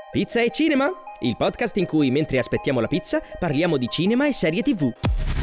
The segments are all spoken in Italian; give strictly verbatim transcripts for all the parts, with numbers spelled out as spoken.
Pizza e Cinema, il podcast in cui mentre aspettiamo la pizza parliamo di cinema e serie tivù.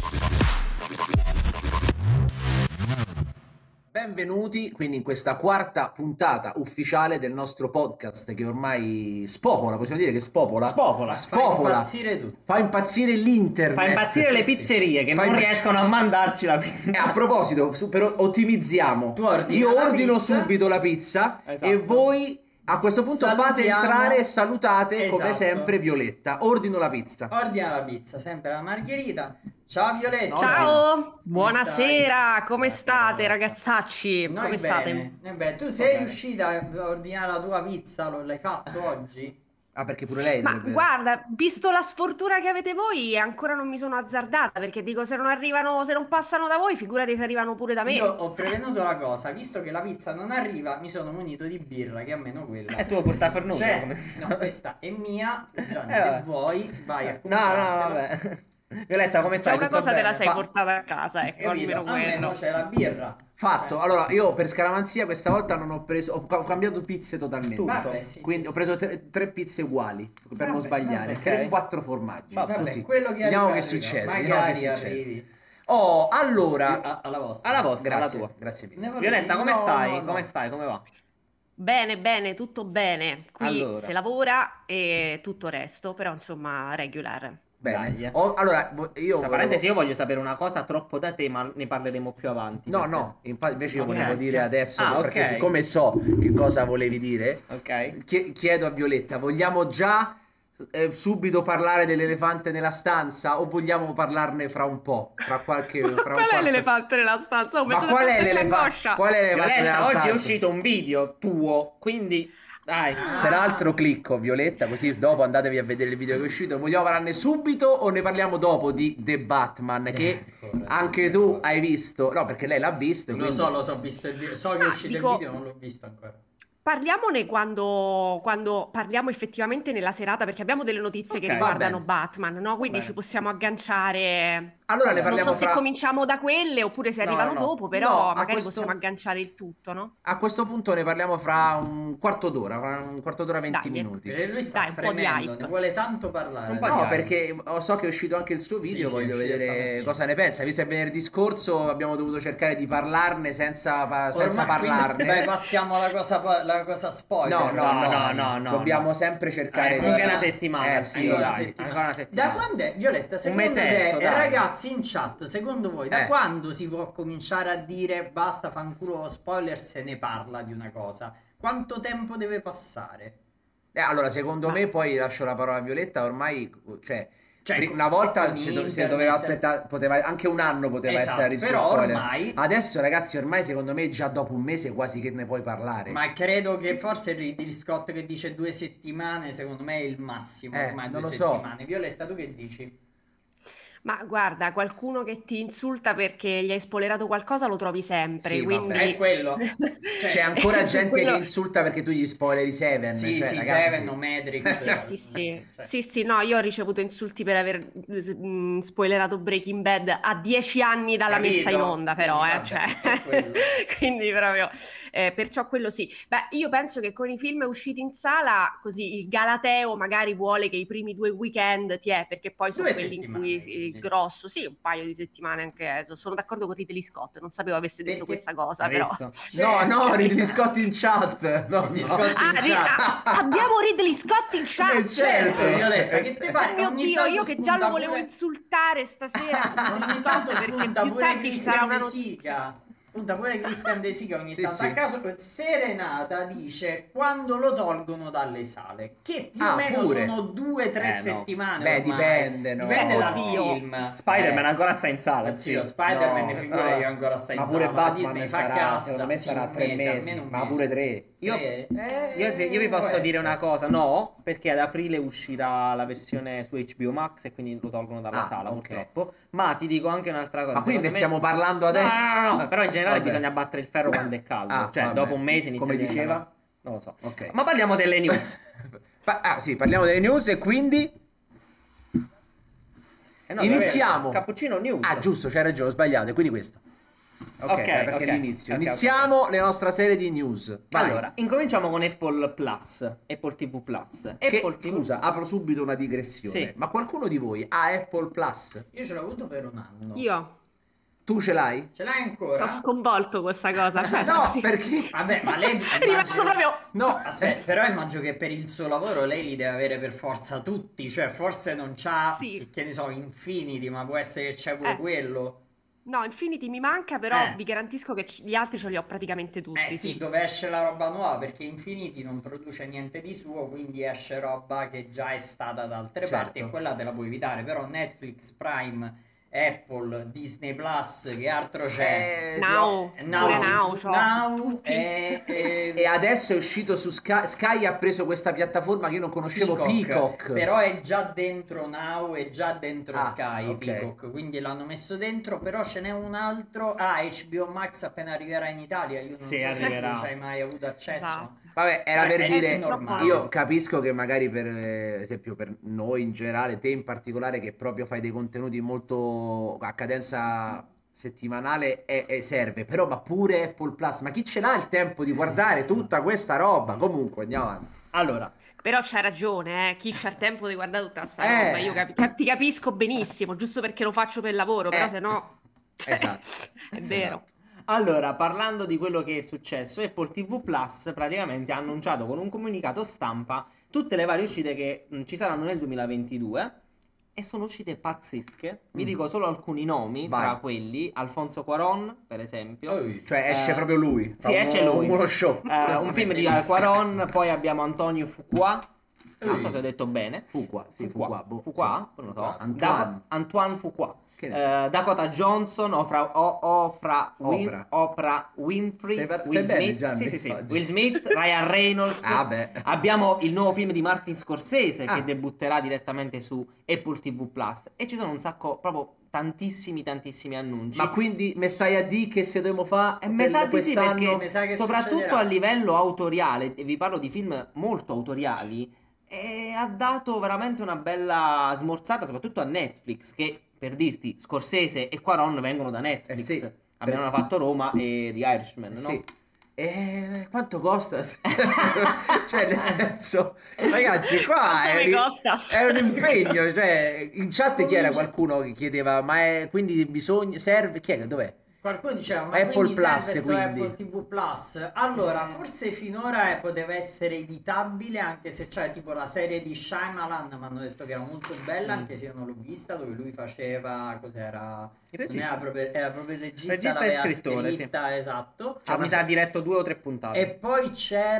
Benvenuti quindi in questa quarta puntata ufficiale del nostro podcast che ormai spopola, possiamo dire che spopola? Spopola, spopola. fa impazzire tutto. Fa impazzire l'internet. Fa impazzire le pizzerie che Fa non impazz- riescono a mandarci la pizza. E a proposito, su- però ottimizziamo. Tu ordini Io la ordino pizza. subito la pizza Esatto. e voi a questo punto fate Salutiamo. entrare e salutate come Esatto. sempre Violetta. Ordino la pizza. Ordina la pizza, sempre la margherita. Ciao Violetta. Ciao, buonasera, stai? come state Buonasera. ragazzacci? Noi Come bene, state? noi bene. Tu sei bene. riuscita a ordinare la tua pizza? Lo l'hai fatto oggi? Ah, perché pure lei Ma dovrebbe- guarda, visto la sfortuna che avete voi, ancora non mi sono azzardata, perché dico se non arrivano, se non passano da voi, figurati se arrivano pure da me. Io ho prevenuto la cosa, visto che la pizza non arriva, mi sono munito di birra, che almeno quella. Eh, E tu lo portai a Fornuto, Cioè, come- no, questa è mia. Gianni, Eh, se vabbè. vuoi, vai a No, no, comprartela. vabbè. Violetta, come Se stai? una Tutto cosa te la bene? sei Fa- portata a casa, ecco, Capito? almeno Almeno quello. c'è la birra. Fatto. Cioè, Allora, io per scaramanzia questa volta non ho preso, ho, ho cambiato pizze totalmente. Tutto. Vabbè, sì, Quindi sì, ho preso tre, tre pizze uguali per non Vabbè, sbagliare. vabbè, Tre, ok. quattro formaggi. Vabbè, così. quello che Vediamo arriva, che arriva. succede. vediamo che Magari succede. arrivi. Oh, allora. A- alla vostra. Alla vostra, alla Grazie, tua. grazie mille. Ne vorrei- Violetta, come no, stai? no, no. Come stai? Come va? Bene, bene, tutto bene. Qui Allora. si lavora e tutto il resto, però insomma regular. Bene. Dai. Oh, allora, vo- io Tra volevo- parentesi, io voglio sapere una cosa troppo da te, ma ne parleremo più avanti. No, perché- no, infatti invece io Ok. volevo dire adesso Ah, perché ok. siccome so che cosa volevi dire, Ok. chie- chiedo a Violetta, vogliamo già eh, subito parlare dell'elefante nella stanza o vogliamo parlarne fra un po'? Fra qualche fra un Qual è qualche- l'elefante nella stanza? Oh, mi Ma sono qual è fatta questa l'elefante? angoscia. Qual è l'elefante nella Violetta, oggi è stanza? uscito un video tuo, quindi dai. Peraltro clicco Violetta, così dopo andatevi a vedere il video che è uscito. Vogliamo parlarne subito o ne parliamo dopo di The Batman? Che ancora, anche queste tu cose. hai visto. No, perché lei l'ha visto. Lo quindi- so, lo so, ho visto il video. So che è Ma uscito dico- il video, non l'ho visto ancora. Parliamone quando, quando parliamo effettivamente nella serata, perché abbiamo delle notizie Ok, che va riguardano bene. Batman, no? Quindi bene. ci possiamo agganciare. Allora ne Non parliamo so se fra... cominciamo da quelle oppure se No, arrivano no. dopo, però No, a magari questo- possiamo agganciare il tutto, no? A questo punto ne parliamo fra un quarto d'ora, fra un quarto d'ora venti Dai. minuti. E lui sta Dai, un po' di fremendo, hype. ne vuole tanto parlare. Un po' No, di perché oh, so che è uscito anche il suo video, Sì, sì, è voglio uscito vedere stamattina. cosa ne pensa. Visto che venerdì scorso abbiamo dovuto cercare di parlarne senza, pa- senza Ormai, quindi, parlarne. Beh, passiamo alla cosa, pa- la cosa spoiler. No, no, no, no, no, no, Dobbiamo no. sempre cercare Eh, di... comunque una settimana, Eh, sì, sì, Allora, dai, settimana. ancora una settimana. Da quando è, Violetta, secondo mesetto, te, e dai. ragazzi in chat, secondo voi, da Eh. quando si può cominciare a dire basta fanculo spoiler se ne parla di una cosa? Quanto tempo deve passare? Eh, allora, secondo Ma- me, poi lascio la parola a Violetta, ormai, cioè, Cioè, pri- con- una volta con si, do- si internet- doveva aspettare, poteva, anche un anno poteva Esatto, essere a rischio però spoiler. ormai- Adesso, ragazzi, ormai secondo me già dopo un mese quasi che ne puoi parlare. Ma credo che forse il Ridley Scott che dice due settimane, secondo me è il massimo, Eh, ormai non due lo so. settimane. Violetta, tu che dici? Ma guarda, qualcuno che ti insulta perché gli hai spoilerato qualcosa lo trovi sempre, Sì, quindi... vabbè, È quello. Cioè, C'è ancora gente quello- che insulta perché tu gli spoileri Seven. Sì, cioè, sì, ragazzi. Seven o Matrix. Sì, sì, sì. Cioè, Sì, sì, no, io ho ricevuto insulti per aver mm, spoilerato Breaking Bad a dieci anni dalla Capito? messa in onda, però, eh, Vabbè, cioè. è quello. Quindi proprio, eh, perciò quello sì. Beh, io penso che con i film usciti in sala, così il Galateo magari vuole che i primi due weekend ti è, perché poi sono Due quelli in settimane, cui il quindi. grosso, sì, un paio di settimane anche eso. Sono d'accordo con Ridley Scott, non sapevo avesse detto Perché- questa cosa, Hai però. visto? No, no, Ridley Scott in chat. No, Ridley no. Scott Ah, in Ri- chat. ah, abbiamo Ridley Scott in chat! Eh, certo. Certo, Violetta, che ti pare? Oh mio Ogni Dio, tanto io che già spunta lo volevo pure- insultare stasera. Ogni tanto perché spunta più pure tardi ci sarà Christian una De notizia. Sica. Spunta pure Christian De Sica ogni Sì, tanto. sì. A caso Serenata dice quando lo tolgono dalle sale. Che più Ah, o meno pure. sono due o tre Eh, no. settimane. Beh, ormai. dipende, no? Dipende dal Oddio. film. Spider-Man Eh. ancora sta in sala, Zio, zio. Spider-Man No, ne figura no. io ancora sta in Ma pure sala. La Batman Disney fa sarà, cassa, secondo me sì, sarà un tre mese, mesi, almeno un ma mese. pure tre. Io- Eh, Io, se- io vi può posso dire essere. una cosa, no, perché ad aprile uscirà la versione su H B O Max e quindi lo tolgono dalla Ah, sala, ok. purtroppo. Ma ti dico anche un'altra cosa. Ma quindi ne secondo me- stiamo parlando adesso? No, no, no, no, però in generale Vabbè. bisogna battere il ferro quando è caldo. Ah, cioè, vabbè. dopo un mese inizia Come a diventare- diceva? Non lo so. Ok. Ma parliamo delle news. Pa- ah, sì, parliamo delle news e quindi... Eh no, Iniziamo. davvero, Cappuccino news. Ah, giusto, c'hai ragione, ho sbagliato, e quindi questo. Ok, Ok, dai, perché ok, è l'inizio. ok, Iniziamo le nostre serie di news. Vai. Allora, incominciamo con Apple Plus, Apple ti vu Plus. Che, Apple ti vu scusa, apro subito una digressione. Sì. Ma qualcuno di voi ha Apple Plus? Io ce l'ho avuto per un anno. Io Tu ce l'hai? Ce l'hai ho ancora? sconvolto questa cosa. Cioè, No, sì. perché... Vabbè, ma lei È rimasto proprio... No, Aspetta, però immagino che per il suo lavoro lei li deve avere per forza tutti, cioè forse non c'ha, Sì. che, che ne so, Infinity, ma può essere che c'è pure Eh. quello. No, Infinity mi manca, però Eh. vi garantisco che c- gli altri ce li ho praticamente tutti. Eh sì, dove esce la roba nuova, perché Infinity non produce niente di suo, quindi esce roba che già è stata da altre Certo. parti e quella te la puoi evitare, però Netflix, Prime, Apple, Disney Plus, che altro c'è? Eh, Now, Eh, pure Now, c'ho Now, tutti. e, e- E adesso è uscito su Sky. Sky ha preso questa piattaforma che io non conoscevo, Peacock. Però è già dentro Now, è già dentro Ah, Sky, ok. Peacock, quindi l'hanno messo dentro, però ce n'è un altro, ah, H B O Max appena arriverà in Italia, io non Sì, so arriverà. se tu ci hai mai avuto accesso. Esatto. Vabbè, era Cioè, per è dire, normale. io capisco che magari per eh, esempio per noi in generale, te in particolare che proprio fai dei contenuti molto a cadenza settimanale e, e serve, però ma pure Apple Plus, ma chi ce l'ha il tempo di guardare Sì. tutta questa roba? Comunque andiamo avanti. Allora, Però c'ha ragione, eh. Chi c'ha il tempo di guardare tutta sta Eh. roba. Io capi- cap- ti capisco benissimo, giusto perché lo faccio per lavoro, però Eh. se no... cioè, Esatto. È vero. Esatto. allora, parlando di quello che è successo, Apple ti vu Plus praticamente ha annunciato con un comunicato stampa tutte le varie uscite che mh, ci saranno nel duemilaventidue e sono uscite pazzesche. Vi Mm. dico solo alcuni nomi Vai. tra quelli: Alfonso Cuarón, per esempio. Oh, Cioè esce Eh, proprio lui. Sì, fa esce uno- lui. uno show. Eh, un film di Cuarón, poi abbiamo Antonio Fuqua. Non so se ho detto bene. Fuqua, sì, Fuqua, boh, Fuqua? sì. Non lo so. Antoine. Da- Antoine Fuqua. Che ne so. Eh, Dakota Johnson, Ofra, o, Ofra Win- Oprah. Oprah Winfrey, Stai par- Will stai bene, Smith, Gianni, sì, sì, sì. oggi? Will Smith, Ryan Reynolds. Ah, beh. Abbiamo il nuovo film di Martin Scorsese Ah. che debutterà direttamente su Apple ti vu Plus e ci sono un sacco, proprio tantissimi tantissimi annunci. Ma quindi me stai a dire che se dobbiamo fare E me sa di sì, perché mi sa che soprattutto succederà. a livello autoriale, e vi parlo di film molto autoriali, e ha dato veramente una bella smorzata, soprattutto a Netflix, che per dirti, Scorsese e Quaron vengono da Netflix. Eh sì. Abbiamo Per- fatto Roma e The Irishman, no? Sì. E quanto costa? Cioè, nel senso, ragazzi, qua Quanto è, mi costa? è un impegno. Cioè, in chat chi era qualcuno che chiedeva, ma è quindi bisogna, serve? Chi è? Dov'è? Qualcuno diceva, ma Apple quindi Plus, serve su quindi. Apple ti vu Plus? Allora, forse finora eh, poteva essere evitabile, anche se c'è tipo la serie di Shyamalan, mi hanno detto che era molto bella, Mm. anche se io non l'ho vista, dove lui faceva, cos'era? Il Non regista. era proprio, era proprio il regista, Regista e l'aveva scrittore, sì. scritta, esatto. Cioè, mi sa diretto due o tre puntate. E poi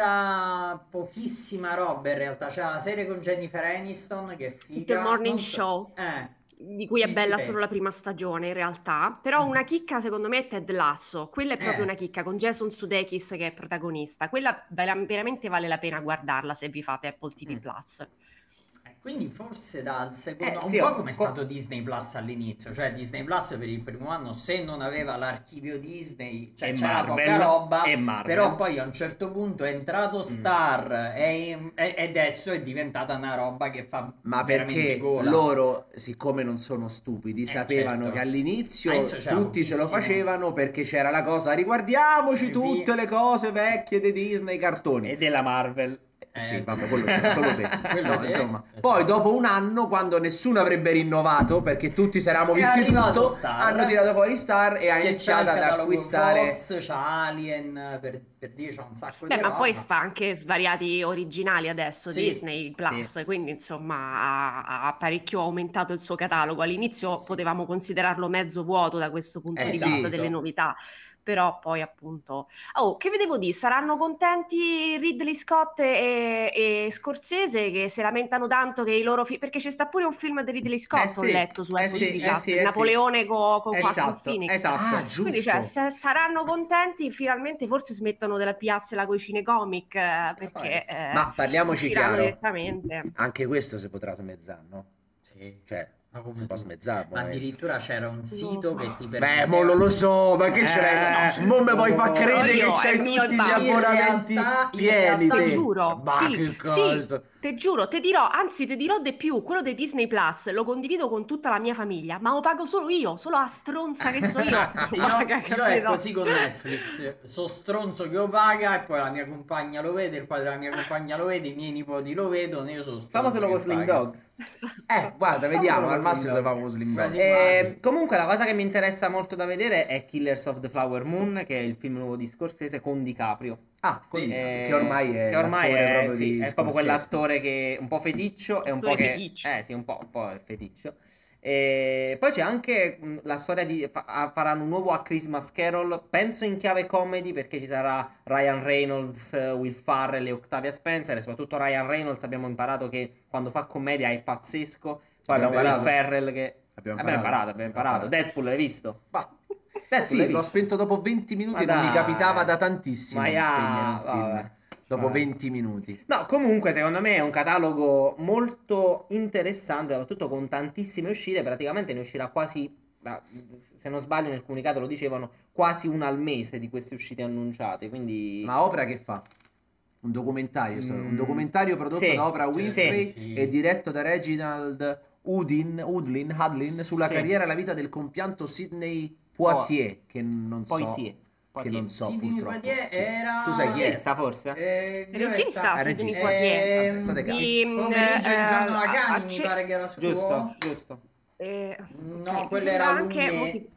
c'era pochissima roba in realtà, c'era la serie con Jennifer Aniston che è figa. The Morning non so- Show. Eh. Di cui è Dici bella te. solo la prima stagione in realtà, però una chicca secondo me è Ted Lasso, quella è proprio Eh. una chicca con Jason Sudeikis che è protagonista, quella vera- veramente vale la pena guardarla se vi fate Apple ti vu Mm. Plus. Eh, Quindi forse dal secondo, Eh, un sì, po' oh, come è co- stato Disney Plus all'inizio, cioè Disney Plus per il primo anno se non aveva l'archivio Disney, cioè E c'era Marvel, poca roba, e Marvel. però poi a un certo punto è entrato Star e, e- e adesso è diventata una roba che fa Ma veramente perché gola. loro, siccome non sono stupidi, Eh, sapevano certo. che all'inizio All'inizio c'era tutti se lo pochissimo. facevano perché c'era la cosa, riguardiamoci E tutte via. le cose vecchie di Disney, i cartoni. E della Marvel. Eh, sì, Eh, vabbè, quello solo te. quello No, te. insomma. Esatto. Poi dopo un anno, quando nessuno avrebbe rinnovato, perché tutti si eravamo È visti arrivato tutto, Star. hanno tirato fuori Star e ha che c'ha il iniziato ad catalogo acquistare. Fox, c'ha Alien, per, per dire c'ha un sacco Beh, di ma roba. poi fa anche svariati originali adesso Sì, Disney Plus, quindi insomma ha, ha parecchio aumentato il suo catalogo. All'inizio Sì, sì, sì. potevamo considerarlo mezzo vuoto da questo punto Eh, di sì. vista delle novità, però poi appunto... Oh, che vedevo dire, saranno contenti Ridley Scott e, e Scorsese che si lamentano tanto che i loro film... Perché c'è sta pure un film di Ridley Scott, Eh sì, ho letto su eh Apple sì, ti vu eh Plus, sì, il eh Napoleone con con Joaquin Esatto, Phoenix. esatto. Ah, giusto. Quindi cioè, se saranno contenti, finalmente forse smettono della piassela con i cinecomic, eh, perché eh, Ma parliamoci usciranno chiaro. direttamente. Anche questo si potrà smezzare, no? Sì. Cioè, Ma come Si può tu? smezzare, Ma poi. addirittura c'era un sito so. che ti Beh, permetteva... mo non lo so, ma che Eh, c'è? Mo me vuoi far no, credere io, che è c'hai il mio tutti gli bar. In abbonamenti realtà- in pieni, realtà- Te te. giuro, Ma sì, che sì, cosa? te giuro, te dirò, anzi te dirò di più, quello di Disney Plus lo condivido con tutta la mia famiglia, ma lo pago solo io, solo a stronza che so io. Io, Paga, io è capito? così con Netflix, so stronzo che lo paga e poi la mia compagna lo vede, il padre della mia compagna lo vede, i miei nipoti lo vedono, io sono stronzo Famoselo che con Slim paga. Dogs. Eh, guarda, vediamo, al Famoselo massimo se così, famo Slim Quasi Dog. Eh, comunque la cosa che mi interessa molto da vedere è Killers of the Flower Moon, che è il film nuovo di Scorsese con DiCaprio. Ah, con Sì, DiCaprio, Eh, che ormai è che ormai l'attore è, proprio sì, di è proprio Scorsese. quell'attore che un po' feticcio e un po' Attore che feticcio. eh sì, un po', un po' è feticcio. E poi c'è anche mh, la storia di fa- ah, faranno un nuovo A Christmas Carol, penso in chiave comedy, perché ci sarà Ryan Reynolds, eh, Will Ferrell e Octavia Spencer, e soprattutto Ryan Reynolds abbiamo imparato che quando fa commedia è pazzesco. Poi Abbiamo abbiamo Will imparato? Ferrell che Abbiamo abbiamo imparato, imparato? abbiamo Abbiamo imparato. imparato. Deadpool l'hai visto? Bah. Deadpool Sì, l'hai l'ho visto? spento dopo venti minuti, Ma non mi dai. capitava da tantissimo Ma di ya, spegnere un film. vabbè. Dopo Vabbè. venti minuti. No, comunque secondo me è un catalogo molto interessante, soprattutto con tantissime uscite, praticamente ne uscirà quasi, ah, se non sbaglio nel comunicato lo dicevano, quasi una al mese di queste uscite annunciate, quindi... Ma Oprah che fa? Un documentario, sta- un Mm, documentario prodotto sì, da Oprah sì, Winfrey sì. e diretto da Reginald Udin, Udlin, Hudlin sulla Sì. carriera e la vita del compianto Sidney Poitier, che non so, Poitier. che Poitier. non so Sidney purtroppo. Poitier Sì. era- Tu sai chi è? Regista forse? Eh, Regista, Ah, Sidney regista. Poitier. Ehm, Vabbè, state calmi. Di, mm, Pomeriggio in eh, giorno da a- cani, a mi ce- pare che era suo. Giusto, giusto. Eh, No, ok, mi quello sembra era anche Lume. mo ti-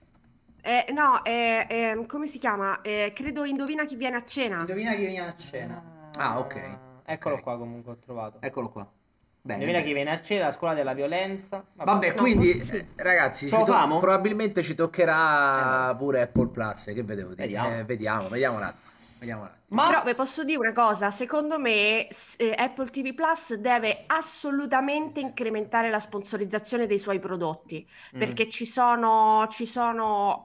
eh, no, eh, eh, come si chiama? Eh, credo Indovina chi viene a cena. Indovina chi viene a cena. Ah, ok. Eccolo Ok. qua comunque ho trovato. Eccolo qua. Bene, Indovina bene. chi viene a cena, la scuola della violenza. Vabbè, No, quindi forse sì. eh, ragazzi, Ce lo ci to- famo? probabilmente ci toccherà Eh, pure Apple Plus, che vedevo dire. Vediamo. Eh, vediamo, vediamo un attimo. Vediamo un attimo. Ma Però vi posso dire una cosa, secondo me s- eh, Apple T V Plus deve assolutamente incrementare la sponsorizzazione dei suoi prodotti, Mm. perché ci sono, ci sono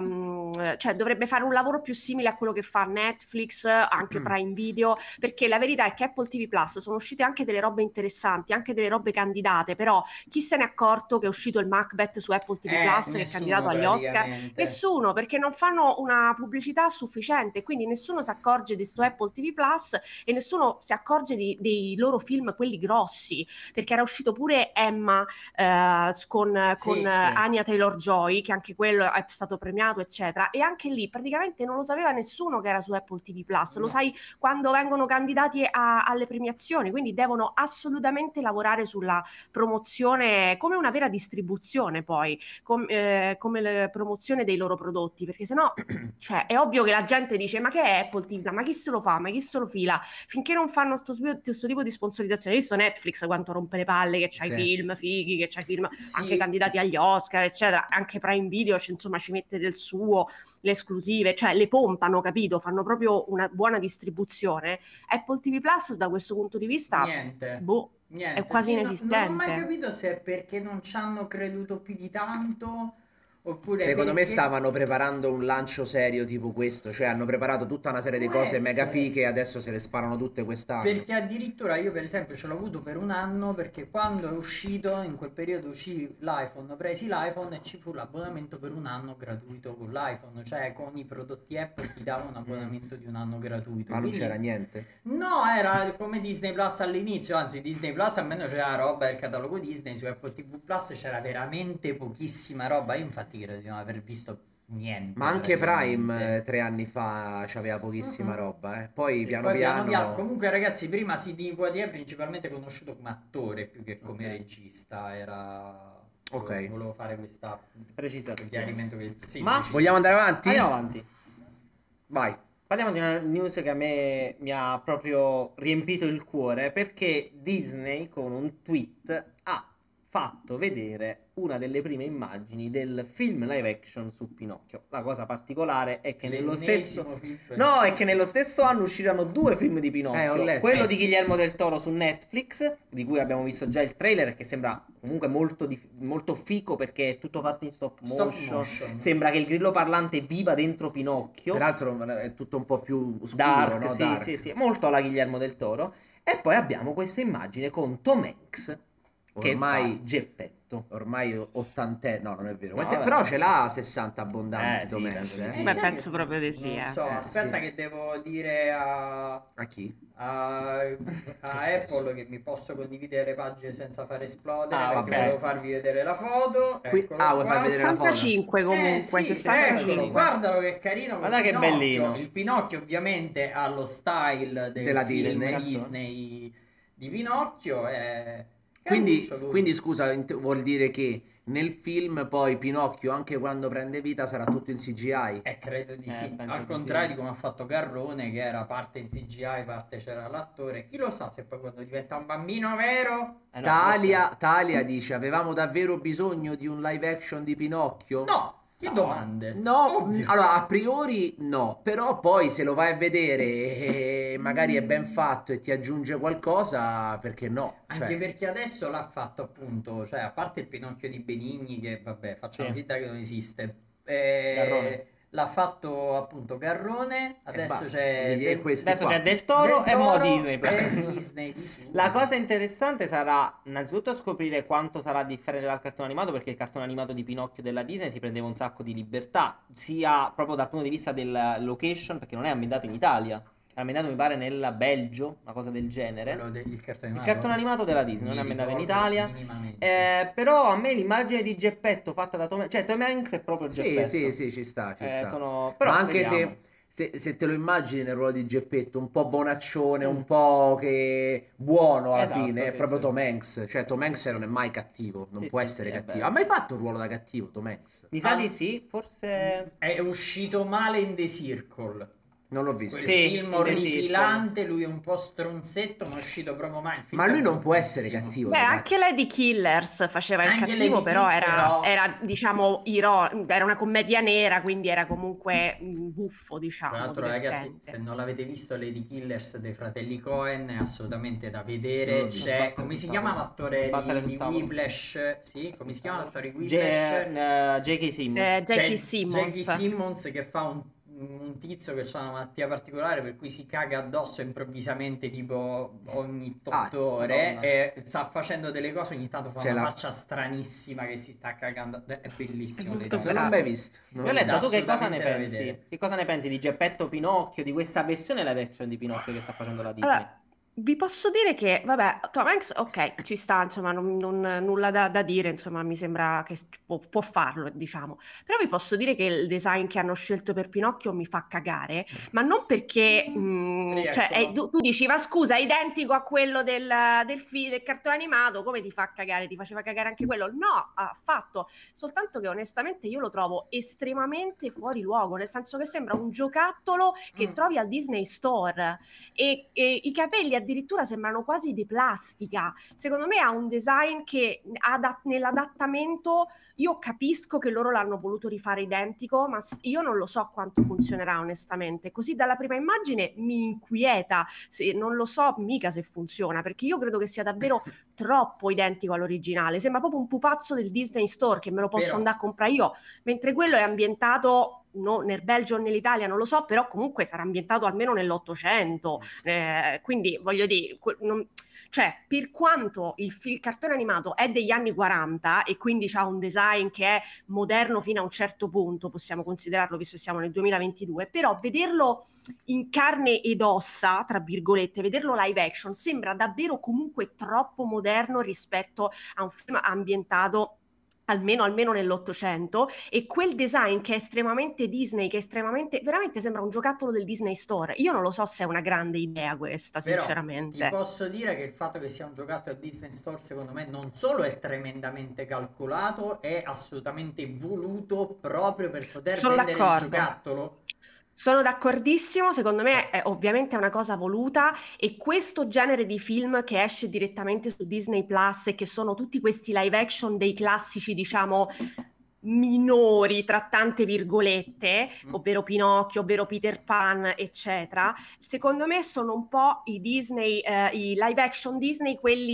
ehm, cioè dovrebbe fare un lavoro più simile a quello che fa Netflix, anche Prime Video, perché la verità è che Apple T V Plus sono uscite anche delle robe interessanti, anche delle robe candidate, però chi se n'è accorto che è uscito il Macbeth su Apple T V Eh, Plus, che è nessuno candidato agli Oscar? praticamente. Nessuno, perché non fanno una pubblicità sufficiente, quindi nessuno si accorge di sto Apple T V Plus e nessuno si accorge di- dei loro film, quelli grossi, perché era uscito pure Emma eh, con, Sì, con sì. eh, Anya Taylor-Joy, che anche quello è stato premiato, eccetera, e anche lì praticamente non lo sapeva nessuno che era su Apple T V Plus, lo No. sai quando vengono candidati a- alle premiazioni, quindi devono assolutamente lavorare sulla promozione come una vera distribuzione poi, com- eh, come la promozione dei loro prodotti, perché sennò cioè, è ovvio che la gente dice ma che è Apple T V? Ma chi se lo fa? Ma chi se lo fila? Finché non fanno sto, sto tipo di sponsorizzazione. Hai visto Netflix quanto rompe le palle, che c'hai Sì. film fighi, che c'hai film Sì. anche candidati agli Oscar, eccetera. Anche Prime Video, c- insomma, ci mette del suo, le esclusive, cioè le pompano, capito? Fanno proprio una buona distribuzione. Apple T V Plus da questo punto di vista, Niente. boh, Niente. è quasi Sì, no- non ho mai inesistente. capito se è perché non ci hanno creduto più di tanto oppure Secondo me perché- stavano preparando un lancio serio tipo questo, cioè hanno preparato tutta una serie di Può cose mega essere. fighe e adesso se le sparano tutte quest'anno. Perché addirittura io per esempio ce l'ho avuto per un anno perché quando è uscito, in quel periodo uscì l'iPhone, presi l'iPhone e ci fu l'abbonamento per un anno gratuito con l'iPhone, cioè con i prodotti Apple ti dava un abbonamento di un anno gratuito. Ma non Quindi- c'era niente. No, era come Disney Plus all'inizio, anzi Disney Plus almeno c'era roba del catalogo Disney, su Apple T V Plus c'era veramente pochissima roba, io infatti credo di non aver visto niente. Ma anche Prime praticamente. eh, tre anni fa c'aveva pochissima Mhm. roba, eh. Poi Sì, piano poi piano... Comunque ragazzi, prima Sidney Poitier è principalmente conosciuto come attore più che come Ok. regista, era... Ok. Volevo, volevo fare questa precisazione. chiarimento che... Sì, Ma- preciso. Vogliamo andare avanti? Andiamo avanti. Vai. Parliamo di una news che a me mi ha proprio riempito il cuore, perché Disney con un tweet ha fatto vedere una delle prime immagini del film live action su Pinocchio. La cosa particolare è che nello stesso L'ennesimo film. No, è che nello stesso anno usciranno due film di Pinocchio. Eh, ho letto. Quello Eh, di sì. Guillermo del Toro su Netflix, di cui abbiamo visto già il trailer, che sembra comunque molto, dif- molto fico perché è tutto fatto in stop Stop motion. motion. Sembra che il grillo parlante viva dentro Pinocchio. Peraltro è tutto un po' più scuro, Dark, no? sì, Dark. sì, sì, molto alla Guillermo del Toro. E poi abbiamo questa immagine con Tom Hanks che ormai fa Geppetto. ormai ottantenne, no, non è vero. No, Quanti- vabbè. però ce l'ha sessanta abbondanti Eh, sì, Tom penso Hanks, di eh? Beh, sai penso che- proprio di sì, Non eh. so, Eh, aspetta sì. che devo dire a, A chi? a, a successo? Apple che mi posso condividere le pagine senza far esplodere, Ah, perché vabbè. volevo farvi vedere la foto. Qui- Eccolo ah, vuoi qua. far vedere la foto? sessantacinque Eh comunque, sì, sessantacinque. eccolo, guardalo che carino col Guarda che Pinocchio. bellino. Il Pinocchio ovviamente ha lo style del Della film Disney. Disney, di Pinocchio e... Quindi, caruccio lui. quindi scusa, int- vuol dire che nel film poi Pinocchio, anche quando prende vita, sarà tutto in C G I? Eh, credo di Eh, sì, penso al di contrario sì. di come ha fatto Garrone, che era parte in C G I, parte c'era l'attore. Chi lo sa se poi quando diventa un bambino vero... Eh, no, Talia, Talia dice: avevamo davvero bisogno di un live action di Pinocchio? No, che No. domande? No, Ovvio. mh, allora a priori no, però poi se lo vai a vedere e magari è ben fatto e ti aggiunge qualcosa, perché no? Anche Cioè, perché adesso l'ha fatto appunto, cioè a parte il Pinocchio di Benigni, che vabbè, facciamo Sì. finta che non esiste. eh, Garrone. L'ha fatto appunto Garrone, adesso basta. c'è E Del- questi Adesso qua. c'è Del Toro Del e mo Toro Disney. e Disney di su. La cosa interessante sarà innanzitutto scoprire quanto sarà differente dal cartone animato, perché il cartone animato di Pinocchio della Disney si prendeva un sacco di libertà, sia proprio dal punto di vista della location, perché non è ambientato in Italia, è ambientato mi pare nel Belgio, una cosa del genere. Quello del- il cartone Il animato. cartone animato della Disney, non Mi è ambientato in ricordo Italia. minimamente. Eh, però a me l'immagine di Geppetto fatta da Tom, cioè Tom Hanks è proprio Sì, Geppetto. sì, sì, ci sta, ci Eh, sta. sono... Però Ma anche vediamo. se, se, se te lo immagini nel ruolo di Geppetto, un po' bonaccione, un po' che buono alla Esatto, fine, è sì, proprio sì. Tom Hanks. Cioè Tom Hanks Sì, sì. non è mai cattivo, non Sì, può sì, essere sì, è cattivo. vero. Ha mai fatto un ruolo da cattivo Tom Hanks? Mi sa Ah. di sì, forse... È uscito male in The Circle. Non l'ho visto. Quel Sì, film in The orripilante, lui è un po' stronzetto, ma è uscito proprio male. Il film Ma è lui non può essere bruttissimo. cattivo, Beh, ragazzi. anche Lady Killers faceva il Anche cattivo, Lady però Kill, era, però- era, diciamo, iro- era una commedia nera, quindi era comunque mm, buffo, diciamo, Tra l'altro, ragazzi, divertente. se non l'avete visto, Lady Killers dei fratelli Coen è assolutamente da Non vedere. l'ho visto. C'è, Sbattere come sul si tavolo. chiama l'attore Sbattere di, sul di tavolo. Whiplash? Sì, come si chiama l'attore di J- Whiplash? eh, J K. Simmons. Eh, C'è Jackie Simmons. Jackie Simmons che fa un, un tizio che ha una malattia particolare per cui si caga addosso improvvisamente tipo ogni Ah, otto ore Madonna. e sta facendo delle cose, ogni tanto fa C'è una la- faccia stranissima che si sta cagando. Beh, è bellissimo. È molto Lady Non l'ho bravo. mai visto. Non l'ho Violetta, visto. tu che cosa ne assolutamente da pensi? vedere. Che cosa ne pensi di Geppetto Pinocchio, di questa versione live action di Pinocchio che sta facendo la Disney? Allora, vi posso dire che, vabbè, Tom Hanks, ok, ci sta, insomma, non, non- nulla da, da dire, insomma, mi sembra che può, può farlo, diciamo. Però vi posso dire che il design che hanno scelto per Pinocchio mi fa cagare, ma non perché, mm, Rieccono. cioè, è- tu, tu dici, ma scusa, è identico a quello del, del, fi- del cartone animato, come ti fa cagare? Ti faceva cagare anche quello? No, affatto, soltanto che onestamente io lo trovo estremamente fuori luogo, nel senso che sembra un giocattolo che Mm. trovi al Disney Store e, e i capelli addirittura sembrano quasi di plastica. Secondo me ha un design che ada- nell'adattamento io capisco che loro l'hanno voluto rifare identico, ma s- io non lo so quanto funzionerà onestamente. Così dalla prima immagine mi inquieta, se, non lo so mica se funziona, perché io credo che sia davvero troppo identico all'originale. Sembra proprio un pupazzo del Disney Store che me lo posso Però- andare a comprare io, mentre quello è ambientato no, nel Belgio o nell'Italia, non lo so, però comunque sarà ambientato almeno nell'Ottocento. Eh, quindi voglio dire, que- non- cioè, per quanto il, fi- il cartone animato è degli anni quaranta e quindi ha un design che è moderno fino a un certo punto, possiamo considerarlo visto che siamo nel duemilaventidue, però vederlo in carne ed ossa, tra virgolette, vederlo live action sembra davvero comunque troppo moderno rispetto a un film ambientato almeno, almeno nell'Ottocento, e quel design che è estremamente Disney, che è estremamente, veramente sembra un giocattolo del Disney Store. Io non lo so se è una grande idea questa, Però sinceramente. ti posso dire che il fatto che sia un giocattolo Disney Store secondo me non solo è tremendamente calcolato, è assolutamente voluto proprio per poter Sono vendere il d'accordo. giocattolo. Sono d'accordissimo, secondo me è ovviamente una cosa voluta, e questo genere di film che esce direttamente su Disney Plus e che sono tutti questi live action dei classici, diciamo, minori, tra tante virgolette, Mm. ovvero Pinocchio, ovvero Peter Pan, eccetera, secondo me sono un po' i Disney, eh, i live action Disney, quelli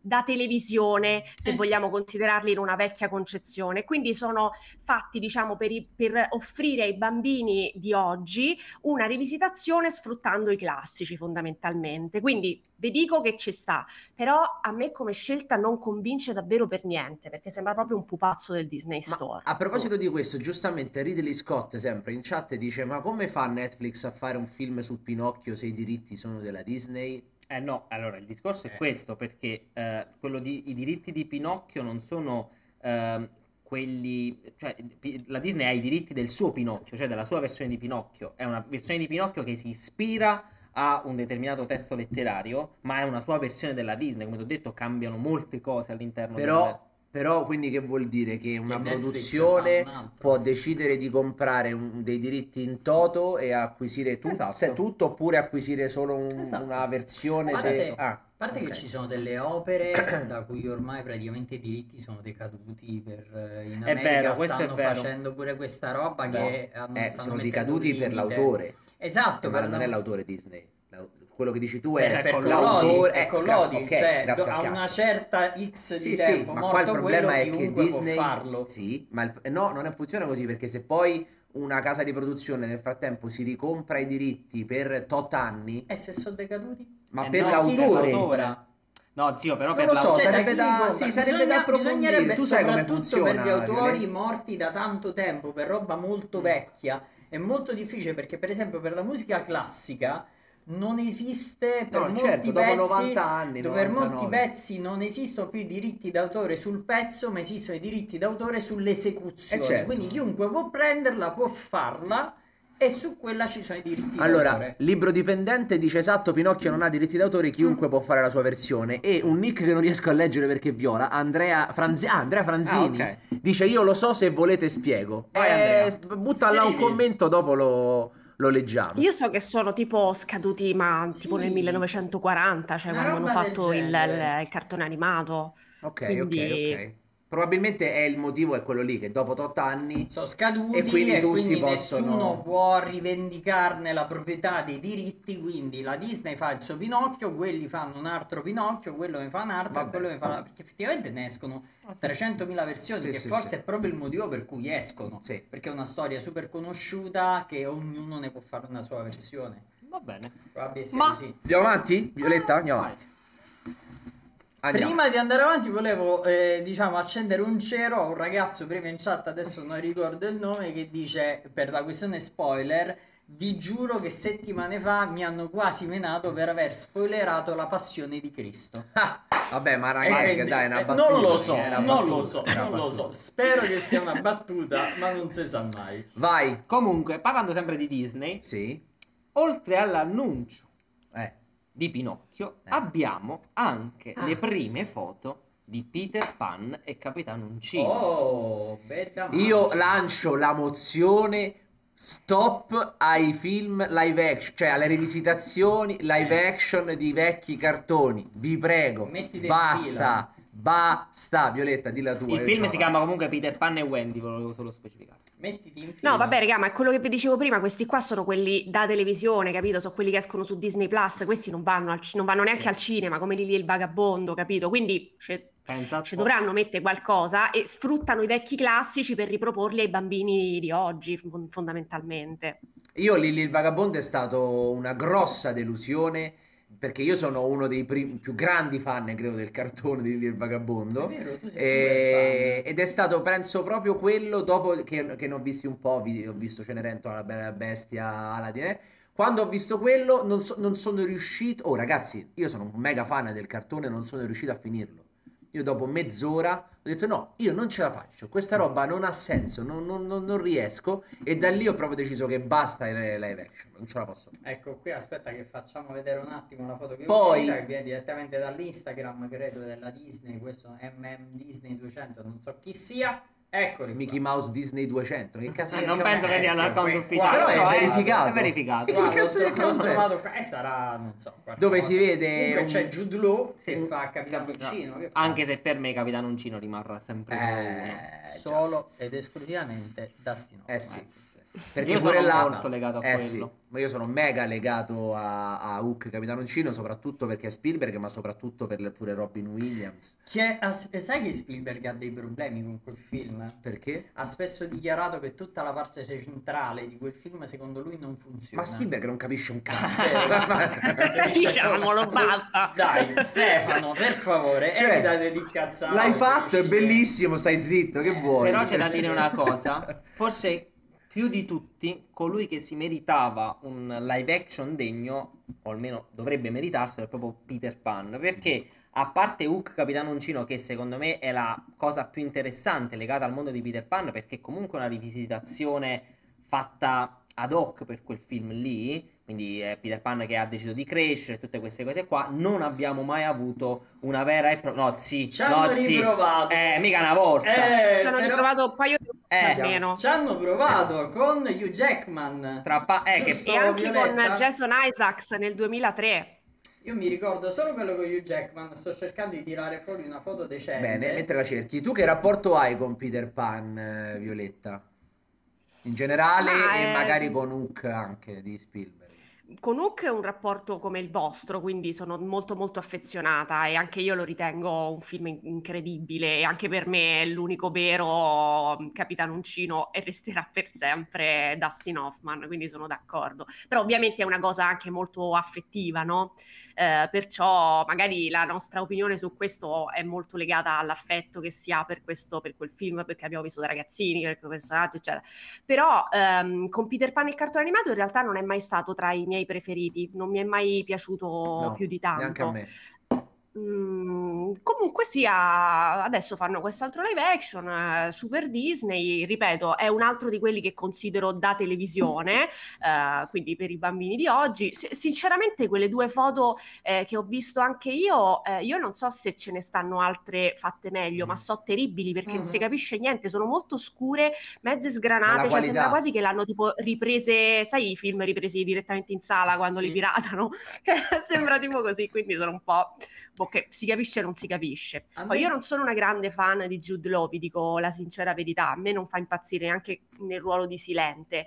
da televisione, se Eh sì. vogliamo considerarli in una vecchia concezione. Quindi sono fatti, diciamo, per, i- per offrire ai bambini di oggi una rivisitazione sfruttando i classici fondamentalmente. Quindi vi dico che ci sta, però a me come scelta non convince davvero per niente, perché sembra proprio un pupazzo del Disney Ma Store. a proposito di questo, giustamente Ridley Scott sempre in chat dice: ma come fa Netflix a fare un film su Pinocchio se i diritti sono della Disney? Eh no, allora il discorso è Eh. questo, perché eh, quello di, i diritti di Pinocchio non sono ehm, quelli, cioè Pi- la Disney ha i diritti del suo Pinocchio, cioè della sua versione di Pinocchio, è una versione di Pinocchio che si ispira a un determinato testo letterario, ma è una sua versione della Disney, come ti ho detto cambiano molte cose all'interno del... Però, però quindi che vuol dire? Che una Netflix produzione fa un altro. può decidere di comprare un- dei diritti in toto e acquisire tu- Esatto. se- tutto, oppure acquisire solo un- Esatto. una versione A de- parte, ah, a parte ok. che ci sono delle opere da cui ormai praticamente i diritti sono decaduti per, eh, in È America vero, questo stanno è vero. facendo pure questa roba No, che hanno, eh, stanno sono mettendo decaduti un per limite. l'autore. Esatto, Eh, ma per non la- è l'autore Disney. La- quello che dici tu Eh, è per l'autore. Collodi, eh, è Collodi, cazzo, ok, cioè grazie do- al a cazzo. una certa X Sì, di sì, tempo, ma qua il morto problema quello, è che chiunque Disney può farlo. sì, ma il- no, non è- funziona così, perché se poi una casa di produzione nel frattempo si ricompra i diritti per tot anni, E se sono decaduti? ma Eh per no, l'autore, l'autore. No, zio, però non per lo so, l'autore... Cioè, da sarebbe chi da, compra? sì, sarebbe Bisogna- da approfondire. bisognerebbe, Tu sai come soprattutto funziona, per gli autori Violetta? morti da tanto tempo, per roba molto Mm. vecchia, è molto difficile perché, per esempio, per la musica classica non esiste per No, molti certo, dopo pezzi, novanta anni, per molti novantanove. pezzi non esistono più i diritti d'autore sul pezzo, ma esistono i diritti d'autore sull'esecuzione. Eh, certo. Quindi chiunque può prenderla, può farla, e su quella ci sono i diritti Allora, d'autore. libro dipendente dice esatto, Pinocchio non ha diritti d'autore, chiunque può fare la sua versione. E un nick che non riesco a leggere perché è viola, Andrea, Franzi- ah, Andrea Franzini, Ah, ok. dice io lo so, se volete spiego. Vai, Eh, Andrea. s- butta là un Scrivi. commento, dopo lo, lo leggiamo. Io so che sono tipo scaduti, ma tipo Sì. nel millenovecentoquaranta, cioè Una quando hanno roba del fatto il, genere. il- il cartone animato. Ok, Quindi- ok, ok. Probabilmente è il motivo, è quello lì, che dopo tot anni Sono scaduti E e quindi quindi, tutti possono- nessuno può rivendicarne la proprietà dei diritti, quindi la Disney fa il suo Pinocchio, quelli fanno un altro Pinocchio, quello ne fa un altro, Vabbè. e quello ne fa un altro, perché effettivamente ne escono trecentomila versioni, Sì, che sì, forse sì. è proprio il motivo per cui escono, Sì. perché è una storia super conosciuta che ognuno ne può fare una sua versione. Va bene. Probabilmente sia Ma- così. Andiamo avanti? Violetta, andiamo Vai. avanti. Andiamo. Prima di andare avanti volevo eh, diciamo accendere un cero a un ragazzo prima in chat, adesso non ricordo il nome, che dice, per la questione spoiler, vi giuro che settimane fa mi hanno quasi menato per aver spoilerato la passione di Cristo. Ah, vabbè, ma E ragazzi, quindi, dai, è una eh, battuta. non lo so, è una non battuta, lo so, è una non lo battuta. so. Spero che sia una battuta, ma non si sa mai. Vai. Comunque, parlando sempre di Disney, Sì. oltre all'annuncio Eh. di Pinocchio, Eh. abbiamo anche Ah. le prime foto di Peter Pan e Capitano Uncino. Oh, bella Io mancia. lancio la mozione stop ai film live action, cioè alle rivisitazioni live Eh. action di vecchi cartoni. Vi prego, Mettiti in basta, basta. Violetta, dilla tua. Il io film ce la si faccio. chiama comunque Peter Pan e Wendy, volevo solo specificare. Mettiti in fila. No, vabbè, raga, ma è quello che vi dicevo prima, questi qua sono quelli da televisione, capito? Sono quelli che escono su Disney Plus, questi non vanno, al ci- non vanno neanche Sì. al cinema, come Lili e il Vagabondo, capito? Quindi ci Pensa ci un po'. dovranno mettere qualcosa e sfruttano i vecchi classici per riproporli ai bambini di oggi, fon- fondamentalmente. Io Lily il Vagabondo è stato una grossa delusione, perché io sono uno dei prim- più grandi fan, credo, del cartone di Lily il Vagabondo. È vero, tu sei E- super fan. ed è stato, penso, proprio quello dopo che, che ne ho visti un po', vi- ho visto Cenerentola, la Bella Bestia, Aladdin, eh. Quando ho visto quello non, so- non sono riuscito. Oh ragazzi, io sono un mega fan del cartone, non sono riuscito a finirlo. Io dopo mezz'ora ho detto no, io non ce la faccio, questa roba non ha senso, non, non- non- non riesco, e da lì ho proprio deciso che basta il live action, non ce la posso fare. Ecco qui, aspetta che facciamo vedere un attimo la foto che Poi- è uscita, che viene direttamente dall'Instagram, credo, della Disney, questo M M Disney duecento, non so chi sia. Eccoli Mickey qua. Mouse Disney duecento, che cazzo Eh, è? non che penso che sia un cazzo, account que- ufficiale, Però è è verificato. È verificato. Che Qua, cazzo l'ho di tro- l'ho account è? trovato qua, e sarà, non so, qualcosa. Dove si vede Comunque un- c'è Jude Law che un- fa Capitano Uncino, che fa Anche se per me Capitano Uncino rimarrà sempre Eh, già. solo ed esclusivamente Dustin Hoffman. Eh sì. Perché Io pure sono là molto legato a eh quello. sì, ma io sono mega legato a, a Hook Capitanoncino, soprattutto perché è Spielberg, ma soprattutto per le- pure Robin Williams. Che ha- sai che Spielberg ha dei problemi con quel film? Perché? Ha spesso dichiarato che tutta la parte centrale di quel film secondo lui non funziona. Ma Spielberg non capisce un cazzo. Diciamolo, basta. Dai, Stefano, per favore, Cioè, evitate di cazzare. l'hai fatto, è bellissimo, stai zitto, che Eh, vuoi? Però c'è da dire una cosa, forse più di tutti, colui che si meritava un live action degno, o almeno dovrebbe meritarselo, è proprio Peter Pan, perché a parte Hook Capitanoncino, che secondo me è la cosa più interessante legata al mondo di Peter Pan, perché comunque è una rivisitazione fatta ad hoc per quel film lì, quindi è Peter Pan che ha deciso di crescere, tutte queste cose qua, non abbiamo mai avuto una vera e propria... No, sì, Ci hanno no, sì, riprovato. eh, mica una volta. Eh, Ci hanno però- ritrovato un paio di Eh, almeno. Ci hanno provato con Hugh Jackman. Tra pa- eh, che Giusto, E anche Violetta? con Jason Isaacs nel duemilatré. Io mi ricordo solo quello con Hugh Jackman. Sto cercando di tirare fuori una foto decente. Bene, mentre la cerchi, tu che rapporto hai con Peter Pan, eh, Violetta? In generale Ma, e eh, magari con Hook anche di Spielberg. Con Hook è un rapporto come il vostro, quindi sono molto molto affezionata e anche io lo ritengo un film in- incredibile e anche per me è l'unico vero mm, Capitanoncino e resterà per sempre Dustin Hoffman, quindi sono d'accordo. Però ovviamente è una cosa anche molto affettiva, no? Eh, perciò magari la nostra opinione su questo è molto legata all'affetto che si ha per questo, per quel film, perché abbiamo visto da ragazzini, per quel personaggio, eccetera. Però ehm, con Peter Pan il cartone animato in realtà non è mai stato tra i miei preferiti, non mi è mai piaciuto No, più di neanche a tanto. me. Mm, comunque sia, adesso fanno quest'altro live action, eh, Super Disney, ripeto, è un altro di quelli che considero da televisione, eh, quindi per i bambini di oggi. S- sinceramente, quelle due foto eh, che ho visto anche io, eh, io non so se ce ne stanno altre fatte meglio, ma so terribili perché non si Mhm. capisce niente, sono molto scure, mezze Ma la sgranate, cioè qualità? sembra quasi che l'hanno tipo riprese, sai, i film ripresi direttamente in sala quando Sì. li piratano, cioè sembra tipo così, quindi sono un po'... boh, che si capisce o non si capisce. A Poi me- io non sono una grande fan di Jude Law, vi dico la sincera verità, a me non fa impazzire neanche nel ruolo di Silente.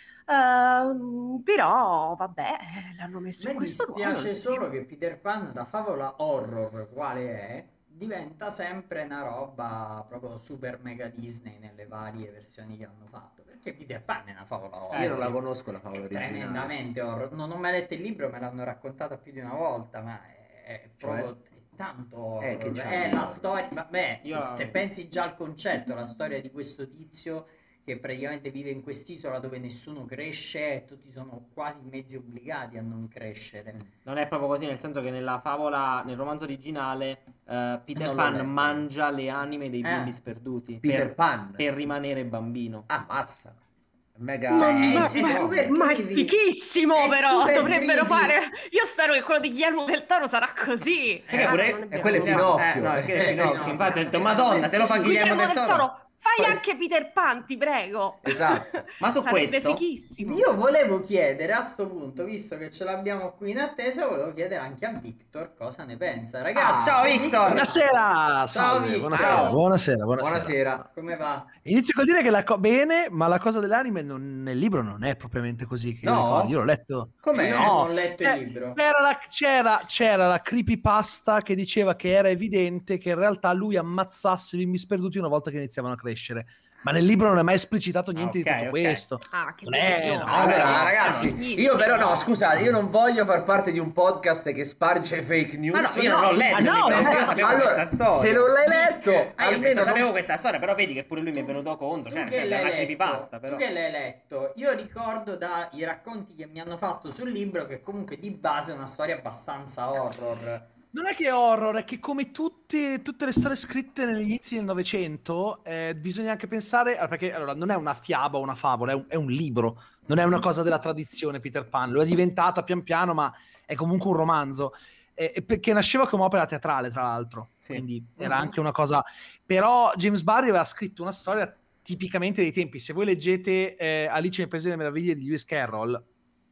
Ehm, però vabbè, l'hanno A messo me in questo dispiace ruolo. solo che Peter Pan, da favola horror quale è, diventa sempre una roba proprio super mega Disney nelle varie versioni che hanno fatto. Perché Peter Pan è una favola horror. Io Eh, non sì. la conosco la favola È originale. tremendamente horror. Non ho mai letto il libro, me l'hanno raccontata più di una volta, ma è, è proprio Cioè? è tanto horror. Eh, che c'ha è di la horror? storia. Vabbè, Io- se, se pensi già al concetto, la storia di questo tizio che praticamente vive in quest'isola dove nessuno cresce e tutti sono quasi mezzi obbligati a non crescere. Non è proprio così, nel senso che nella favola, nel romanzo originale, eh, Peter Non l'ho Pan letto. mangia le anime dei Eh. bimbi sperduti Peter per, Pan? per rimanere bambino. Ammazza. Mega... Ma- Ma, è- ma- è super ma è creepy. fichissimo, È però super dovrebbero creepy. fare. Io spero che quello di Guillermo del Toro sarà così. Perché Ah, pure- non e vero. quello è Pinocchio. Eh, no, perché è Pinocchio. No. Infatti ho detto, Madonna, se lo fa Guillermo del Toro. Fai Poi- anche Peter Pan, ti prego. Esatto. Ma su Sarebbe questo, fighissimo. Io volevo chiedere a sto punto, visto che ce l'abbiamo qui in attesa, volevo chiedere anche a Victor cosa ne pensa. Ragazzi, Ah, ciao, Victor. Buonasera, salve, Victor. buonasera, Ciao. buonasera, buonasera. Buonasera. Come va? Inizio col dire che la co- bene, ma la cosa dell'anime non- nel libro non è propriamente così. Che io, No? ricordo. Io l'ho letto. Com'è? Io No, non ho letto eh, il libro. C'era la, c'era, c'era la creepypasta che diceva che era evidente che in realtà lui ammazzasse i bimbi sperduti una volta che iniziavano a crescere. Ma nel libro non è mai esplicitato niente Ah, ok, di tutto ok. questo. Ah, che Non è- delusione. no, Allora, no, ragazzi, bellissimo. io però no, scusate, io non voglio far parte di un podcast che sparge fake news. Ma no, io non l'ho letto, Ah, no, quindi no, io sapevo allora, questa storia. se non l'hai letto, Ah, io almeno non- sapevo questa storia, però vedi che pure lui mi è venuto contro, Tu cioè, che cioè, è l'hai una letto, creepypasta, però. tu che l'hai letto, io ricordo dai racconti che mi hanno fatto sul libro che comunque di base è una storia abbastanza horror. Non è che è horror, è che come tutte, tutte le storie scritte negli inizi del Novecento, eh, bisogna anche pensare, allora, perché allora, non è una fiaba o una favola, è un, è un libro, non è una cosa della tradizione Peter Pan, lo è diventata pian piano, ma è comunque un romanzo, eh, e perché nasceva come opera teatrale, tra l'altro, Sì. quindi era Mhm. anche una cosa... Però James Barrie aveva scritto una storia tipicamente dei tempi, se voi leggete eh, Alice nel Paese delle Meraviglie di Lewis Carroll,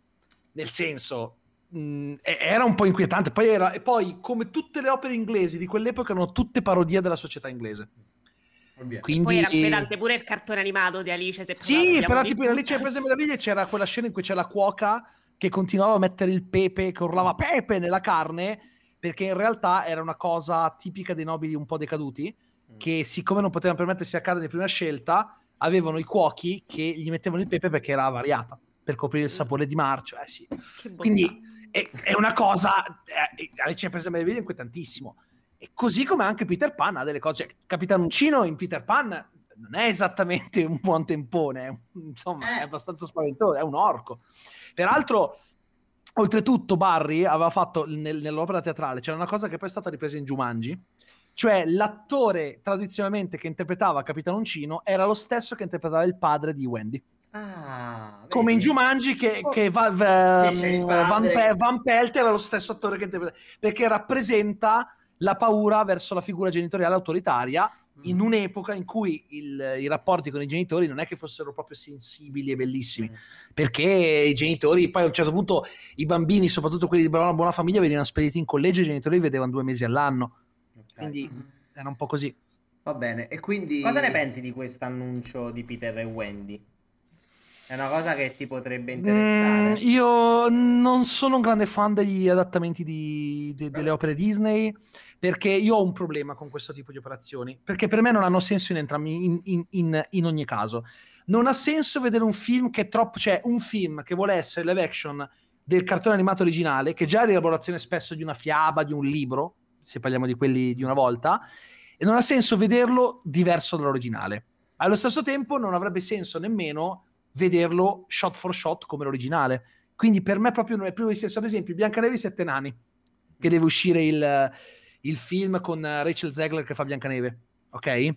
nel senso... mh, e- era un po' inquietante. Poi, era, e poi, come tutte le opere inglesi di quell'epoca, erano tutte parodie della società inglese. Ovvio. Quindi... Poi era inquietante pure il cartone animato di Alice. Se sì, però tipo in Alice nel Paese delle Meraviglie c'era quella scena in cui c'è la cuoca che continuava a mettere il pepe, che urlava pepe nella carne, perché in realtà era una cosa tipica dei nobili un po' decaduti, che siccome non potevano permettersi la carne di prima scelta, avevano i cuochi che gli mettevano il pepe perché era variata, per coprire il sapore di marcio. Eh sì. Quindi è, è una cosa, eh, Alice nel Paese delle Meraviglie è inquietantissimo. E così come anche Peter Pan ha delle cose. Cioè, Capitan Uncino in Peter Pan non è esattamente un buon tempone, è, insomma, eh. è abbastanza spaventoso, è un orco. Peraltro, oltretutto, Barry aveva fatto nel, nell'opera teatrale, c'era una cosa che poi è stata ripresa in Jumanji, cioè l'attore tradizionalmente che interpretava Capitan Uncino era lo stesso che interpretava il padre di Wendy. Ah, come in Jumanji che, oh. che, va, va, che Van, Pe- Van Pelt era lo stesso attore che interpreta, perché rappresenta la paura verso la figura genitoriale autoritaria in un'epoca in cui il, i rapporti con i genitori non è che fossero proprio sensibili e bellissimi, perché i genitori, poi a un certo punto i bambini, soprattutto quelli di buona, buona famiglia, venivano spediti in collegio e i genitori li vedevano due mesi all'anno, okay. Quindi era un po' così. Va bene, e quindi... Cosa ne pensi di questo annuncio di Peter e Wendy? È una cosa che ti potrebbe interessare? Mm, io non sono un grande fan degli adattamenti di, de, delle opere Disney, perché io ho un problema con questo tipo di operazioni, perché per me non hanno senso in entrambi, in, in, in, in ogni caso. Non ha senso vedere un film che è troppo, cioè un film che vuole essere live action del cartone animato originale, che già è l'elaborazione spesso di una fiaba, di un libro, se parliamo di quelli di una volta, e non ha senso vederlo diverso dall'originale. Allo stesso tempo non avrebbe senso nemmeno vederlo shot for shot come l'originale. Quindi per me proprio non è più lo stesso. Ad esempio Biancaneve e i Sette Nani, che deve uscire il, il film con Rachel Zegler che fa Biancaneve, ok? Mm-hmm.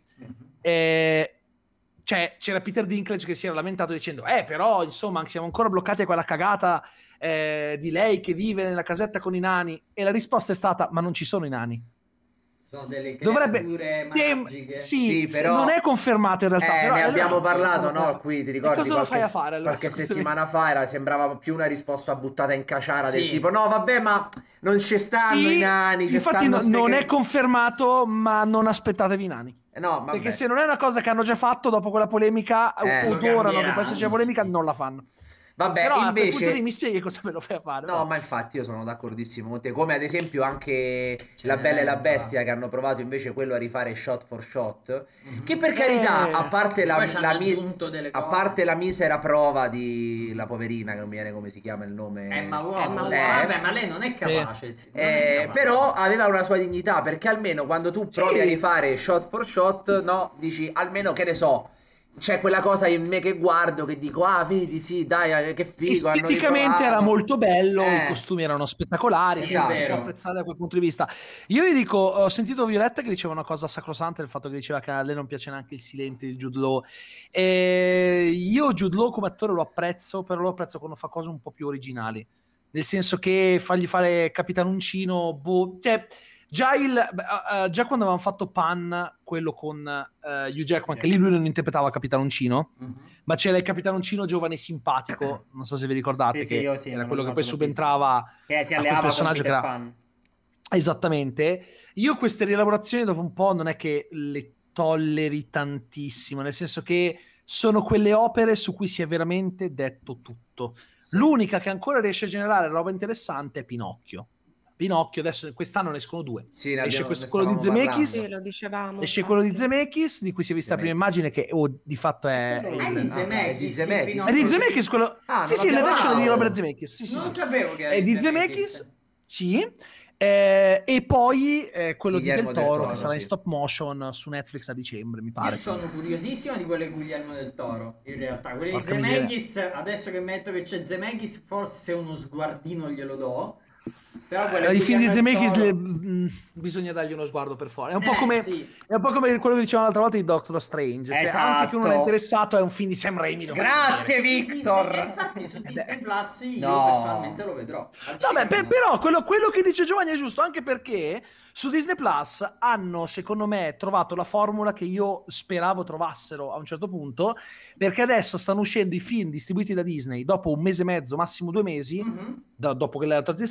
E, cioè c'era Peter Dinklage che si era lamentato dicendo eh però insomma siamo ancora bloccati a quella cagata eh, di lei che vive nella casetta con i nani, e la risposta è stata ma non ci sono i nani. Sono delle dovrebbe magiche. sì, sì, però non è confermato in realtà, eh, però ne abbiamo no, parlato, no? Qui ti ricordi cosa qualche, lo fai a fare, allora? qualche settimana fa era, sembrava più una risposta buttata in caciara, sì. del tipo no vabbè ma non ci stanno sì, i nani, ci infatti stanno no, ste... non è confermato, ma non aspettatevi i nani. Eh no, vabbè. Perché se non è una cosa che hanno già fatto dopo quella polemica eh, odorano che può esserci la polemica, non la fanno. Vabbè, però invece a mi spieghi cosa me lo fai a fare. No, però. ma infatti io sono d'accordissimo con te, come ad esempio anche Ce La Bella e la Bestia, che hanno provato invece quello a rifare shot for shot, mm-hmm. che per carità, eh, a parte la, la mis- a parte la misera prova di la poverina, che non mi viene come si chiama il nome, Emma Watson, eh, vabbè, ma lei non è capace, sì. non è capace. Eh, però aveva una sua dignità, perché almeno quando tu provi sì. a rifare shot for shot, no, dici almeno, che ne so, c'è quella cosa in me che guardo, che dico ah vedi sì dai che figo, esteticamente era molto bello, eh. i costumi erano spettacolari, sì, si esatto. può apprezzare da quel punto di vista. Io vi dico, ho sentito Violetta che diceva una cosa sacrosanta, il fatto che diceva che a lei non piace neanche il silente di Jude Law, e io Jude Law come attore lo apprezzo, però lo apprezzo quando fa cose un po' più originali, nel senso che fargli fare Capitan Uncino, boh, cioè Già, il, uh, già quando avevamo fatto Pan, quello con uh, Hugh Jackman, che lì lui non interpretava Capitan Uncino, uh-huh. ma c'era il Capitan Uncino giovane simpatico, non so se vi ricordate, sì, che sì, io sì, era quello che poi subentrava che si a quel personaggio che era... Pan. Esattamente. Io queste rielaborazioni dopo un po' non è che le tolleri tantissimo, nel senso che sono quelle opere su cui si è veramente detto tutto. Sì. L'unica che ancora riesce a generare roba interessante è Pinocchio. Pinocchio, adesso quest'anno ne escono due. Sì, ne esce abbiamo, questo, quello di Zemeckis, sì, lo dicevamo, esce infatti. quello di Zemeckis, di cui si è vista la prima immagine, che oh, di fatto è... È, è di Zemeckis. È di Zemeckis, è di Zemeckis quello... Ah, sì, sì, live action di Robert Zemeckis. Sì, sì, non sì. sapevo che era è di Zemeckis, sì. Eh, e poi eh, quello Guillermo di Del Toro, del Toro che sarà sì. in stop motion su Netflix a dicembre, mi pare. Io sono curiosissimo di quello di Guillermo del Toro, in realtà. Quelli Porca di Zemeckis, adesso che metto che c'è Zemeckis, forse uno sguardino glielo do. Però i film di Zemeckis le, mh, bisogna dargli uno sguardo per forza. È un po' eh, come sì. è un po' come quello che dicevamo l'altra volta di Doctor Strange. Cioè, esatto. anche che uno è interessato è un film di Sam Raimi. Grazie Victor. Disney, infatti su Disney Plus io no. personalmente lo vedrò. No, beh, per, però quello, quello che dice Giovanni è giusto, anche perché su Disney Plus hanno, secondo me, trovato la formula che io speravo trovassero a un certo punto, perché adesso stanno uscendo i film distribuiti da Disney dopo un mese e mezzo, massimo due mesi, mm-hmm. da, dopo che l'hanno tolto in sala, direttamente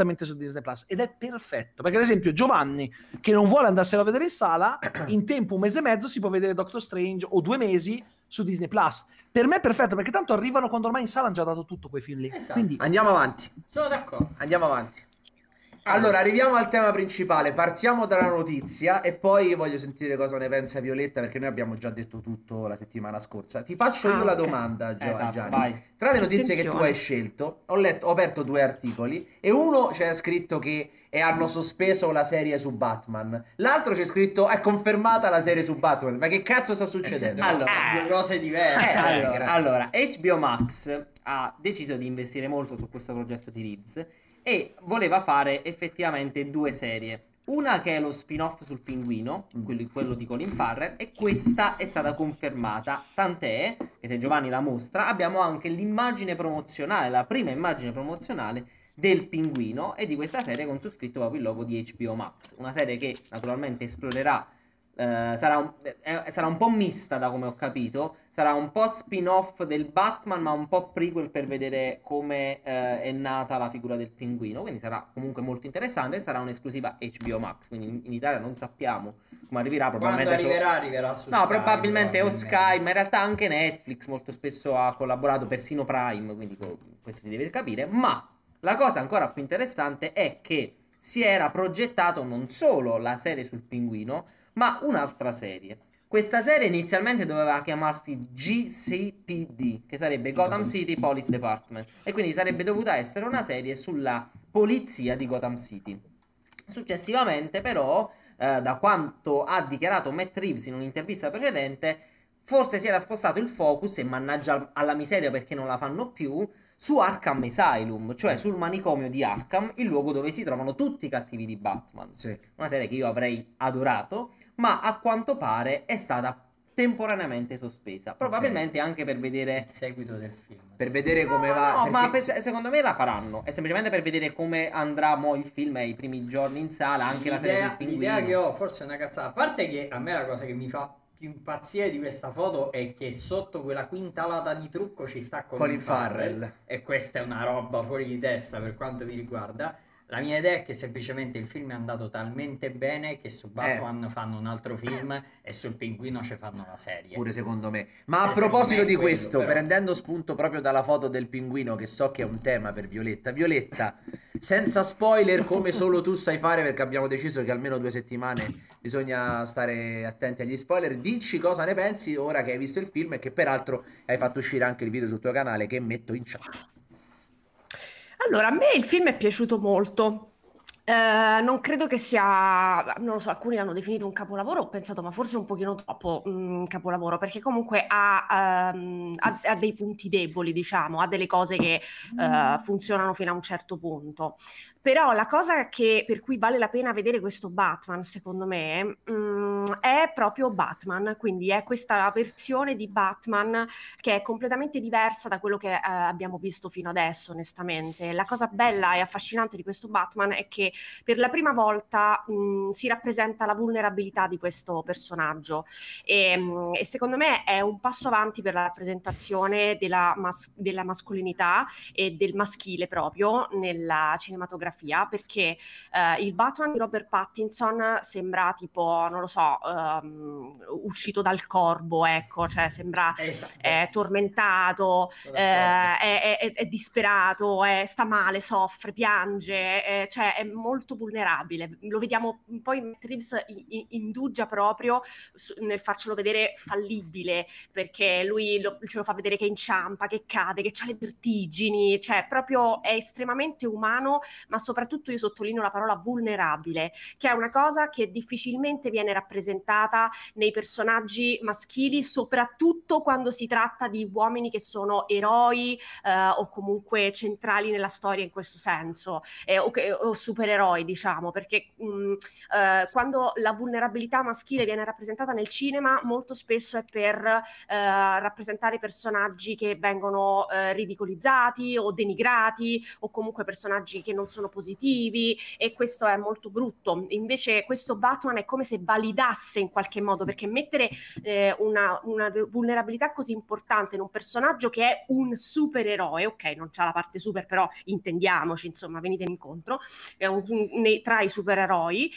direttamente su Disney Plus, ed è perfetto, perché ad esempio Giovanni, che non vuole andarselo a vedere in sala, in tempo un mese e mezzo si può vedere Doctor Strange, o due mesi su Disney Plus. Per me è perfetto, perché tanto arrivano quando ormai in sala hanno già dato tutto quei film lì. Esatto. Quindi Andiamo avanti. Sono d'accordo. Andiamo avanti. Allora, arriviamo al tema principale. Partiamo dalla notizia e poi voglio sentire cosa ne pensa Violetta, perché noi abbiamo già detto tutto la settimana scorsa. Ti faccio Ah, io la ok. domanda, Gio- Esatto, Gianni. vai. Tra le notizie che tu Attenzione. hai scelto, ho letto, ho aperto due articoli e uno c'è scritto che e hanno sospeso la serie su Batman. L'altro c'è scritto è confermata la serie su Batman. Ma che cazzo sta succedendo? Allora, Sono due cose diverse. Eh, allora, grazie. allora, H B O Max ha deciso di investire molto su questo progetto di Reeves e voleva fare effettivamente due serie. Una che è lo spin-off sul pinguino, quello, quello di Colin Farrell, e questa è stata confermata. Tant'è che, se Giovanni la mostra, abbiamo anche l'immagine promozionale, la prima immagine promozionale del pinguino e di questa serie con su scritto proprio il logo di H B O Max. Una serie che naturalmente esplorerà. Uh, sarà, un, eh, sarà un po' mista, da come ho capito. Sarà un po' spin-off del Batman, ma un po' prequel per vedere come uh, è nata la figura del pinguino. Quindi sarà comunque molto interessante. Sarà un'esclusiva H B O Max. Quindi in, in Italia non sappiamo come arriverà. Quando Probabilmente solo- arriverà, arriverà su No, Sky, probabilmente o probabilmente. Sky, ma in realtà anche Netflix molto spesso ha collaborato, persino Prime. Quindi co- questo si deve capire. Ma la cosa ancora più interessante è che si era progettato non solo la serie sul pinguino, ma un'altra serie. Questa serie inizialmente doveva chiamarsi G C P D, che sarebbe Gotham City Police Department, e quindi sarebbe dovuta essere una serie sulla polizia di Gotham City. Successivamente, però, eh, da quanto ha dichiarato Matt Reeves in un'intervista precedente, forse si era spostato il focus, e mannaggia alla miseria perché non la fanno più, su Arkham Asylum, cioè sul manicomio di Arkham, il luogo dove si trovano tutti i cattivi di Batman. Sì. Una serie che io avrei adorato, ma a quanto pare è stata temporaneamente sospesa. Probabilmente anche per vedere... Il seguito del film. Per vedere come No, va. no, ma perché- per- secondo me la faranno. È semplicemente per vedere come andrà mo il film ai primi giorni in sala, anche la serie sul L'idea, pinguino. l'idea che ho, forse è una cazzata. A parte che a me la cosa che mi fa più impazzire di questa foto è che sotto quella quintalata di trucco ci sta Colin, Colin Farrell. Farrell, e questa è una roba fuori di testa per quanto mi riguarda. La mia idea è che semplicemente il film è andato talmente bene che su Batman fanno un altro film e sul pinguino ci fanno la serie. Pure secondo me. Ma a Eh, proposito secondo me di è quello, questo, però. prendendo spunto proprio dalla foto del pinguino, che so che è un tema per Violetta. Violetta, senza spoiler, come solo tu sai fare, perché abbiamo deciso che almeno due settimane bisogna stare attenti agli spoiler. Dici cosa ne pensi ora che hai visto il film e che peraltro hai fatto uscire anche il video sul tuo canale, che metto in chat. Allora, a me il film è piaciuto molto. Eh, non credo che sia, non lo so, alcuni l'hanno definito un capolavoro, ho pensato ma forse un pochino troppo un capolavoro, perché comunque ha, ehm, ha- ha dei punti deboli, diciamo, ha delle cose che eh, funzionano fino a un certo punto. Però la cosa che, per cui vale la pena vedere questo Batman, secondo me, mm, è proprio Batman, quindi è questa versione di Batman che è completamente diversa da quello che eh, abbiamo visto fino adesso, onestamente. La cosa bella e affascinante di questo Batman è che per la prima volta mh, si rappresenta la vulnerabilità di questo personaggio e, mh, e secondo me è un passo avanti per la rappresentazione della, mas- della mascolinità e del maschile proprio nella cinematografia, perché eh, il Batman di Robert Pattinson sembra tipo, non lo so, ehm, uscito dal corvo, ecco, cioè sembra Esatto. è tormentato, Sono eh, è, è- è disperato, è- sta male, soffre, piange, eh, cioè è molto vulnerabile. Lo vediamo poi, Matt Reeves i- i- indugia proprio su- nel farcelo vedere fallibile, perché lui lo- ce lo fa vedere che inciampa, che cade, che ha le vertigini, cioè proprio è estremamente umano, ma soprattutto io sottolineo la parola vulnerabile, che è una cosa che difficilmente viene rappresentata nei personaggi maschili, soprattutto quando si tratta di uomini che sono eroi eh, o comunque centrali nella storia in questo senso, eh, o, che- o supereroi, diciamo, perché mh, eh, quando la vulnerabilità maschile viene rappresentata nel cinema, molto spesso è per eh, rappresentare personaggi che vengono eh, ridicolizzati o denigrati, o comunque personaggi che non sono positivi e questo è molto brutto. Invece questo Batman è come se validasse in qualche modo, perché mettere eh, una, una vulnerabilità così importante in un personaggio che è un supereroe, ok, non c'ha la parte super, però intendiamoci, insomma, venitemi incontro, è un, un, tra i supereroi,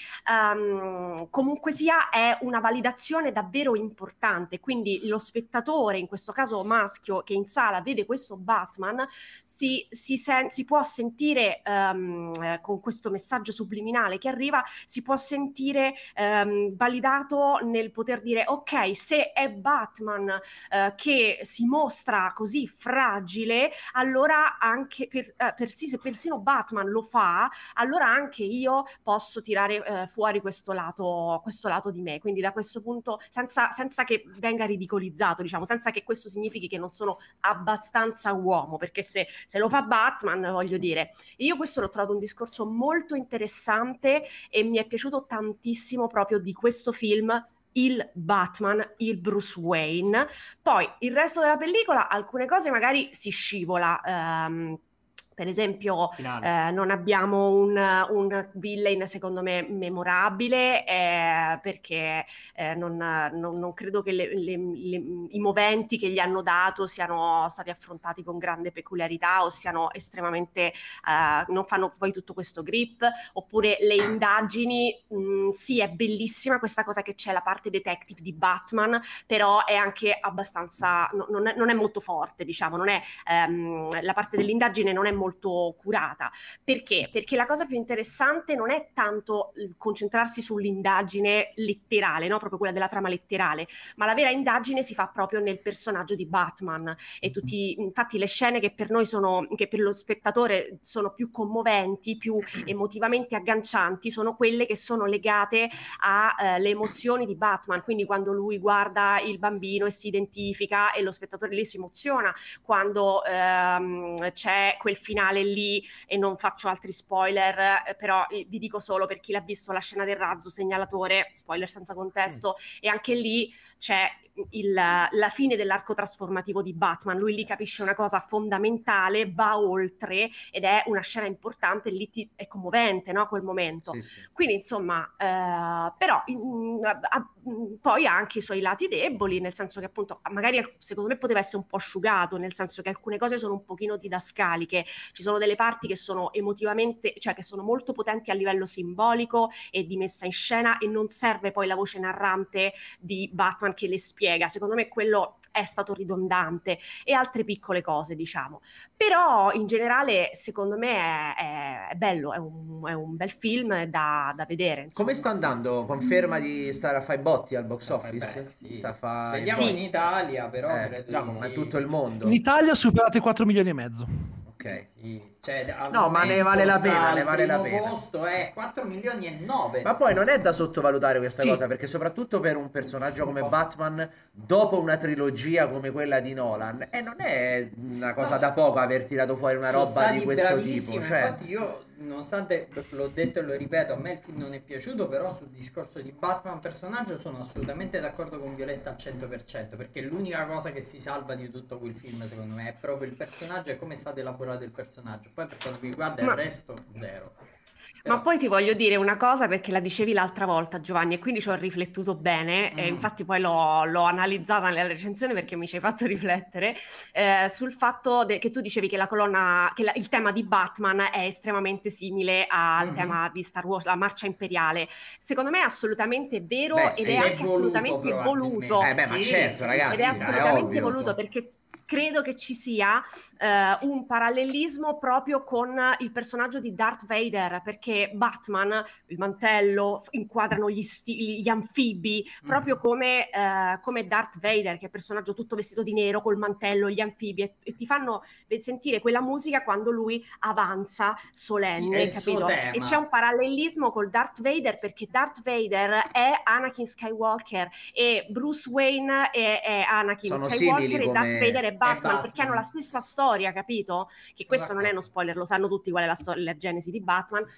um, comunque sia è una validazione davvero importante, quindi lo spettatore, in questo caso maschio, che in sala vede questo Batman, si, si, sen- si può sentire um, eh, con questo messaggio subliminale che arriva, si può sentire um, validato nel poter dire ok, se è Batman uh, che si mostra così fragile, allora anche per, uh, persi- se persino Batman lo fa, allora anche io posso tirare uh, fuori questo lato, questo lato di me, quindi da questo punto senza, senza che venga ridicolizzato, diciamo, senza che questo significhi che non sono abbastanza uomo, perché se, se lo fa Batman, voglio dire, io questo l'ho trovato un discorso molto interessante e mi è piaciuto tantissimo proprio di questo film, il Batman, il Bruce Wayne. Poi il resto della pellicola, alcune cose magari si scivola, um, per esempio eh, non abbiamo un, un villain secondo me memorabile eh, perché eh, non, non, non credo che le, le, le, i moventi che gli hanno dato siano stati affrontati con grande peculiarità o siano estremamente eh, non fanno poi tutto questo grip, oppure le indagini, mh, sì, è bellissima questa cosa che c'è la parte detective di Batman, però è anche abbastanza no, non, è, non è molto forte, diciamo, non è ehm, la parte dell'indagine non è molto molto curata. Perché? Perché la cosa più interessante non è tanto concentrarsi sull'indagine letterale, no? Proprio quella della trama letterale, ma la vera indagine si fa proprio nel personaggio di Batman e tutti, infatti le scene che per noi sono, che per lo spettatore sono più commoventi, più emotivamente aggancianti, sono quelle che sono legate alle eh, emozioni di Batman, quindi quando lui guarda il bambino e si identifica e lo spettatore lì si emoziona, quando ehm, c'è quel finale lì, e non faccio altri spoiler, eh, però eh, vi dico solo per chi l'ha visto la scena del razzo segnalatore, spoiler senza contesto, mm. e anche lì c'è il, la fine dell'arco trasformativo di Batman, lui lì capisce una cosa fondamentale, va oltre ed è una scena importante, lì ti, è commovente, no, quel momento. Sì, sì. Quindi insomma, eh, però in, a, a, poi ha anche i suoi lati deboli, nel senso che appunto magari secondo me poteva essere un po' asciugato, nel senso che alcune cose sono un pochino didascaliche, ci sono delle parti che sono emotivamente, cioè che sono molto potenti a livello simbolico e di messa in scena, e non serve poi la voce narrante di Batman che le spiega. Secondo me quello è stato ridondante, e altre piccole cose, diciamo. Però in generale secondo me è, è, è bello, è un, è un bel film da, da vedere, insomma. Come sta andando? Conferma di stare a fare botti al box office? Beh, sì. Sta a fa... Vediamo sì. in Italia, però eh, credo Giacomo, sì. è tutto il mondo. In Italia ha superato i quattro milioni e mezzo. Ok. Sì. Cioè, no, ma ne vale la pena, ne vale la pena. Il posto è quattro milioni e nove. Ma poi non è da sottovalutare questa sì. cosa, perché soprattutto per un personaggio come Batman, dopo una trilogia come quella di Nolan, e eh, non è una cosa no, da poco aver tirato fuori una roba di questo tipo. Cioè... Infatti io, nonostante l'ho detto e lo ripeto, a me il film non è piaciuto, però sul discorso di Batman personaggio sono assolutamente d'accordo con Violetta al cento per cento, perché l'unica cosa che si salva di tutto quel film secondo me è proprio il personaggio e come è stato elaborato il personaggio. Poi per quanto mi riguarda Ma... il resto zero. Però... Ma poi ti voglio dire una cosa, perché la dicevi l'altra volta, Giovanni, e quindi ci ho riflettuto bene, mm. e infatti poi l'ho, l'ho analizzata nella recensione perché mi ci hai fatto riflettere eh, sul fatto de- che tu dicevi che la colonna, che la, il tema di Batman è estremamente simile al mm-hmm. tema di Star Wars, la marcia imperiale. Secondo me è assolutamente vero. Beh, sì, ed è anche è voluto, assolutamente voluto. Eh beh, ma sì, certo, ragazzi, ed è assolutamente è voluto, perché credo che ci sia eh, un parallelismo proprio con il personaggio di Darth Vader, perché Batman, il mantello, inquadrano gli, sti- gli anfibi, mm. proprio come, eh, come Darth Vader, che è il personaggio tutto vestito di nero, col mantello, gli anfibi, e, e ti fanno sentire quella musica quando lui avanza solenne, sì, capito? E c'è un parallelismo col Darth Vader, perché Darth Vader è Anakin Skywalker e Bruce Wayne è, è Anakin Sono Skywalker, e come... Darth Vader è Batman, è Batman, perché hanno la stessa storia, capito? Che questo non è uno spoiler, lo sanno tutti qual è la, sto- la genesi di Batman.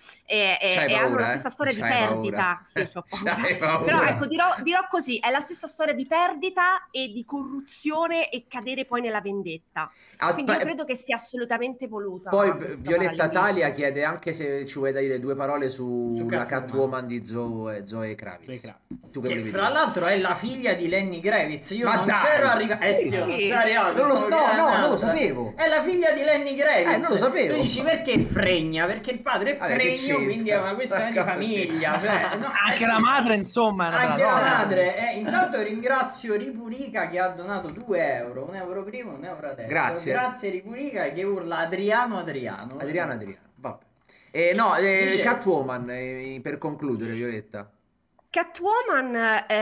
e, e, C'hai e hanno paura, la eh? stessa storia di C'hai perdita. paura. Sì, c'ho paura. C'hai paura. Però ecco, dirò, dirò così, è la stessa storia di perdita e di corruzione e cadere poi nella vendetta. Quindi io Aspe- credo che sia assolutamente voluta Poi questo Violetta parallelismo. Talia chiede anche se ci vuoi dire due parole Su sulla Catwoman. Catwoman di Zoe, Zoe Zoe Kravitz. Kravitz. Tu che Che volevi fra dire? l'altro è la figlia di Lenny Kravitz. Io Ma non dai! c'ero arrivato. Eh, zio, non Sì. c'ero arrivato, Non lo so, pensavo che no, era non lo un'altra. sapevo. È la figlia di Lenny Kravitz. Eh, non lo sapevo. Tu dici perché fregna? Perché il padre è Vabbè, che fregno, c'entra? quindi è una questione di Porca famiglia. Cioè, no, Anche eh, la scusa. madre, insomma, è una Anche bella la donna. madre, eh, intanto ringrazio Ripurica che ha donato due euro, un euro prima, un euro adesso. Grazie. Grazie Ripurica che urla Adriano Adriano. Adriana Adriana, vabbè. Eh, no, eh, Dice- Catwoman, eh, per concludere, Violetta. Catwoman,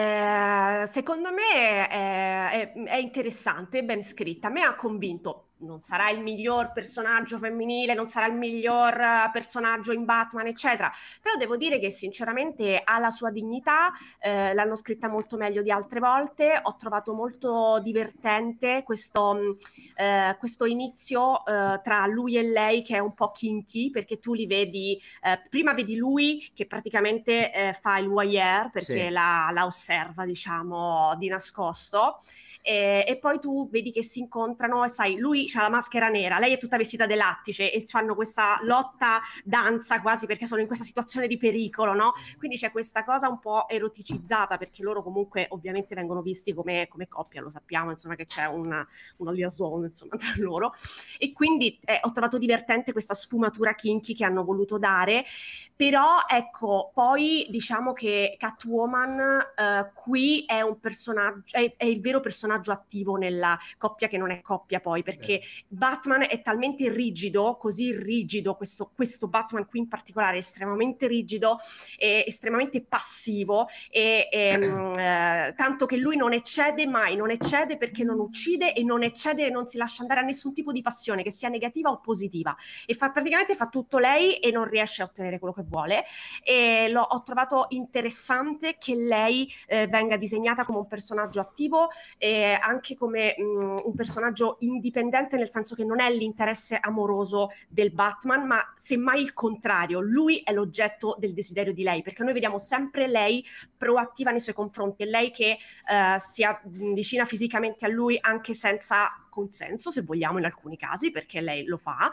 eh, secondo me, è, è- è interessante, è ben scritta. A me ha convinto. Non sarà il miglior personaggio femminile, non sarà il miglior eh, personaggio in Batman, eccetera. Però devo dire che sinceramente ha la sua dignità, eh, l'hanno scritta molto meglio di altre volte. Ho trovato molto divertente questo, mh, eh, questo inizio eh, tra lui e lei che è un po' kinky, perché tu li vedi, eh, prima vedi lui che praticamente eh, fa il voyeur perché Sì. la, la osserva, diciamo, di nascosto. E, e poi tu vedi che si incontrano e sai, lui c'ha la maschera nera, lei è tutta vestita de lattice e fanno questa lotta danza quasi perché sono in questa situazione di pericolo, no? Quindi c'è questa cosa un po' eroticizzata perché loro comunque ovviamente vengono visti come, come coppia, lo sappiamo, insomma che c'è una, una liaison insomma tra loro e quindi eh, ho trovato divertente questa sfumatura kinky che hanno voluto dare. Però ecco, poi diciamo che Catwoman eh, qui è un personaggio, è, è il vero personaggio attivo nella coppia che non è coppia poi, perché Batman è talmente rigido, così rigido, questo, questo Batman qui in particolare è estremamente rigido, è estremamente passivo, e, ehm, eh, tanto che lui non eccede mai, non eccede perché non uccide e non eccede e non si lascia andare a nessun tipo di passione, che sia negativa o positiva, e fa, praticamente fa tutto lei e non riesce a ottenere quello che vuole. E l'ho, ho trovato interessante che lei eh, venga disegnata come un personaggio attivo e anche come mh, un personaggio indipendente, nel senso che non è l'interesse amoroso del Batman, ma semmai il contrario, lui è l'oggetto del desiderio di lei, perché noi vediamo sempre lei proattiva nei suoi confronti, è lei che eh, si avvicina fisicamente a lui anche senza consenso, se vogliamo, in alcuni casi, perché lei lo fa,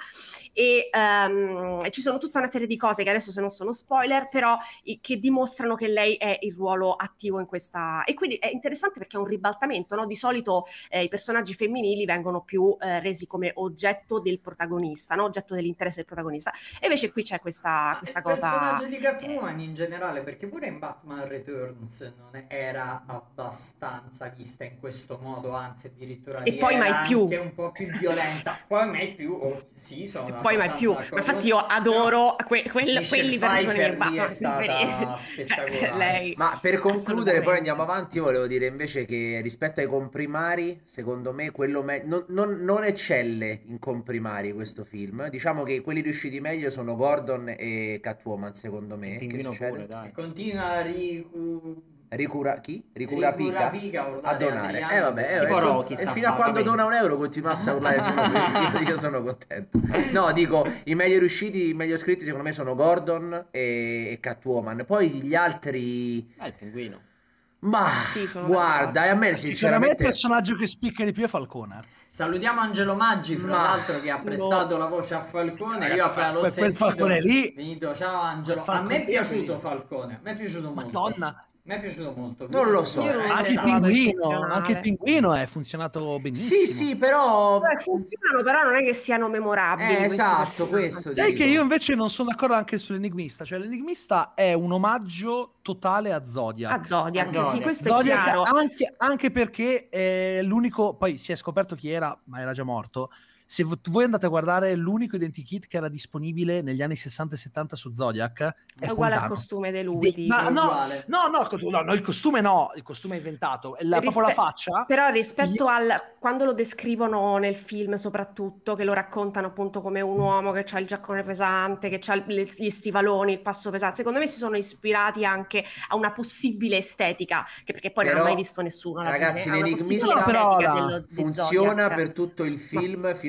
e um, ci sono tutta una serie di cose che adesso, se non sono spoiler, però i, che dimostrano che lei è il ruolo attivo in questa, e quindi è interessante perché è un ribaltamento, no? Di solito eh, i personaggi femminili vengono più eh, resi come oggetto del protagonista, no? Oggetto dell'interesse del protagonista, e invece qui c'è questa, questa il cosa. personaggio di Catwoman in generale, perché pure in Batman Returns non era abbastanza vista in questo modo, anzi addirittura E lì poi mai era più. anche un po' più violenta, poi mai più, oh, sì, sono E poi mai abbastanza più, ma d'accordo. infatti io adoro que- quel- Michelle quelli versioni Pfeiffer di lì è Batman stata preferiti. spettacolare. Cioè, lei Ma per concludere, assolutamente. poi andiamo avanti, volevo dire invece che rispetto ai comprimari, secondo me quello me- non, non- non eccelle in comprimari questo film. Diciamo che quelli riusciti meglio sono Gordon e Catwoman, secondo me. Il Che pinguino succede? pure, dai. Continua a ricu... Ricura chi? Ricura Ricura Pica? Pica, urlare A donare. Adriano. Eh vabbè, eh, Tipo e, Rocky e sta fino a fa, quando capito? dona un euro continuasse a urlare il nome, io, io sono contento. No, dico, i meglio riusciti, i meglio scritti secondo me sono Gordon e, e Catwoman. Poi gli altri... Ah, il pinguino. Ma Sì, sono guarda, e a me Secondo me il sinceramente... personaggio che spicca di più è Falcone. Salutiamo Angelo Maggi, fra Ma- l'altro, che ha prestato la voce a Falcone. Ragazzi, Io appena l'ho quel- quel sentito, Falcone lì- finito, ciao Angelo. Quel A me è Falcone piaciuto lì. Falcone, a me è piaciuto molto. Madonna. Mi è piaciuto molto. Non lo so. Io non l'ho Anche il trovato pinguino, eccezionale. anche il pinguino è funzionato benissimo. Sì, sì, però... Beh, funzionano, però non è che siano memorabili. Eh, questi esatto, personaggi. questo Sai dico. che io invece non sono d'accordo anche sull'enigmista, cioè l'enigmista è un omaggio totale a Zodiac. A Zodiac, A sì, Zodiac. questo Zodiac è chiaro. anche, anche perché è l'unico, poi si è scoperto chi era, ma era già morto. Se vo- voi andate a guardare l'unico identikit che era disponibile negli anni sessanta e settanta su Zodiac, È è uguale al Poldano. costume di lui. Di- tipo. ma È no, uguale. no, no, il co- no, no, il costume no, il costume è inventato, è la, Rispe- proprio la faccia. Però rispetto al quando lo descrivono nel film, soprattutto, che lo raccontano appunto come un uomo che ha il giaccone pesante, che ha gli stivaloni, il passo pesante, secondo me si sono ispirati anche a una possibile estetica, che perché poi non Però, ha mai visto nessuno alla ragazzi, fine, a una l'enigmista possibile estetica però, dello- di funziona Zodiac. per tutto il film fino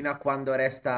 fino a quando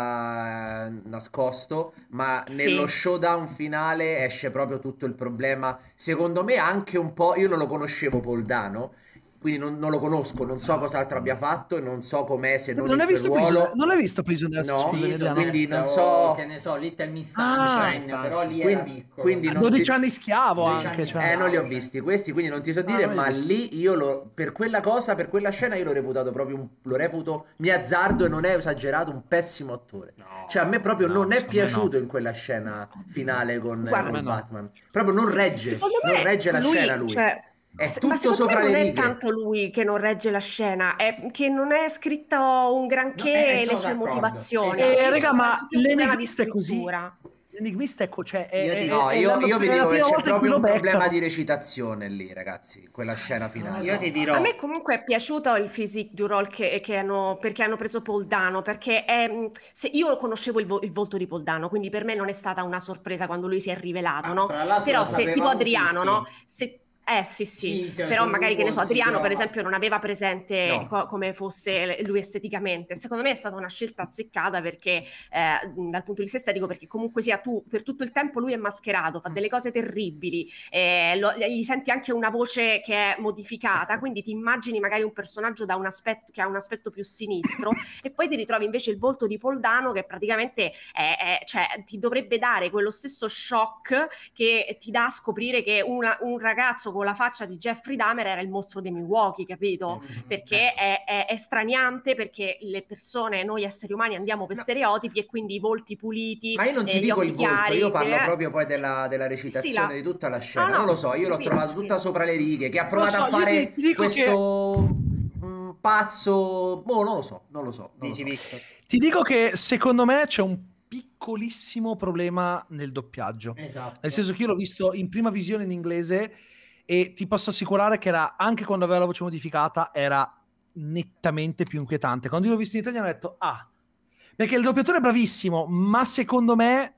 resta eh, nascosto, ma Sì. nello showdown finale esce proprio tutto il problema. Secondo me anche un po', io non lo conoscevo Paul Dano, quindi non, non lo conosco, non so cos'altro abbia fatto e non so com'è se non Non in hai quel visto Prisoner- ruolo. non l'hai visto Prisoners? No, Scusami, Prisoners, Adriano. quindi non o, so- che ne so, Little Miss Ah, Sunshine, Sunshine. però lì era Quindi- piccolo. quindi non dodici ti- anni schiavo dodici anche. anni Cioè. Eh, non li ho cioè. visti questi, quindi non ti so Ah, dire, non li ma hai visti. lì io lo, per quella cosa, per quella scena io l'ho reputato proprio un, lo reputo, mi azzardo e non è esagerato, un pessimo attore. Cioè a me proprio No, non è secondo me piaciuto in quella scena finale con, Guarda, con no. Batman. Proprio non regge, Secondo non me regge la lui, scena lui. cioè, È se- tutto ma secondo sopra me le non è righe. tanto lui che non regge la scena, è che non è scritto un granché No, eh, le sono sue d'accordo. motivazioni. Esatto. Eh, Io raga, sono ma su più un problema di l'enigmista è così. scrittura. L'enigmista è co- cioè, è, Io ti- è- No, è io, l'anno- io vi è la dico che prima c'è volta in cui proprio lo un problema beccano. di recitazione lì, ragazzi, quella scena finale. Io ti dirò. A me comunque è piaciuto il physique du role che, che hanno, perché hanno preso Paul Dano, perché è, se io conoscevo il, vo- il volto di Paul Dano, quindi per me non è stata una sorpresa quando lui si è rivelato, Ma no? fra l'altro Però lo se sapevamo tipo Adriano, tutti. no? Se, eh sì sì, Sì, sì, però se magari lui che ne so, Adriano per considera- esempio non aveva presente No. co- come fosse lui esteticamente. Secondo me è stata una scelta azzeccata perché eh, dal punto di vista estetico, perché comunque sia tu per tutto il tempo lui è mascherato, fa delle cose terribili, eh, lo- gli senti anche una voce che è modificata, quindi ti immagini magari un personaggio da un aspetto che ha un aspetto più sinistro e poi ti ritrovi invece il volto di Paul Dano che praticamente è, è- cioè, ti dovrebbe dare quello stesso shock che ti dà a scoprire che una- un ragazzo con la faccia di Jeffrey Dahmer era il mostro dei Milwaukee, capito? Perché è, è, è straniante, perché le persone, noi esseri umani andiamo per No. stereotipi e quindi i volti puliti, Ma io non ti eh, gli dico occhi il volto, chiari, io parlo eh, proprio poi della, della recitazione la- di tutta la scena. No, no, non lo so, io l'ho capito, trovata tutta capito. sopra le righe. Che ha Non provato lo so, a io fare ti- ti dico questo mm, pazzo. Boh, non lo so, non lo so. Non lo Dici so. Victor. Ti dico che secondo me c'è un piccolissimo problema nel doppiaggio. Esatto. Nel senso che io l'ho visto in prima visione in inglese e ti posso assicurare che era, anche quando aveva la voce modificata, era nettamente più inquietante. Quando io l'ho visto in italiano ho detto, ah, perché il doppiatore è bravissimo, ma secondo me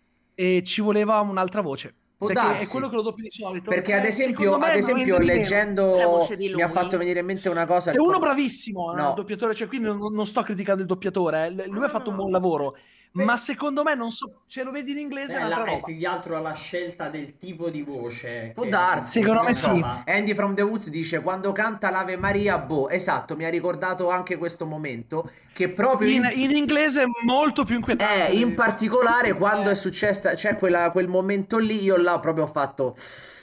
eh, ci voleva un'altra voce. Può Perché darsi. è quello che lo doppio di solito. Perché ad Eh, esempio, secondo me ad non esempio rende di meno. leggendo La voce di mi ha lui. fatto venire in mente una cosa. È uno bravissimo, eh, No. il doppiatore, cioè qui non, non sto criticando il doppiatore, eh, lui ha fatto un buon lavoro, ma secondo me non so, se lo vedi in inglese è Eh, un'altra la- è roba. più che altro la scelta del tipo di voce. Può che- darsi, Secondo non me so. sì. Andy from the Woods dice quando canta l'Ave Maria, boh, esatto, mi ha ricordato anche questo momento che proprio In, in, in inglese è molto più inquietante. eh, in particolare quando Eh. è successa, c'è quella- quel momento lì, io là proprio ho fatto,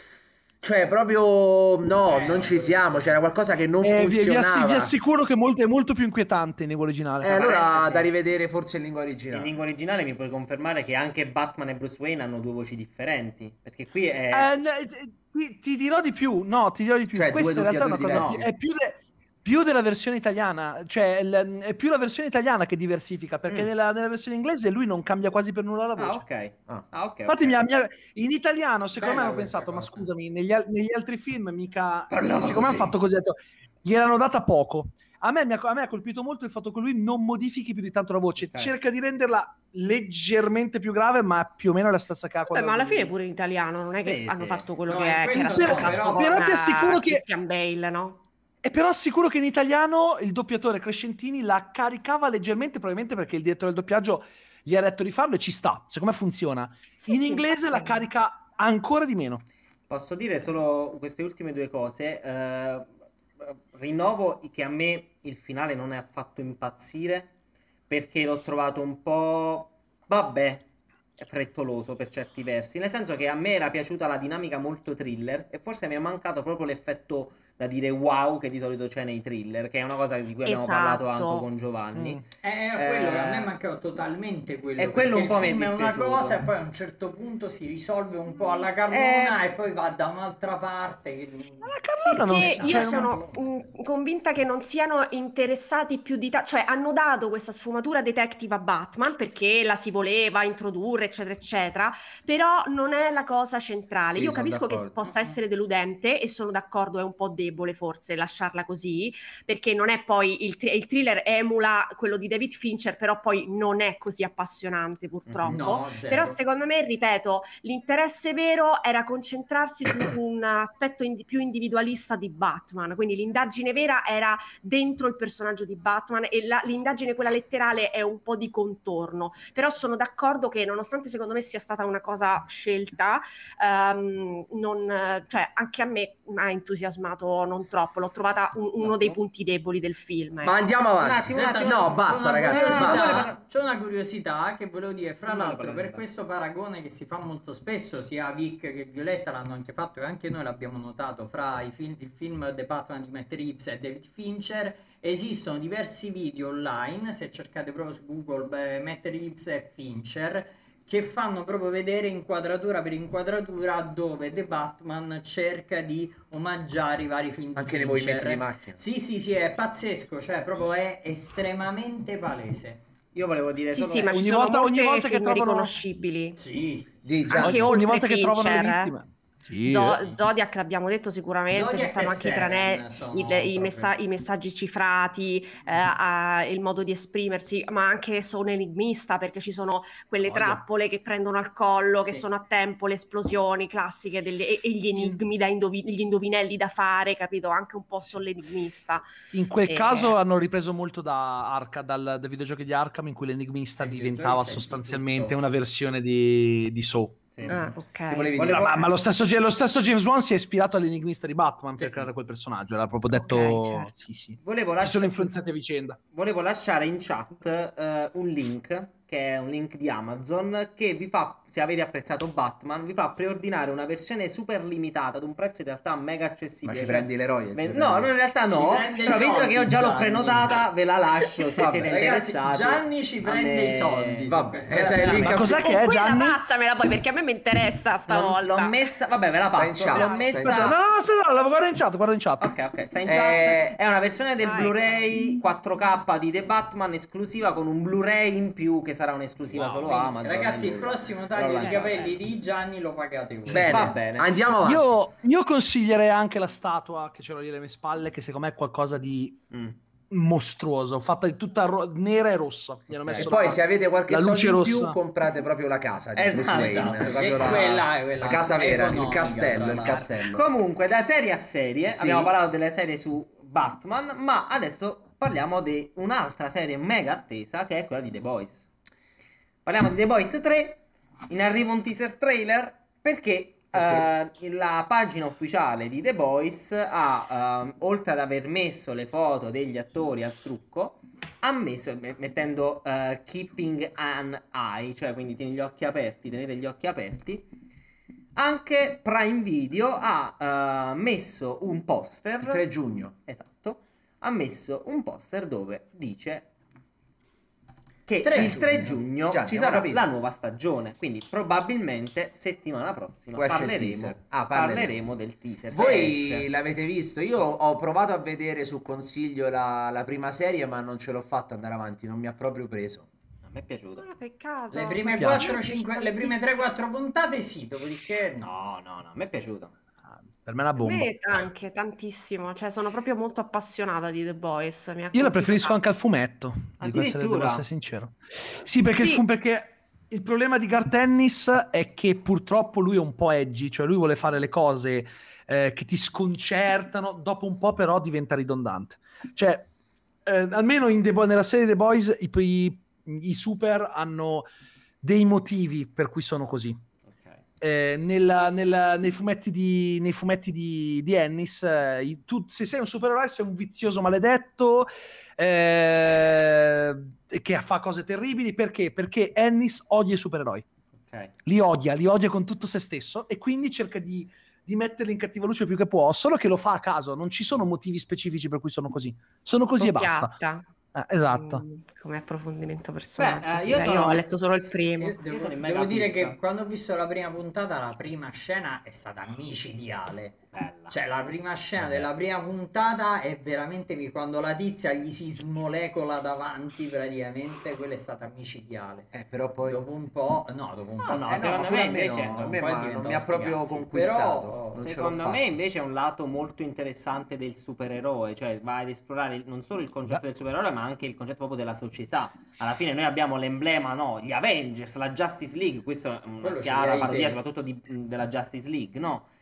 cioè proprio no, Eh, non ci siamo, c'era qualcosa che non Eh, vi, vi ass- funzionava. vi assicuro che è molto, è molto più inquietante in lingua originale. Eh, allora Parentesi. da rivedere forse in lingua In originale. lingua originale mi puoi confermare che anche Batman e Bruce Wayne hanno due voci differenti? Perché qui è... Eh, ne- eh, ti, ti dirò di più, no, ti dirò di più. Cioè, Questa due in realtà è una doppiatori cosa diversi. è più, de- più della versione italiana, cioè il- è più la versione italiana che diversifica, perché Mm. nella, nella versione inglese lui non cambia quasi per nulla la voce. Ah, ok. Ah. Ah, ok. Infatti, ok. mi ha- mi ha- in italiano, secondo Bella me, hanno questa pensato, ma cosa. scusami, negli, al- negli altri film mica... Parlava Secondo me hanno così. fatto così, ha detto, gli erano data poco. A me, mi ha, a me ha colpito molto il fatto che lui non modifichi più di tanto la voce, Ok. cerca di renderla leggermente più grave, ma più o meno la stessa che ha Beh, quando- ma alla fine pure in italiano non è che Sì, hanno sì. fatto quello No, che, in è, che era questo stato no, fatto però- con però ti eh, assicuro che- Christian Bale, no? E però assicuro che in italiano il doppiatore Crescentini la caricava leggermente, probabilmente perché il direttore del doppiaggio gli ha detto di farlo e ci sta, secondo me funziona. Sì, in sì, inglese la infatti. carica ancora di meno. Posso dire solo queste ultime due cose. eh, rinnovo che a me il finale non è affatto impazzire perché l'ho trovato un po', vabbè, frettoloso per certi versi. Nel senso che a me era piaciuta la dinamica molto thriller e forse mi è mancato proprio l'effetto da dire wow che di solito c'è nei thriller, che è una cosa di cui abbiamo parlato Esatto. anche con Giovanni. Mm. Eh, quello che a me Eh, è mancato totalmente quello. e quello perché un po' il mi è film è una dispiaciuto. cosa e poi a un certo punto si risolve un po' alla Carlona Eh. e poi va da un'altra parte. Che... Ma la Carlona non Perché si- io cioè, sono mh, convinta che non siano interessati più di tanto, cioè hanno dato questa sfumatura detective a Batman perché la si voleva introdurre, eccetera, eccetera, però non è la cosa centrale. Sì, Io sono capisco che d'accordo. possa essere deludente e sono d'accordo, è un po' debole forse lasciarla così, perché non è poi il, tri- il thriller emula quello di David Fincher, però poi non è così appassionante purtroppo. No, zero. Però secondo me, ripeto, l'interesse vero era concentrarsi su un aspetto indi- più individualista di Batman, quindi l'indagine l'indagine vera era dentro il personaggio di Batman e la, l'indagine quella letterale è un po' di contorno, però sono d'accordo che nonostante secondo me sia stata una cosa scelta, um, non, cioè anche a me ha entusiasmato non troppo, l'ho trovata un, uno dei punti deboli del film. Ma andiamo avanti. Un attimo, un attimo. No, basta C'è una ragazzi. curiosità- basta. C'è una curiosità che volevo dire, fra Non l'altro, parliamo, per questo paragone che si fa molto spesso, sia Vic che Violetta l'hanno anche fatto e anche noi l'abbiamo notato, fra i film, il film The Batman di Matt Reeves e David Fincher, esistono diversi video online, se cercate proprio su Google beh, Matt Reeves e Fincher, che fanno proprio vedere inquadratura per inquadratura dove The Batman cerca di omaggiare i vari film di Anche nei Fincher. movimenti di macchina. Sì, sì, sì, è pazzesco, cioè proprio è estremamente palese. Io volevo dire Sì, solo sì, ma ogni ci sono volta- ogni molte volta che film trovano- riconoscibili. Sì. Di già. Anche ogni oltre volta che trovano le Fincher, eh. vittime. Sì, Zo- eh. Zodiac l'abbiamo detto sicuramente, Zodiac ci stanno e anche i, Seven trane- sono il- i, proprio- messa- i messaggi cifrati, eh, a- il modo di esprimersi, ma anche sono enigmista perché ci sono quelle Voglia. trappole che prendono al collo, che Sì. sono a tempo, le esplosioni classiche delle- e, e gli enigmi da indovi- gli indovinelli da fare, capito? Anche un po' sull'enigmista. In quel Eh. caso hanno ripreso molto da Arca, dal, dai videogiochi di Arkham in cui l'enigmista Eh, diventava c'è sostanzialmente tutto. una versione di, di Saw. Sì. Ah, ok. Ti volevi Ma, dire? ma- ma lo, stesso, lo stesso James Wan si è ispirato all'enigmista di Batman Sì. per creare quel personaggio, era proprio detto... Ok, certo. Sì, sì. Volevo, Si lasci- sono influenzati a vicenda. volevo lasciare in chat eh, un link, che è un link di Amazon, che vi fa, se avete apprezzato Batman, vi fa preordinare una versione super limitata ad un prezzo in realtà mega Ma accessibile. ci Cioè, prendi le royalties? ve- no, no, in realtà no, Ci prende i però visto soldi, che io già l'ho Gianni. prenotata, ve la lascio se Vabbè. siete Ragazzi, interessati. Gianni ci A prende me- i soldi. su Vabbè, questa eh, sai, realtà. link Ma a- cos'è che Oh, è, quella Gianni? passamela poi perché a me mi interessa L'ho, stavolta. l'ho messa, vabbè, ve la Sta in passo. chat, L'ho sta in messa. Aspetta, no, no, aspetta, no, guarda in chat, guarda in chat. Ok, ok, sta in Eh, chat. È una versione del vai. Blu-ray quattro K di The Batman esclusiva con un Blu-ray in più che sarà un'esclusiva Wow. solo Quindi, Amazon. ragazzi, il quindi- prossimo l'ho taglio di lanciato. capelli di Gianni lo pagate voi. Bene, Va bene. andiamo avanti. Io, io consiglierei anche la statua che ce l'ho lì alle mie spalle, che secondo me è qualcosa di Mm. mostruoso, fatta di tutta ro- nera e rossa. Gli hanno Ok. messo E poi la- se avete qualche la soldo luce in rossa. più comprate proprio la casa di Esatto, Bruce Wayne, esatto. proprio E la, quella è quella la casa vera, il economica, castello, tra il l'altro. castello. Comunque, da serie a serie, Sì. abbiamo parlato delle serie su Batman, ma adesso parliamo di un'altra serie mega attesa che è quella di The Boys. Parliamo di The Boys tre, in arrivo un teaser trailer, perché Perché? eh, la pagina ufficiale di The Boys ha, eh, oltre ad aver messo le foto degli attori al trucco, ha messo, me- mettendo eh, keeping an eye, cioè quindi tieni gli occhi aperti, tenete gli occhi aperti, anche Prime Video ha eh, messo un poster. Il tre giugno. Esatto, ha messo un poster dove dice che tre il tre giugno. giugno Gianni, ci ho sarà capito. la nuova stagione, quindi probabilmente settimana prossima Poi esce il parleremo, teaser. Ah, parleremo. parleremo del teaser. se Voi esce. l'avete visto? Io ho provato a vedere su consiglio la, la prima serie, ma non ce l'ho fatta andare avanti, non mi ha proprio preso. A me è piaciuto. Ah, peccato. Le prime Mi piace. quattro cinque, le prime tre quattro puntate sì, dopodiché no. No, no, no, a me è piaciuto. Ah, per me è una A bomba. me anche tantissimo, cioè sono proprio molto appassionata di The Boys. mi ha Io la colpito preferisco tanto. anche al fumetto, dico essere, devo Addirittura? essere sincero. Sì, perché, il Sì. fu- perché il problema di Garth Ennis è che purtroppo lui è un po' edgy, cioè lui vuole fare le cose eh, che ti sconcertano, dopo un po' però diventa ridondante. Cioè, eh, almeno in The Bo- nella serie The Boys i, i- i super hanno dei motivi per cui sono così. Ok. Eh, nella- nella- nei fumetti di, nei fumetti di, di Ennis, eh, i- tu, se sei un supereroe sei un vizioso maledetto eh, che fa cose terribili. Perché? Perché Ennis odia i supereroi, Ok. li odia, li odia con tutto se stesso e quindi cerca di, di metterli in cattiva luce il più che può, solo che lo fa a caso, non ci sono motivi specifici per cui sono così, sono così e basta. Piatta. Eh, esatto. Mm, come approfondimento personale. Beh, eh, sì, io dai, sono- ho letto solo il primo. Io devo, sono in mega devo dire fissa. che quando ho visto la prima puntata, la prima scena è stata micidiale. Bella. Cioè, la prima scena della prima puntata è veramente che quando la tizia gli si smolecola davanti, praticamente, quella è stata micidiale. Eh, però poi... Dopo un po', no, dopo un No, po', no, sì, secondo ma me pure invece- no, a un me po' ma diventò non mi ha sti proprio cazzi. conquistato. Però, Non ce l'ho Secondo me fatta. invece è un lato molto interessante del supereroe, cioè va ad esplorare il- non solo il concetto del supereroe ma anche il concetto proprio della società. Alla fine noi abbiamo l'emblema, no, gli Avengers, la Justice League, questo è una Quello ci chiara direi parodia te. soprattutto di- della Justice League, no?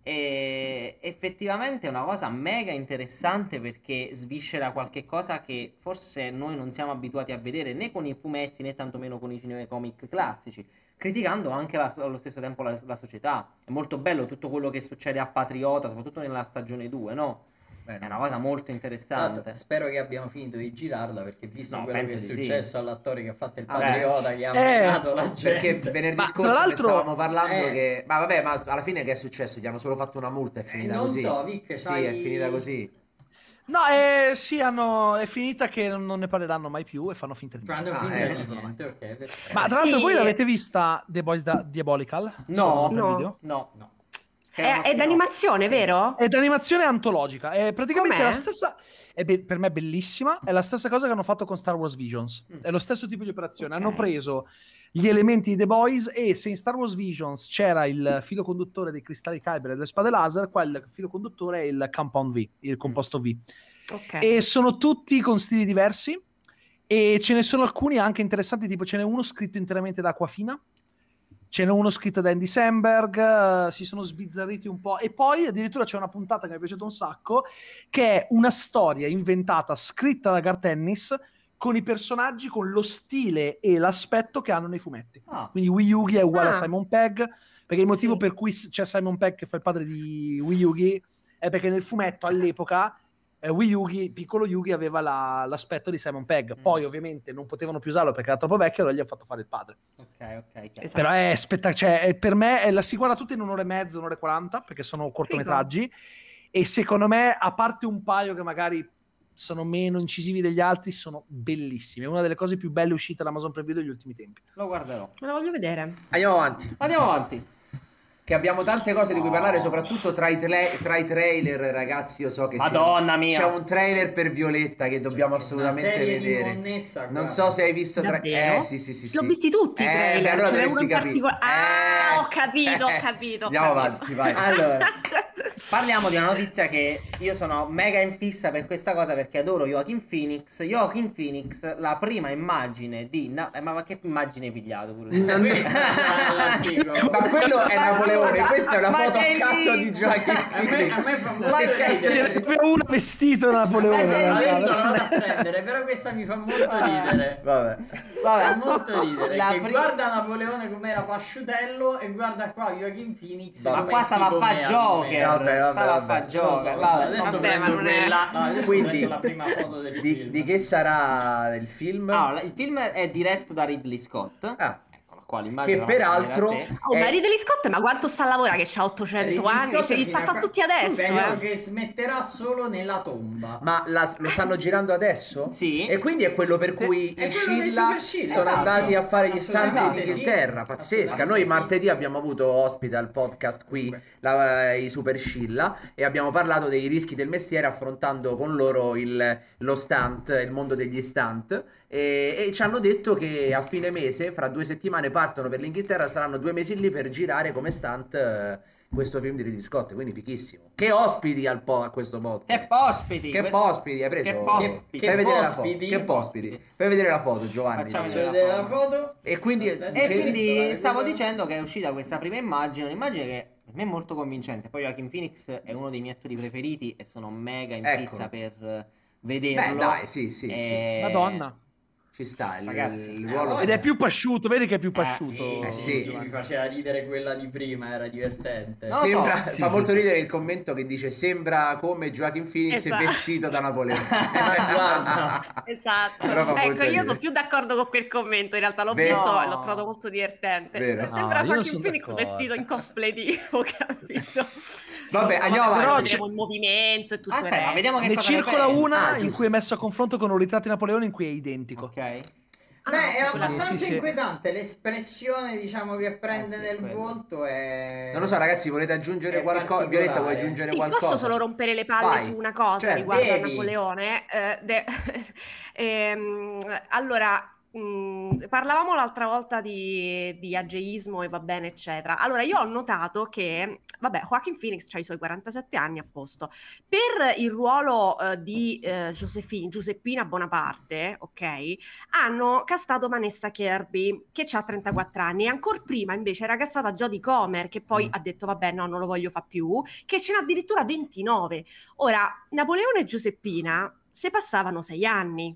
E effettivamente è una cosa mega interessante perché sviscera qualche cosa che forse noi non siamo abituati a vedere né con i fumetti né tantomeno con i cinecomic classici, criticando anche la- allo stesso tempo la, la società. È molto bello tutto quello che succede a Patriota, soprattutto nella stagione due, no? È una cosa molto Tanto, interessante. spero che abbiamo finito di girarla perché visto No, quello che è penso di sì. successo all'attore che ha fatto il Ah, patriota che ha Eh, menato la gente. Perché venerdì Ma, tra scorso ne l'altro- stavamo parlando Eh. che... Ma vabbè, ma alla fine che è successo? Gli hanno solo fatto una multa, è finita Eh, non così. so, Vic, Sì, c'hai- è finita così. No, eh, sì, hanno, è finita che non non ne parleranno mai più e fanno finta di Quando Ah, finire eh, niente, ok, perfetto. Ma tra l'altro Sì. voi l'avete vista The Boys da Diabolical? No. Su Amazon Prime No. Video? No. No. Che È, uno è spin-off. d'animazione, vero? È d'animazione antologica, è praticamente Com'è? la stessa, è be- per me bellissima, è la stessa cosa che hanno fatto con Star Wars Visions, Mm. è lo stesso tipo di operazione, Ok. hanno preso gli elementi di The Boys e se in Star Wars Visions c'era il filo conduttore dei cristalli Kyber e delle spade laser, qua il filo conduttore è il Compound V, il composto V. Ok. E sono tutti con stili diversi e ce ne sono alcuni anche interessanti, tipo ce n'è uno scritto interamente da Aquafina, ce n'è uno scritto da Andy Samberg, eh, si sono sbizzarriti un po', e poi addirittura c'è una puntata che mi è piaciuta un sacco, che è una storia inventata, scritta da Garth Ennis, con i personaggi, con lo stile e l'aspetto che hanno nei fumetti. Ah. Quindi Wee Yugi è uguale Ah. a Simon Pegg, perché il motivo Sì. per cui s- c'è Simon Pegg che fa il padre di Wee Yugi è perché nel fumetto all'epoca eh, Wee Yugi, piccolo Yugi, aveva la- l'aspetto di Simon Pegg. Mm. Poi ovviamente non potevano più usarlo perché era troppo vecchio, allora gli hanno fatto fare il padre. Ok, ok, chiaro. Esatto. Però è spettacolare, cioè, è- per me è- la si guarda tutta in un'ora e mezza, un'ora e quaranta, perché sono cortometraggi, e secondo me, a parte un paio che magari sono meno incisivi degli altri, sono bellissimi. È una delle cose più belle uscite da Amazon Prime Video degli ultimi tempi. Lo guarderò. Me la voglio vedere. Andiamo avanti. Andiamo avanti. Che abbiamo tante cose di cui parlare, soprattutto tra i, tra- tra i trailer, ragazzi. Io so che c'è- Madonna mia. c'è un trailer per Violetta che dobbiamo C'è assolutamente una serie di vedere. monnezza, Non guarda. so se hai visto tra... Davvero? Eh sì sì sì, L'ho sì. visti tutti i Eh, trailer, beh, allora ce n'è dovresti uno in capire. particolare. Ah, Eh. ho capito, ho capito, ho Andiamo capito. avanti, vai. Allora, parliamo di una notizia che io sono mega in fissa per questa cosa perché adoro Joaquin Phoenix. Joaquin Phoenix, la prima immagine di... Na- eh, ma che immagine hai pigliato pure? Questa è l'antico. Ma quello è Napoleone, questa è una Ma foto a c'è cazzo lì. di Joaquin A me, a Phoenix. me fa molto Ma che ridere. cazzo Ce n'è proprio uno vestito da Napoleone. Ma c'è- in realtà. Adesso lo vado a prendere, però questa mi fa molto ridere. Vabbè. Fa molto ridere. La Che pri- guarda Napoleone com'era pasciutello e guarda qua Joaquin Phoenix. Ma come qua stava a tipo fa me Joker. Vabbè, vabbè, Stava a vabbè. fa Non lo so, Joker. non lo so, vabbè. adesso Vabbè, prendo ma non è- quella, no, adesso Quindi, prendo la prima foto del Di, film. di che sarà il film? Allora, il film è diretto da Ridley Scott. Ah, Eccola qua l'immagine. che la faccio peraltro vedere a te. Oh, ma è- Ridley Scott, ma quanto sta a lavorare che c'ha ottocento Ridley anni? Scott Ce li fino sta a a fare qua- tutti adesso, Penso eh. che smetterà solo nella tomba. Ma la- lo stanno girando adesso? Sì. E quindi è quello per cui È i quello dei Scilla Super Scilla, sono sì, andati sì. a fare gli stanti in Assolutamente sì. Inghilterra. Pazzesca. Assolutamente Noi sì. martedì abbiamo avuto ospite al podcast qui la- i Super Scilla e abbiamo parlato dei rischi del mestiere affrontando con loro il- lo stunt, il mondo degli stunt. E, e ci hanno detto che a fine mese, fra due settimane, partono per l'Inghilterra. Saranno due mesi lì per girare come stunt eh, questo film di Ridley Scott. Quindi fighissimo. Che ospiti al po- a questo podcast. Che pospiti. Che questo- pospiti hai preso? Che pospiti. Fai vedere la foto. pospiti. Che pospiti. Fai vedere la foto, Giovanni. Facciamo Faccio vedere vedere la la foto. E quindi Aspetta. E dicevi- quindi stavo vedere. dicendo che è uscita questa prima immagine, un'immagine che per me è molto convincente. Poi Joaquin Phoenix è uno dei miei attori preferiti e sono mega in Ecco. fissa per eh, vederlo. Beh, dai, sì, sì, sì. Eh, Madonna. Ci sta il, Ragazzi, il eh, ruolo. vabbè. Ed è più pasciuto, vedi che è più Eh, pasciuto. eh, Sì, sì. mi faceva ridere quella di prima, era divertente. No, Sembra, so. Sì, fa sì. molto ridere il commento che dice sembra come Joaquin Phoenix Esatto. vestito da Napoleone. Guarda. Esatto. Però fa molto Ecco, io ridere. sono più d'accordo con quel commento. In realtà l'ho Vero? visto e l'ho trovato molto divertente. Vero? Sembra No, io non Joaquin sono Phoenix d'accordo. vestito in cosplay di ho capito. Vabbè, andiamo Però avanti. vedremo il movimento e tutto il Aspetta, ma resto. vediamo che Ne cosa ne circola pensi. una Ah, in giusto. cui è messo a confronto con un ritratto di Napoleone in cui è identico. Ok. Ah, Beh, è quella- abbastanza Sì, sì. inquietante, l'espressione diciamo che prende Eh sì, nel quello. volto è... Non lo so, ragazzi, volete aggiungere È qualcosa? particolare. Violetta, vuoi aggiungere Sì, qualcosa? posso solo rompere le palle Vai. su una cosa Certo. riguardo a Devi. Napoleone. Eh, de- ehm, allora, mh, mh, parlavamo l'altra volta di, di ageismo e va bene, eccetera. Allora, io ho notato che, vabbè, Joaquin Phoenix ha i suoi quarantasette anni a posto. Per il ruolo eh, di eh, Josephine, Giuseppina Bonaparte, ok, hanno castato Vanessa Kirby, che ha trentaquattro anni, e ancora prima invece era castata Jodie Comer, che poi Mm. ha detto, vabbè, no, non lo voglio fare più, che ce n'ha addirittura ventinove. Ora, Napoleone e Giuseppina se passavano sei anni.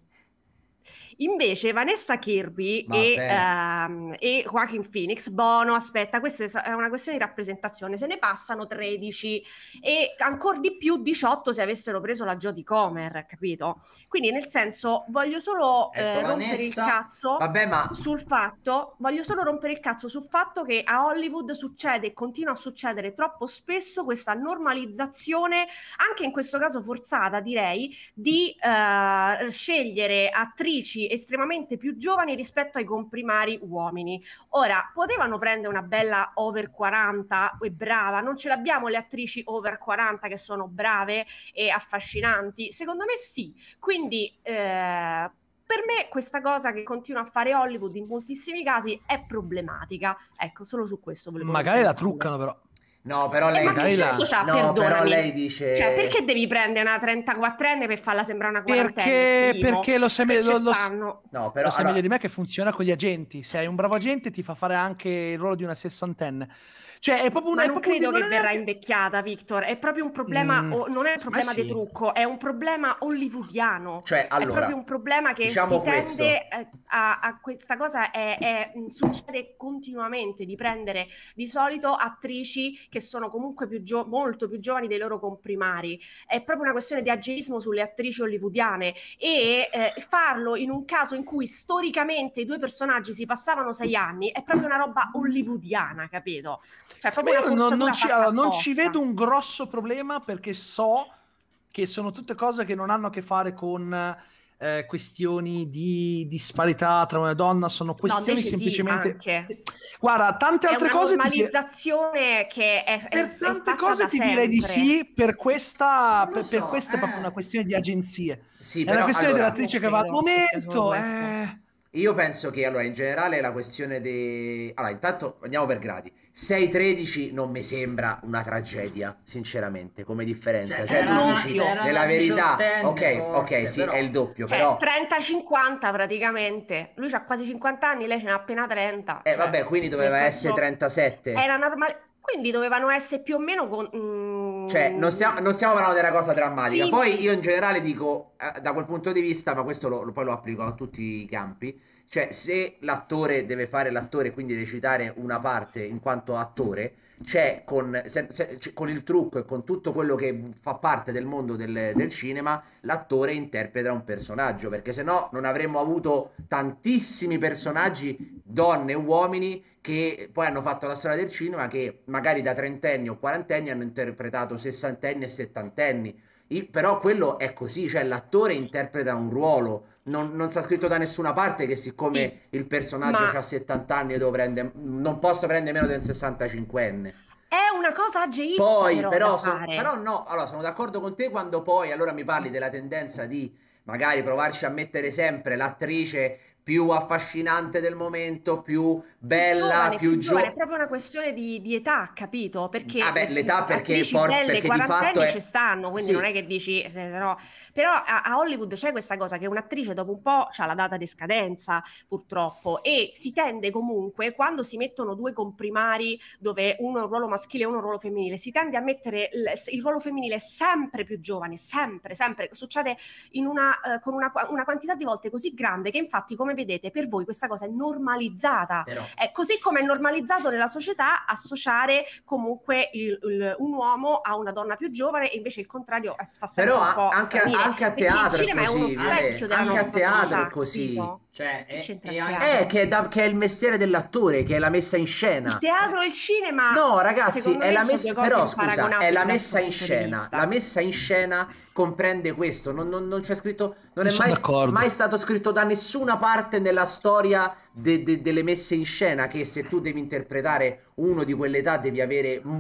Invece Vanessa Kirby e, Vabbè. ehm, e Joaquin Phoenix, Bono, aspetta, questa è una questione di rappresentazione, se ne passano tredici e ancora di più diciotto se avessero preso la Jodie Comer, capito? Quindi nel senso voglio solo eh, Ecco, rompere Vanessa- il cazzo Vabbè, ma sul fatto, voglio solo rompere il cazzo sul fatto che a Hollywood succede e continua a succedere troppo spesso questa normalizzazione, anche in questo caso forzata direi, di eh, scegliere attrici estremamente più giovani rispetto ai comprimari uomini. Ora, potevano prendere una bella over quaranta e brava, non ce l'abbiamo le attrici over quaranta che sono brave e affascinanti? Secondo me sì, quindi eh, per me questa cosa che continua a fare Hollywood in moltissimi casi è problematica. Ecco, solo su questo volevo Magari la rompere le palle. truccano però. no, però Eh, lei ma che Magari la- senso c'ha, no, però perdonami? lei dice Cioè, perché devi prendere una trentaquattrenne per farla sembrare una quarantenne? Perché, Primo? perché lo sai, Se me- ci lo, lo- stanno. No, però lo sai allora, meglio di me che funziona con gli agenti. Se hai un bravo agente ti fa fare anche il ruolo di una sessantenne. Cioè è proprio una... Ma è non proprio un- credo non che è verrà neanche- invecchiata, Victor. È proprio un problema, Mm, o- non è un secondo me problema di sì. trucco, è un problema hollywoodiano. cioè, È allora, proprio un problema che diciamo si questo. tende eh, a, a questa cosa è, è- mh, succede continuamente di prendere di solito attrici che sono comunque più gio- molto più giovani dei loro comprimari. È proprio una questione di ageismo sulle attrici hollywoodiane e eh, farlo in un caso in cui storicamente i due personaggi si passavano sei anni è proprio una roba hollywoodiana, capito? Cioè, Sì, ma proprio io una non, non forzatura ci, fatta allora, non ci apposta. vedo un grosso problema perché so che sono tutte cose che non hanno a che fare con eh, questioni di disparità tra uomo e donna, sono No, questioni invece sì, semplicemente... anche. Guarda, tante È altre una cose ti dire- normalizzazione che è, è, per è tante fatta cose da ti direi di sempre. sì, per questa, Non lo per, per so, questa è proprio eh. una questione di agenzie. Sì, È però una questione allora, dell'attrice Non che va al credo che sia solo momento. questo. eh. io penso che allora in generale la questione dei... Allora, intanto andiamo per gradi. sei tredici non mi sembra una tragedia, sinceramente, come differenza. Cioè, Cioè, se tu era una- dici, se era nella una verità, diciottenne, ok, ok, forse, sì, però- è il doppio, Cioè, però... trenta cinquanta praticamente. Lui ha quasi cinquanta anni, lei ce n'ha appena trenta. Eh, Cioè, vabbè, quindi doveva nel essere senso, trentasette. Era normale. Quindi dovevano essere più o meno con... mm, Cioè, non stiamo, non stiamo parlando della cosa drammatica. Sì. Poi io in generale dico, eh, da quel punto di vista, ma questo lo, lo- poi lo applico a tutti i campi, cioè se l'attore deve fare l'attore, quindi recitare una parte in quanto attore, c'è con, se- se- c- con il trucco e con tutto quello che fa parte del mondo del, del cinema, l'attore interpreta un personaggio, perché se no non avremmo avuto tantissimi personaggi, donne e uomini, che poi hanno fatto la storia del cinema, che magari da trentenni o quarantenni hanno interpretato sessantenni e settantenni. I- però quello è così, cioè l'attore interpreta un ruolo, non, non sta scritto da nessuna parte che siccome il personaggio ma- ha settanta anni devo prendere, non posso prendere meno del sessantacinquenne. È una cosa ageista Poi però, però, da so- fare. però no, allora sono d'accordo con te quando poi allora mi parli della tendenza di magari provarci a mettere sempre l'attrice più affascinante del momento, più bella, giovane, più più giovane, è giovane. proprio una questione di, di età, capito? Perché Ah beh, l'età perché attrici por- belle, perché di fatto quarantenni è- ci stanno, quindi Sì. non è che dici, se, se no. Però a, a Hollywood c'è questa cosa che un'attrice dopo un po' ha la data di scadenza, purtroppo, e si tende comunque, quando si mettono due comprimari dove uno è un ruolo maschile e uno è un ruolo femminile, si tende a mettere il, il ruolo femminile sempre più giovane, sempre, sempre. Succede in una, eh, con una, una quantità di volte così grande che infatti, come vedete, per voi questa cosa è normalizzata. Però, È così come è normalizzato nella società associare comunque il- il- un uomo a una donna più giovane e invece il contrario eh, fa sempre però un po' anche, stranire. anche a Perché il teatro è cinema è uno così, specchio Viole. della Anche a nostra teatro società, è così. capito? Cioè, Che e, c'entra e il anche... teatro? Eh, che è, da- che è il mestiere dell'attore, che è la messa in scena. Il teatro e il cinema, No, ragazzi, secondo è me la sono messa, due cose però scusa, imparagonabili è la dal messa in punto di scena. vista. La messa in scena comprende questo. Non, non- non c'è scritto, non è Sono mai, d'accordo. mai stato scritto da nessuna parte nella storia de- de- delle messe in scena che se tu devi interpretare uno di quell'età devi avere mm,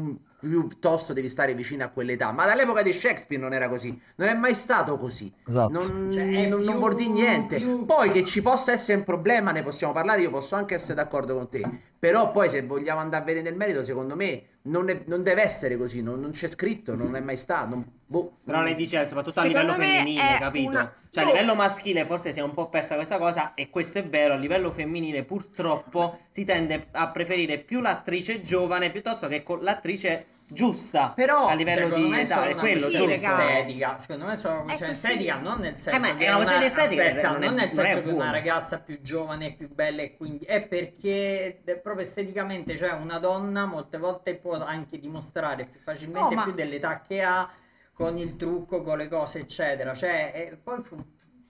piuttosto devi stare vicino a quell'età. Ma dall'epoca di Shakespeare non era così, non è mai stato così. Esatto. Non, Cioè, è non, più- non vuol dire niente. più- Poi che ci possa essere un problema, ne possiamo parlare, io posso anche essere d'accordo con te. Però poi se vogliamo andare a vedere nel merito, secondo me non, è- non deve essere così, non, non c'è scritto, non è mai stato. non- boh. Però ne dice soprattutto a Secondo livello me femminile, è capito? una- Cioè a no. livello maschile forse si è un po' persa questa cosa e questo è vero, a livello femminile purtroppo si tende a preferire più l'attrice giovane piuttosto che con l'attrice giusta. Però, a livello Secondo di me è età solo è una quello, questione giusto. estetica. Secondo me è solo una questione così. estetica, non nel senso Eh, ma è che una questione estetica, aspetta, non è- non nel non è senso che una buono. ragazza più giovane è più bella e quindi è perché è proprio esteticamente, cioè una donna molte volte può anche dimostrare più facilmente No, ma- più dell'età che ha con il trucco, con le cose, eccetera. Cioè, e poi fu...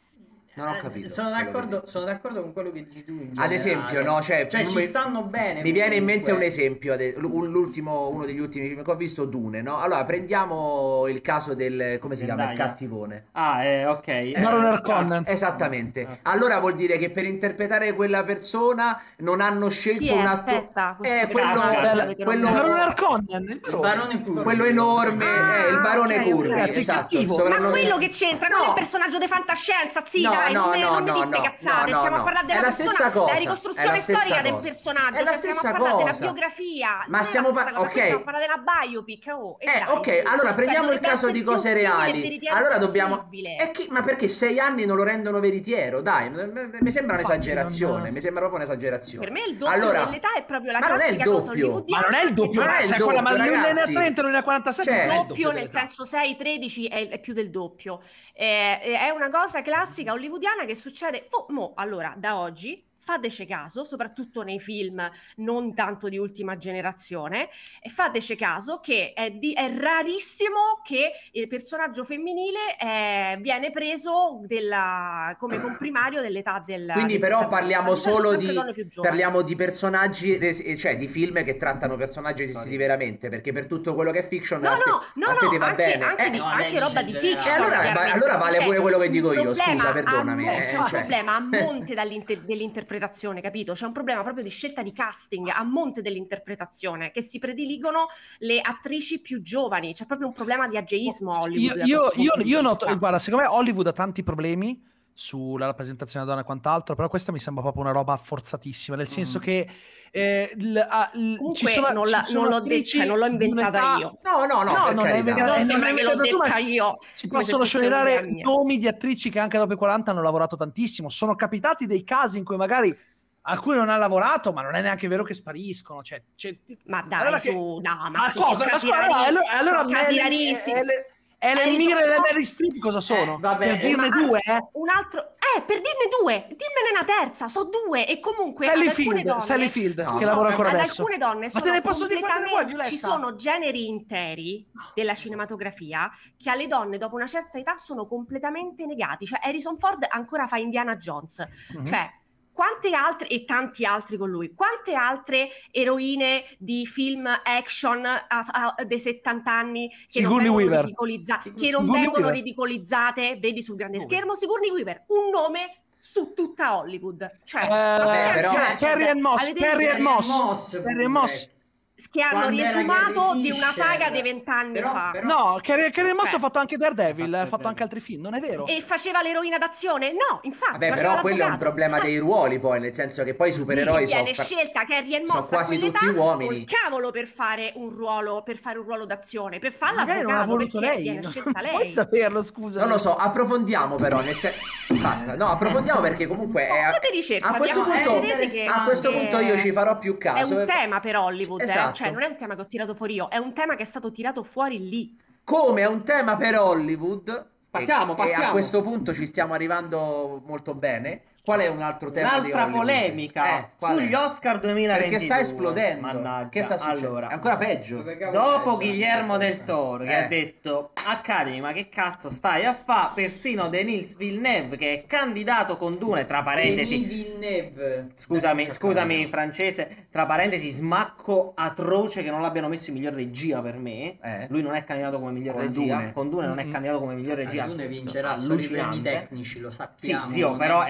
Non ho eh, capito Sono quello che d'accordo, dici. sono d'accordo con quello che dici tu. in Ad generale. esempio, no, cioè, Cioè, ci mi- stanno bene. Mi viene in mente comunque. un esempio, ade- l- l'ultimo, uno degli ultimi film che ho visto, Dune, no? Allora, prendiamo il caso del, come si chiama, il Zendaya. cattivone. Ah, eh, ok. Eh, Baron Eh, Harkonnen. Esattamente. Allora vuol dire che per interpretare quella persona non hanno scelto Chi è? un attore. Aspetta, questo Eh, si quello, chiama- Stella- quello, Baron Harkonnen, il Il barone. barone Curvi. quello enorme, Ah, eh, il barone ok, Curvi, ragazzi, esatto. cattivo. Ma soprannome- quello che c'entra non No. è un personaggio di fantascienza, sì, No, dai, no, non, me- no, non mi no, dite no, cazzate, no, stiamo no. a parlare della È la persona, stessa cosa, della è ricostruzione la stessa storica del cosa. personaggio, È la cioè, stiamo stessa a parlare della cosa. biografia, Ma non è stiamo la par- stessa cosa, ok. qui stiamo parlando della biopic, oh, e Eh, dai. ok, allora Cioè, prendiamo il dovrebbe caso essere di più cose simile e reali. veritiero Allora dobbiamo. possibile. E chi- Ma perché sei anni non lo rendono veritiero? Dai, m- m- mi sembra Infatti, un'esagerazione. non- Mi sembra proprio un'esagerazione. Per me il doppio Allora, dell'età è proprio la ma non è il classica cosa doppio. Ma hollywoodiana. non è il doppio, Ma non ma è il sai quella, ma doppio, lui ne ha ragazzi. trenta, lui ne ha quarantasette. Cioè, non è il Doppio nel dell'età. senso sei tredici è, è più del doppio. Eh, è una cosa classica hollywoodiana che succede. Oh, mo, allora, da oggi fateci caso, soprattutto nei film non tanto di ultima generazione, e fateci caso che è, di- è rarissimo che il personaggio femminile eh, viene preso della- come comprimario dell'età del Quindi del però protagonista. parliamo Di solito solo sempre di donne più giovani. parliamo di personaggi resi- cioè di film che trattano personaggi esistiti veramente, perché per tutto quello che è fiction No, a te, no, no, a te no, ti va anche, bene. anche, Eh, di- no, anche lei roba dice di in generale. fiction. E allora va- chiaramente. allora vale Cioè, pure quello che un dico io, problema scusa, a perdonami, monte, eh, c'è un cioè. problema a monte dall'inter- dell'interpretazione, capito? C'è un problema proprio di scelta di casting, a monte dell'interpretazione, che si prediligono le attrici più giovani. C'è proprio un problema di ageismo a Hollywood. Io, da io, questo io, punto di io noto, vista. guarda, secondo me Hollywood ha tanti problemi sulla rappresentazione della donna e quant'altro, però questa mi sembra proprio una roba forzatissima, nel senso che eh, l- ah, l- Comunque ci sono, non, ci la- sono non l'ho attrici detta, non l'ho di inventata un'età- io. No, no, no, No, per non è carità. vero, Non eh, sembra non che è l'ho vero, tu, ma detta io. Si come se possono fosse un'idea scegliere mia. nomi di attrici che anche dopo i quaranta hanno lavorato tantissimo. Sono capitati dei casi in cui magari alcuni non hanno lavorato, ma non è neanche vero che spariscono. Cioè, cioè, Ma dai, allora su, che- no, ma, ma su, cosa? sono Ma casi scusa, allora, rarissimi, allora, allora sono casi Meryl- rarissimi. Ele- Ellen Harrison Mirren e Ford- Meryl Streep cosa sono? Eh, vabbè, per dirne ma- due, eh? Un altro, eh, per dirne due, dimmene una terza, so due, e comunque Sally ad alcune Field, donne, Sally Field, No, che no, lavora ancora ad adesso. alcune donne Ma sono te ne posso dire quante ne vuoi, completamente- Violetta? ci sono generi interi della cinematografia che alle donne dopo una certa età sono completamente negati. Cioè Harrison Ford ancora fa Indiana Jones, Mhm. cioè quante altre, e tanti altri con lui, quante altre eroine di film action a- a- dei settanta anni che non Sigourney vengono Weaver. ridicolizzate, Sig- che non Sigourney vengono Weaver. ridicolizzate, vedi sul grande Dove? schermo, Sigourney Weaver, un nome su tutta Hollywood, cioè Eh, Vabbè, però- cioè, Carrie Ann Moss, avete Carrie visto? Ann Moss, Moss Carrie pure. Ann Moss. che hanno Quando era riesumato Carrie di una Fisher. saga di vent'anni Però- fa. però- No, Carrie, Carrie Moss Cioè- ha fatto anche Daredevil, Ha ha fatto fatto anche altri film, non è vero? E faceva l'eroina d'azione? No, infatti. Vabbè, faceva però quello è un l'avvocato. problema dei ruoli poi, nel senso che poi i supereroi Sì, sono viene scelta Carrie Ann sono Moss a quasi quell'età tutti uomini. col cavolo per fare un ruolo per fare un ruolo d'azione, per farla Magari non ha voluto perché lei, viene no? scelta Non lei. puoi saperlo, scusa. Non lo so, approfondiamo però, nel sen- basta. No, approfondiamo perché comunque è Fate ricerca, a questo andiamo- punto eh, vedete che- a questo punto io ci farò più È caso. un tema per Hollywood, eh, Esatto. cioè non è un tema che ho tirato fuori io, è un tema che è stato tirato fuori lì. Come è un tema per Hollywood. Passiamo, e, passiamo. e a questo punto ci stiamo arrivando molto bene. Qual è un altro tema di Un'altra Hollywood? polemica Eh, qual è? sugli Oscar duemilaventidue. Perché sta esplodendo. Mannaggia. Che sta succedendo? Allora, È ancora peggio. Dove cavolo dopo c'è? Guillermo del Toro che Eh. ha detto Academy ma che cazzo stai a fa, persino Denis Villeneuve che è candidato con Dune, tra parentesi Denis Villeneuve. scusami, Eh, scusami francese, tra parentesi smacco atroce che non l'abbiano messo in miglior regia per me. Eh. Lui non è candidato come miglior Con regia, Dune. con Dune non è Mm-mm. candidato come miglior regia. Dune vincerà solo i premi allucinante. tecnici, lo Sì, sappiamo. zio, non però è è proprio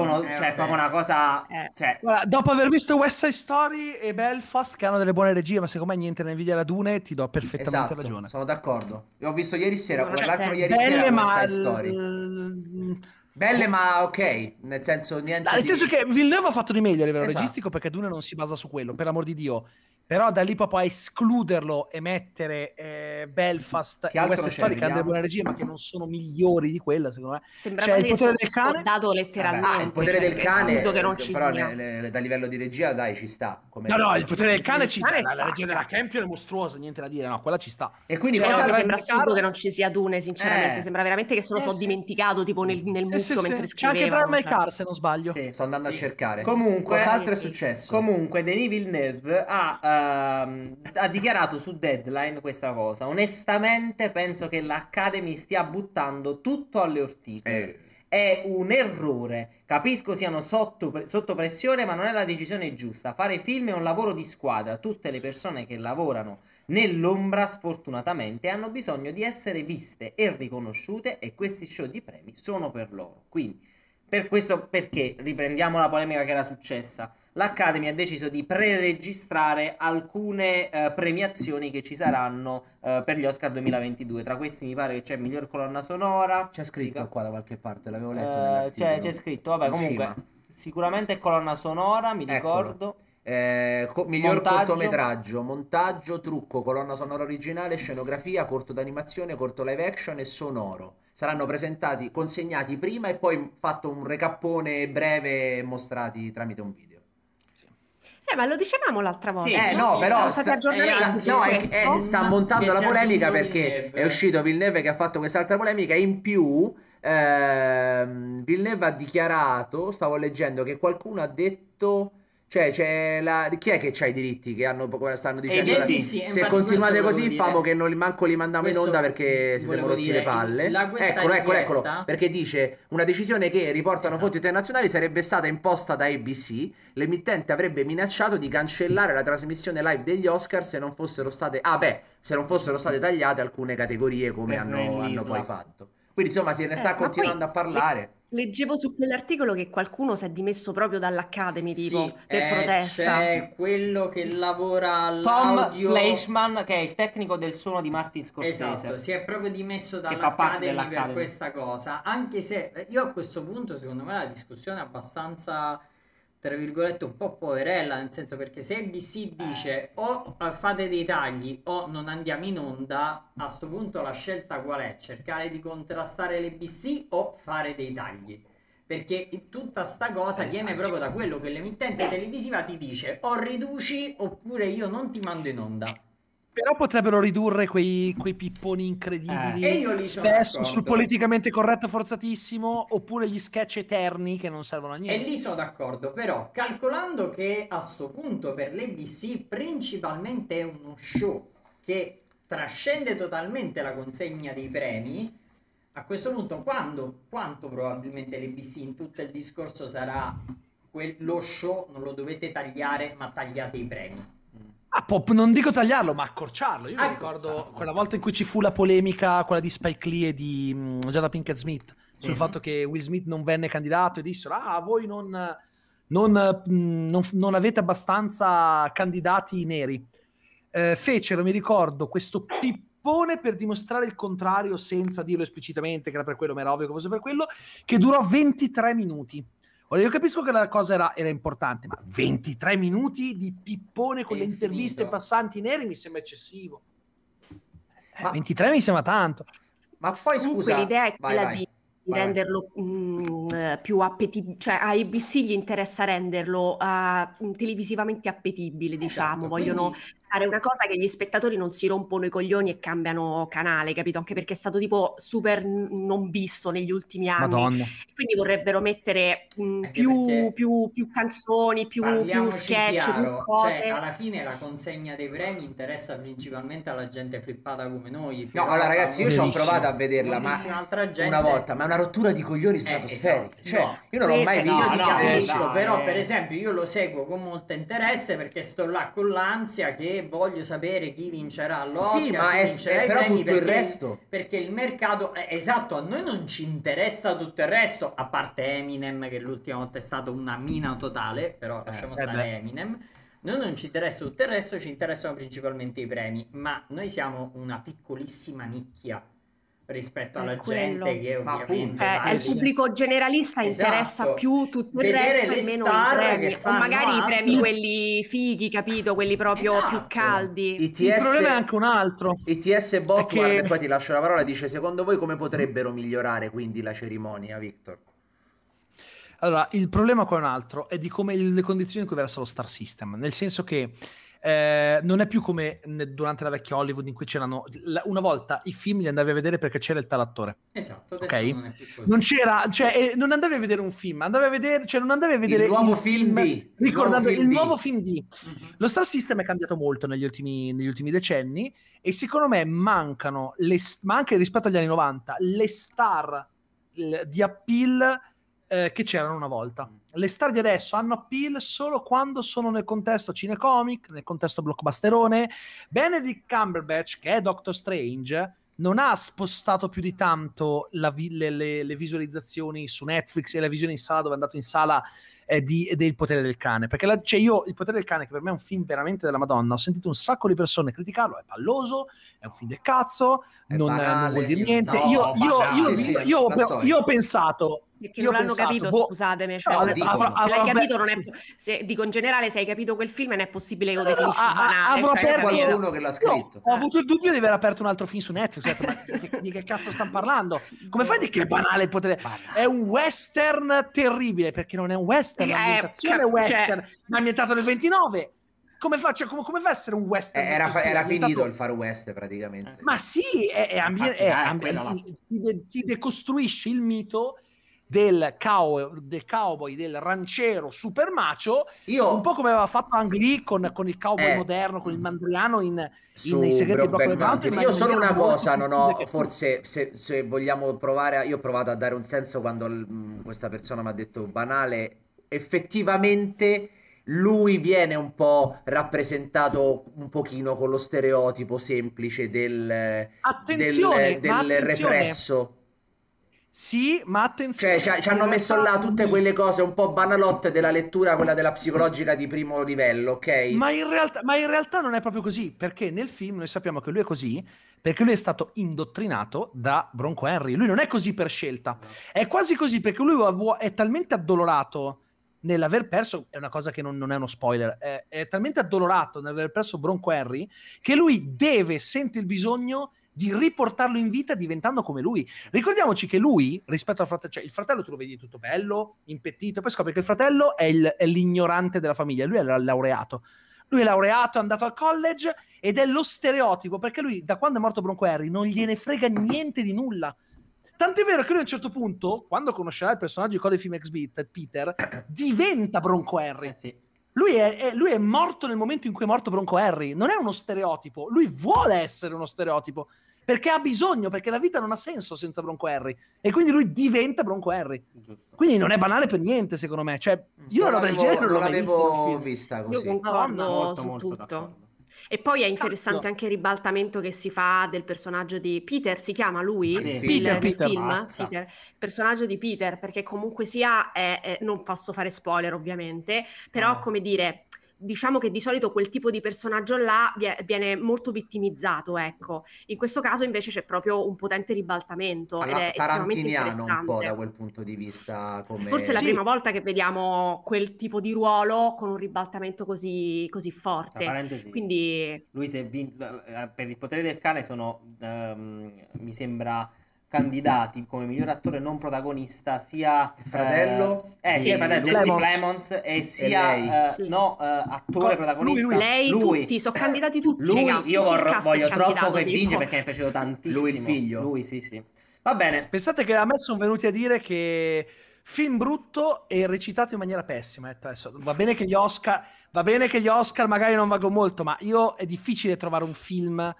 sono, Eh, cioè, vabbè. proprio una cosa, Eh. cioè, Guarda, dopo aver visto West Side Story e Belfast, che hanno delle buone regie, ma secondo me niente ne invidia la Dune, ti do perfettamente Esatto, ragione. sono d'accordo. Io ho visto ieri sera, Non tra ha l'altro senso. ieri sera Belle, West ma... Side Story. l- Belle ma ok, nel senso niente Dai, nel di... senso che Villeneuve ha fatto di meglio a livello Esatto. registico, perché Dune non si basa su quello, per l'amor di Dio. Però da lì proprio a escluderlo e mettere eh, Belfast Che e altro West Side c'è, Story, che hanno delle vediamo? buone regie, ma che non sono migliori di quella, secondo me. Sembra C'è quasi il che potere si del sia cane. scordato letteralmente. Ah, il potere cioè, del cane, assurdo che non ci però sia. ne- ne- da livello di regia dai ci sta. Come No, no, regia. il potere del cane Il ci cane sta. La regia spacca. della Campion è mostruosa, niente da dire, no, quella ci sta. E quindi C'è cosa Però mi Drive sembra My assurdo Car. che non ci sia Dune, sinceramente. Eh. Sembra veramente che se lo Eh, so sì. dimenticato tipo nel, nel Sì, mucchio sì, sì. mentre C'è anche Drive scrivevano. My cioè. Car, se non sbaglio. sì. sto andando Sì. a cercare. Comunque- Cos'altro è Sì. successo? Comunque Denis Villeneuve ha, ehm, ha dichiarato su Deadline questa cosa. Onestamente penso che l'Academy stia buttando tutto alle ortiche. Eh, È un errore. Capisco siano sotto, pre- sotto pressione, ma non è la decisione giusta. Fare film è un lavoro di squadra. Tutte le persone che lavorano nell'ombra, sfortunatamente, hanno bisogno di essere viste e riconosciute, e questi show di premi sono per loro. Quindi, per questo, perché riprendiamo la polemica che era successa, l'Academy ha deciso di pre-registrare alcune eh, premiazioni che ci saranno eh, per gli Oscar duemilaventidue. Tra questi mi pare che c'è miglior colonna sonora. c'è scritto qua da qualche parte, l'avevo Eh, letto nell'articolo. c'è, c'è scritto, vabbè, In comunque cima. sicuramente è colonna sonora, mi Eccolo. ricordo. Eh, co- miglior Montaggio. cortometraggio, montaggio, trucco, colonna sonora originale, scenografia, corto d'animazione, corto live action e sonoro. Saranno presentati, consegnati prima e poi fatto un recappone breve e mostrati tramite un video. Eh, ma lo dicevamo l'altra volta. Sì, Eh sì, no, sì, però sono sta, stati aggiornamenti sta- no, su è- questo. è- sta montando Che la si polemica aggiunto perché Villeneuve. è uscito Villeneuve che ha fatto quest'altra polemica e in più ehm, Villeneuve ha dichiarato, stavo leggendo, che qualcuno ha detto, cioè c'è la, chi è che c'ha i diritti che hanno, stanno dicendo E la- sì, sì, se infatti continuate questo così volevo famo dire. che non li manco li mandiamo in Questo onda perché si siamo volevo rotti le dire, palle. la- questa Eccolo, eccolo, eccolo, richiesta- perché dice una decisione che riportano Esatto. fonti internazionali sarebbe stata imposta da A B C. L'emittente avrebbe minacciato di cancellare la trasmissione live degli Oscar se non fossero state ah beh, se non fossero state tagliate alcune categorie come Per hanno, snellirla. hanno poi fatto. Quindi insomma si ne Eh, sta ma continuando poi a parlare. Leggevo su quell'articolo che qualcuno si è dimesso proprio dall'Academy, tipo, Sì, per eh, protesta. c'è quello che lavora Tom all'audio. Fleischman, che è il tecnico del suono di Martin Scorsese. Esatto, si è proprio dimesso Che fa parte dall'Academy per dell'Academy. questa cosa. Anche se eh, io a questo punto, secondo me, la discussione è abbastanza, tra virgolette, un po' poverella, nel senso, perché se A B C dice o eh, fate dei tagli o non andiamo in onda, a sto punto la scelta qual è? Cercare di contrastare l'A B C o fare dei tagli? Perché tutta sta cosa viene proprio da quello che l'emittente televisiva ti dice: o riduci oppure io non ti mando in onda. Però potrebbero ridurre quei, quei pipponi incredibili, Eh. E io li sono spesso d'accordo. sul politicamente corretto forzatissimo, oppure gli sketch eterni che non servono a E niente. lì sono d'accordo, però calcolando che a sto punto per l'A B C principalmente è uno show che trascende totalmente la consegna dei premi, a questo punto quando, quanto probabilmente l'A B C in tutto il discorso sarà quel- lo show non lo dovete tagliare ma tagliate i premi. Ah, po- non dico tagliarlo, ma accorciarlo. Io mi Accorciarlo. ricordo quella volta in cui ci fu la polemica, quella di Spike Lee e di mm, Jada Pinkett Smith, sul Mhm. fatto che Will Smith non venne candidato e dissero: ah, voi non, non, mm, non, non avete abbastanza candidati neri. Eh, fecero, mi ricordo, questo pippone per dimostrare il contrario, senza dirlo esplicitamente, che era per quello, ma era ovvio che fosse per quello, che durò ventitré minuti. Ora, io capisco che la cosa era, era importante, ma ventitré minuti di pippone con È le interviste infinito. passanti neri mi sembra eccessivo. Eh, Ma- ventitré mi sembra tanto. Ma poi Comunque scusa, l'idea è vai, quella vai. di, di Vai, vai. renderlo mm, eh, più appetibile, cioè a A B C gli interessa renderlo ah, televisivamente appetibile, diciamo, Esatto, vogliono quindi- fare una cosa che gli spettatori non si rompono i coglioni e cambiano canale, capito? Anche perché è stato tipo super n- non visto negli ultimi anni. Madonna. Quindi vorrebbero mettere mh, Anche più, perché- più, più canzoni, più, più Parliamoci sketch, più chiaro, cose. cioè alla fine la consegna dei premi interessa principalmente alla gente flippata come noi. No, allora ragazzi, io ci ho Bellissimo. provato a vederla, ma Moltissima altra gente una volta, ma è una rottura di coglioni Eh, stratosferica. esatto. Cioè, No, io non l'ho mai io visto. ti no, capisco, dai, però eh. per esempio io lo seguo con molto interesse perché sto là con l'ansia che voglio sapere chi vincerà l'Oscar, Sì, ma chi è- vincerà è i però premi, tutto il perché resto. perché il mercato, eh, esatto, a noi non ci interessa tutto il resto, a parte Eminem che l'ultima volta è stato una mina totale, però lasciamo eh stare beh. Eminem. Noi non ci interessa tutto il resto, ci interessano principalmente i premi, ma noi siamo una piccolissima nicchia rispetto È alla quello. gente che Ma ovviamente appunto, Cioè, va è il lì. pubblico generalista interessa Esatto. più tutto il Vedere resto le e meno i star premi. che O fanno magari i premi altro. quelli fighi, capito? Quelli proprio più Esatto. caldi. I T S, Il problema è anche un altro. I T S Bot, È che- guarda, e poi ti lascio la parola, dice, secondo voi come potrebbero migliorare quindi la cerimonia, Victor? Allora, il problema qua è un altro, è di come le condizioni in cui versa lo Star System, nel senso che eh, non è più come ne- durante la vecchia Hollywood in cui c'erano, la- una volta i film li andavi a vedere perché c'era il tal attore. Esatto, adesso Ok? non è più così. Non c'era, cioè, eh, non andavi a vedere un film, andavi a vedere, cioè non andavi a vedere nuovo film di, il ricordando nuovo film il di. nuovo film di. Mhm. Lo Star System è cambiato molto negli ultimi, negli ultimi decenni e secondo me mancano, le, ma anche rispetto agli anni novanta, le star l- di appeal eh, che c'erano una volta. Le star di adesso hanno appeal solo quando sono nel contesto cinecomic, nel contesto blockbusterone. Benedict Cumberbatch, che è Doctor Strange, non ha spostato più di tanto la vi- le, le- le visualizzazioni su Netflix e la visione in sala, dove è andato in sala eh, di, del Potere del Cane. Perché la, cioè io, Il Potere del Cane, che per me è un film veramente della Madonna, ho sentito un sacco di persone criticarlo, è palloso, è un film del cazzo, È non, banale, non vuol dire sì, niente. no, io, io, banale. io, Sì, sì, io- io- la io- storia. io ho pensato... Perché io non ho l'hanno pensato, capito, boh, scusatemi. Cioè, no, se- dicono. se avrò- l'hai avrò capito, aperto- non è, se, dico in generale, se hai capito quel film, non è possibile che lo No, no, definisci a- a- banale. avrò cioè, aperto- capito? qualcuno che l'ha Io scritto. ho avuto il dubbio di aver aperto un altro film su Netflix. Ho detto, ma di, che- di che cazzo stanno parlando? Come fai a dire che è banale il potere? È un western terribile, perché non è un western, Eh, l'ambientazione è cap- western, cioè- ma è ambientato nel ventinove. Come fa, cioè, come, come fa a essere un Eh, western? di Era, questo era stile? finito il Ambientato- Far West praticamente. Ma sì, è, è ambie- Infatti, è eh, ambie- quella là. ti, de- ti decostruisce il mito del, cow- del cowboy, del ranchero super macho, Io un po' come aveva fatto Ang Lee con, con il cowboy Eh. moderno, con il mandriano in, su in I segreti di Brokeback Brokeback Mountain. Mountain. ma Io in solo maniera una molto cosa più non ho, che- forse se, se vogliamo provare, a- io ho provato a dare un senso quando l- mh, questa persona mi ha detto banale, effettivamente lui viene un po' rappresentato un pochino con lo stereotipo semplice del, Attenzione, del, ma del attenzione. represso. Sì, ma attenzione. Cioè, ci- ci hanno in messo realtà- là tutte quelle cose un po' banalotte della lettura, quella della psicologica di primo livello, ok? Ma in, realtà, ma in realtà non è proprio così, perché nel film noi sappiamo che lui è così, perché lui è stato indottrinato da Bronco Henry. Lui non è così per scelta, è quasi così perché lui ha- è talmente addolorato nell'aver perso, è una cosa che non, non è uno spoiler, è, è talmente addolorato nell'aver perso Bronco Henry che lui deve, sente il bisogno di riportarlo in vita diventando come lui. Ricordiamoci che lui, rispetto al fratello, cioè il fratello tu lo vedi tutto bello, impettito, e poi scopri che il fratello è, il- è l'ignorante della famiglia, lui è il laureato. Lui è laureato, è andato al college ed è lo stereotipo, perché lui, da quando è morto Bronco Henry, non gliene frega niente di nulla. Tant'è vero che lui a un certo punto, quando conoscerà il personaggio di Code Film X-Bit, Peter, diventa Bronco Henry. Eh sì. Lui è, è- lui è morto nel momento in cui è morto Bronco Henry. Non è uno stereotipo. Lui vuole essere uno stereotipo. Perché ha bisogno, perché la vita non ha senso senza Bronco Henry. E quindi lui diventa Bronco Henry. Giusto. Quindi non è banale per niente, secondo me. Cioè, io Non una roba del l'avevo- genere non non l'ho mai vista l'avevo nel film. vista Io così. concordo Molto, su molto tutto. d'accordo. E poi è interessante Cazzo. anche il ribaltamento che si fa del personaggio di Peter, si chiama lui? Sì. Il- Peter, nel Peter, film? mazza. Peter. Il personaggio di Peter, perché comunque sia, è- è- non posso fare spoiler ovviamente, però No. come dire, diciamo che di solito quel tipo di personaggio là vie- viene molto vittimizzato, ecco. In questo caso invece c'è proprio un potente ribaltamento ed Alla è estremamente tarantiniano un po' interessante. da quel punto di vista come... Forse è la Sì. prima volta che vediamo quel tipo di ruolo con un ribaltamento così, così Tra forte. parentesi, Quindi lui si è vin- eh, per il potere del cane sono, ehm, mi sembra, candidati come miglior attore non protagonista sia Il fratello eh, di sia il fratello lui. Jesse Plemons. Plemons e sia lei. eh, Sì. no eh, attore Co- protagonista lui, lui. lei, lui. tutti, sono candidati tutti. Lui, ragazzi, io tutto il vorrò- cast è voglio troppo candidato, che dico. vince perché mi è piaciuto tantissimo. Lui il figlio. Lui, sì, sì. Va bene. Pensate che a me sono venuti a dire che film brutto e recitato in maniera pessima. Ho detto, adesso, va bene che gli Oscar, va bene che gli Oscar magari non valgono molto, ma io è difficile trovare un film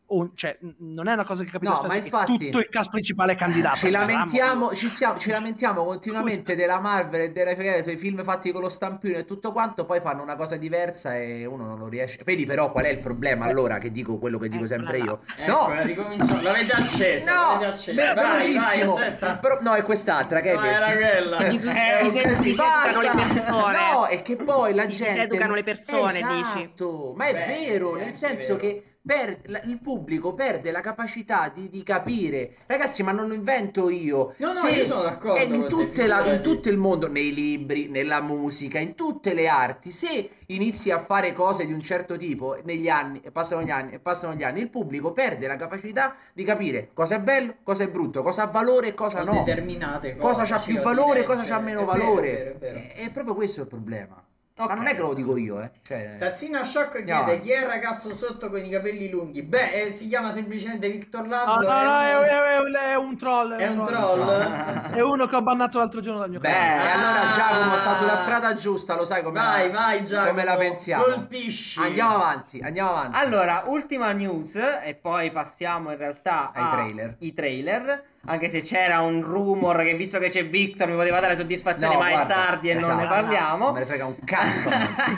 un- cioè, n- non è una cosa che capita No, spesso, ma che infatti- tutto il cast principale è candidato. Ci Diciamo. lamentiamo, ci, siamo, ci lamentiamo continuamente Scusa. della Marvel e delle, dei film fatti con lo stampino e tutto quanto, poi fanno una cosa diversa e uno non lo riesce. Vedi però qual è il problema allora, che dico quello che dico Eccola sempre là. io. Ecco, No, ricominciamo. L'avete acceso, no, l'avete acceso. ve- Vai, velocissimo. vai, aspetta. Però, no, è quest'altra che No, hai era visto. quella. Si disu- Eh, si se- si Basta. educano le persone. No, è che poi la Si gente diseducano le persone, dici. esatto, ma è Beh, vero, è nel anche senso vero. che per, la- il pubblico perde la capacità di, di capire. Ragazzi, ma non lo invento io. No, no, Se- io sono d'accordo è in, con te, tutte la- in figurati. tutto il mondo, nei libri, nella musica, in tutte le arti, se inizi a fare cose di un certo tipo negli anni, e passano gli anni, e passano gli anni, il pubblico perde la capacità di capire cosa è bello, cosa è brutto, cosa ha valore e cosa O no. determinate cose, Cosa c'ha ci più va di valore e leggere. cosa c'ha meno È vero, valore. è vero, è vero. È, è proprio questo il problema. Ok. Ma non è che lo dico io, eh. Cioè, Tazzina Shock Andiamo chiede avanti. chi è il ragazzo sotto con i capelli lunghi. Beh, eh, si chiama semplicemente Victor Ah, Laszlo. no, no, è, è, un, è- è un troll. è un troll. È uno che ho bannato l'altro giorno dal mio beh, canale. e allora Ah. Giacomo sta sulla strada giusta, lo sai come Vai, vai, Giacomo, come la pensiamo. colpisci. Andiamo avanti, andiamo avanti. Allora, ultima news e poi passiamo in realtà Ai a- trailer. i trailer. Anche se c'era un rumor che visto che c'è Victor mi poteva dare soddisfazione, No, ma guarda, è tardi e non esatto. ne parliamo. Non me ne frega un cazzo.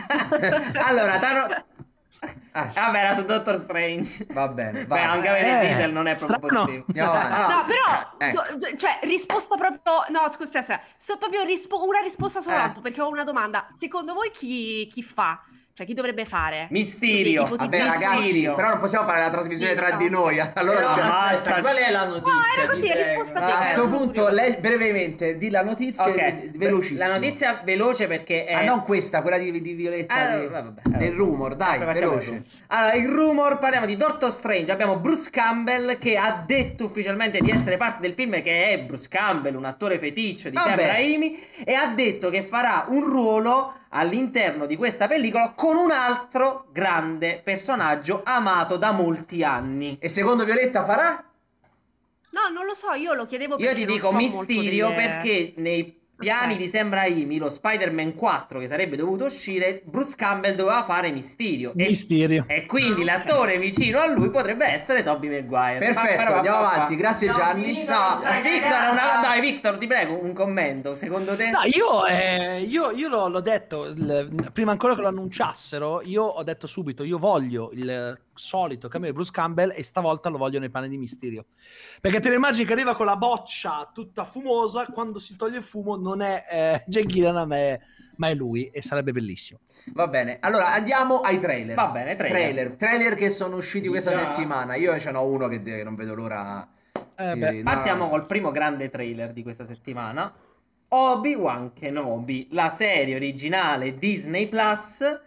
Allora, Tano... Ah, Vabbè, era su Doctor Strange. va bene, Beh, vai. anche avere Eh, diesel non è proprio strano. possibile. Andiamo avanti. No, Ah, però, ecco. do- cioè, risposta proprio. No, scusa, aspetta, so proprio rispo- una risposta solo, Eh. perché ho una domanda. Secondo voi chi, chi fa? Cioè, chi dovrebbe fare? Misterio. Così, Vabbè, ipotizzi- ragazzi, Misterio. però non possiamo fare la trasmissione Sì, tra no. di noi. Allora Però, dobbiamo- ammazza. aspetta, qual è la notizia? No, era così, ti è prego? risposta a sì. sto eh, punto, curiosa. lei brevemente di la notizia Ok, eh, velocissima. la notizia veloce perché è... Ah, non questa, quella di, di Violetta. Ah, di- vabbè, del allora, rumor, dai, poi facciamo il veloce. rumor. Allora, il rumor, parliamo di Doctor Strange. Abbiamo Bruce Campbell che ha detto ufficialmente di essere parte del film, che è Bruce Campbell, un attore feticcio di Sam Vabbè. Raimi, e ha detto che farà un ruolo all'interno di questa pellicola con un altro grande personaggio amato da molti anni. E secondo Violetta farà? No, non lo so, io lo chiedevo Io perché ti non dico so molto Mysterio delle- perché nei piani Ok. di Sam Raimi, lo Spider-Man quattro che sarebbe dovuto uscire, Bruce Campbell doveva fare Mysterio. E, Misterio. e quindi Ah, ok. l'attore vicino a lui potrebbe essere Tobey Maguire. Perfetto, Pa- pa- andiamo pa- pa- avanti, grazie No, Gianni. finito. No, Stai Victor, cagando. una... dai Victor, ti prego, un commento. Secondo te? No, io, eh, io, io l'ho, l'ho detto, il- prima ancora che lo annunciassero, io ho detto subito, io voglio il solito cameo di Bruce Campbell e stavolta lo voglio nei panni di Mysterio. Perché te ne immagini che arriva con la boccia tutta fumosa, quando si toglie il fumo non è eh, Jake Gyllenhaal, ma è, ma è lui, e sarebbe bellissimo. Va bene, allora andiamo ai trailer. Va bene, trailer. Trailer, trailer che sono usciti questa Già. settimana. Io ce n'ho uno che, che non vedo l'ora. Eh, di- beh, no. Partiamo col primo grande trailer di questa settimana. Obi-Wan Kenobi, la serie originale Disney Plus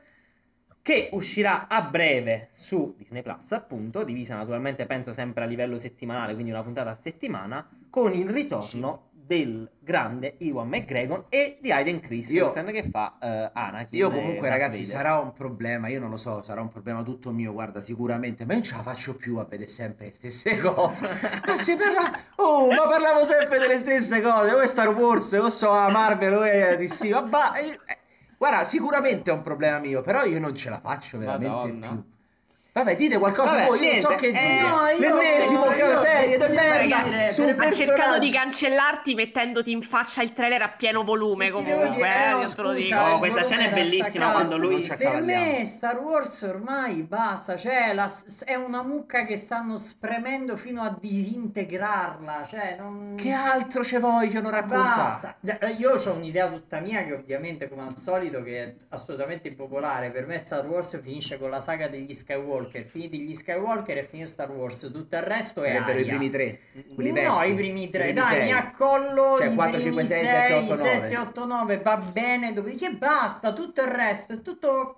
che uscirà a breve su Disney Plus, appunto, divisa naturalmente penso sempre a livello settimanale, quindi una puntata a settimana, con il ritorno del grande Ewan McGregor e di Hayden Christensen che fa eh, Anakin. Io e comunque Darth ragazzi Vader. sarà un problema, io non lo so, sarà un problema tutto mio, guarda sicuramente, ma io non ce la faccio più a vedere sempre le stesse cose. Ma si parla, oh ma parlavo sempre delle stesse cose, o è Star Wars, o so a Marvel, o è D C, vabbè, eh, eh, guarda sicuramente è un problema mio, però io non ce la faccio veramente Madonna. più. Vabbè, dite qualcosa Vabbè, voi, io non so niente, che eh, dire. no, io- L'ennesimo io- che serie di io- merda io- su io- un Ha cercato personaggio. di cancellarti mettendoti in faccia il trailer a pieno volume Ti devo comunque, dire, eh, no, io te lo scusa, dico. No, il questa scena è volume era bellissima staccato. quando lui- Non ci Per accavalliamo. me Star Wars ormai basta, cioè la- è una mucca che stanno spremendo fino a disintegrarla, cioè non... Che altro ci vogliono raccontare? Basta. Già, Io ho un'idea tutta mia che ovviamente come al solito che è assolutamente impopolare. Per me Star Wars finisce con la saga degli Skywalker. Finiti gli Skywalker è finito Star Wars. Tutto il resto è Sarebbero i aria. primi tre, quelli No, vecchi, i primi tre, primi dai, sei. mi accollo Cioè, i quattro, primi cinque, sei, sette, otto, nove. sette, otto, nove, va bene, dopodiché basta, tutto il resto è tutto...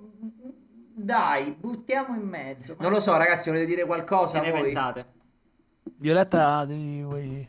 Dai, buttiamo in mezzo. Non lo so, ragazzi, volete dire qualcosa Che ne voi? pensate? Violetta, devi- vuoi-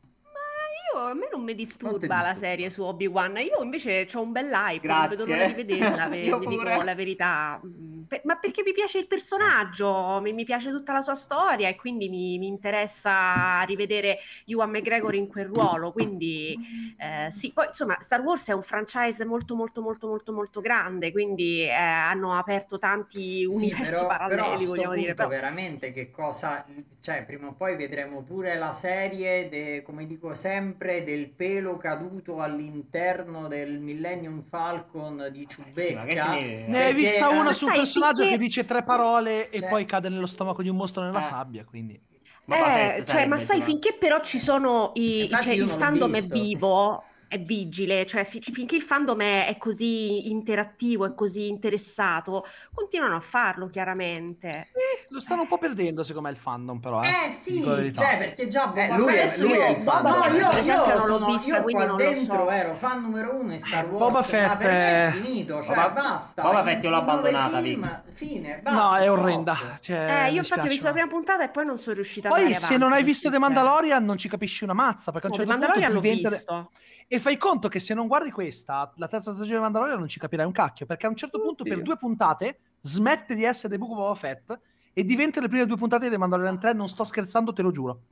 Io, a me non mi Non ti disturba disturba. la serie su Obi-Wan, io invece ho un bel hype, Grazie. non vedo l'ora di vederla, ve- Io vi pure. dico la verità. Mm, pe- ma perché mi piace il personaggio, mi, mi piace tutta la sua storia e quindi mi, mi interessa rivedere Ewan McGregor in quel ruolo, quindi eh, sì, poi insomma Star Wars è un franchise molto molto molto molto molto grande, quindi eh, hanno aperto tanti Sì, universi però, però a paralleli, sto vogliamo dire, punto però veramente che cosa, cioè prima o poi vedremo pure la serie, de- come dico sempre, del pelo caduto all'interno del Millennium Falcon di Sì, ma che Chewbacca. significa? Ne hai Perché, vista eh, una su un sai, personaggio finché- che dice tre parole e Cioè- poi cade nello stomaco di un mostro nella Eh. sabbia, quindi... Boba Fett Eh, cioè, ma sarebbe, sai, tipo. finché però ci sono i, Infatti cioè, io il non l'ho fandom è visto. vivo, è vigile, cioè fi- finché il fandom è, è così interattivo, è così interessato, continuano a farlo chiaramente. Eh, lo stanno un po' perdendo, secondo me, il fandom, però, eh. Eh Ti dico la sì, verità. cioè perché già Boba Eh, lui è- Fett- lui è il io- fan. No, Boba Fett, io, per esempio, io non l'ho sono, vista, io quindi qua non lo dentro so. ero fan numero uno in Star Eh, Wars, Boba ma Fett per me è è- finito, cioè Boba- basta. Boba i- Fett io l'ho i nove abbandonata, film, Vic. fine, No, basta, è stop. orrenda. Cioè, Eh, mi io infatti ho dispiace, visto la ma- prima puntata e poi non sono riuscita a Poi andare se avanti, non hai per visto The sincera. Mandalorian non ci capisci una mazza, perché a un No, The certo punto Mandalorian l'ho diventa... visto. E fai conto che se non guardi questa, la terza stagione di Mandalorian non ci capirai un cacchio, perché a un certo punto per Oddio. due puntate smette di essere The Book of Boba Fett e diventa le prime due puntate di The Mandalorian tre, non sto scherzando, te lo giuro.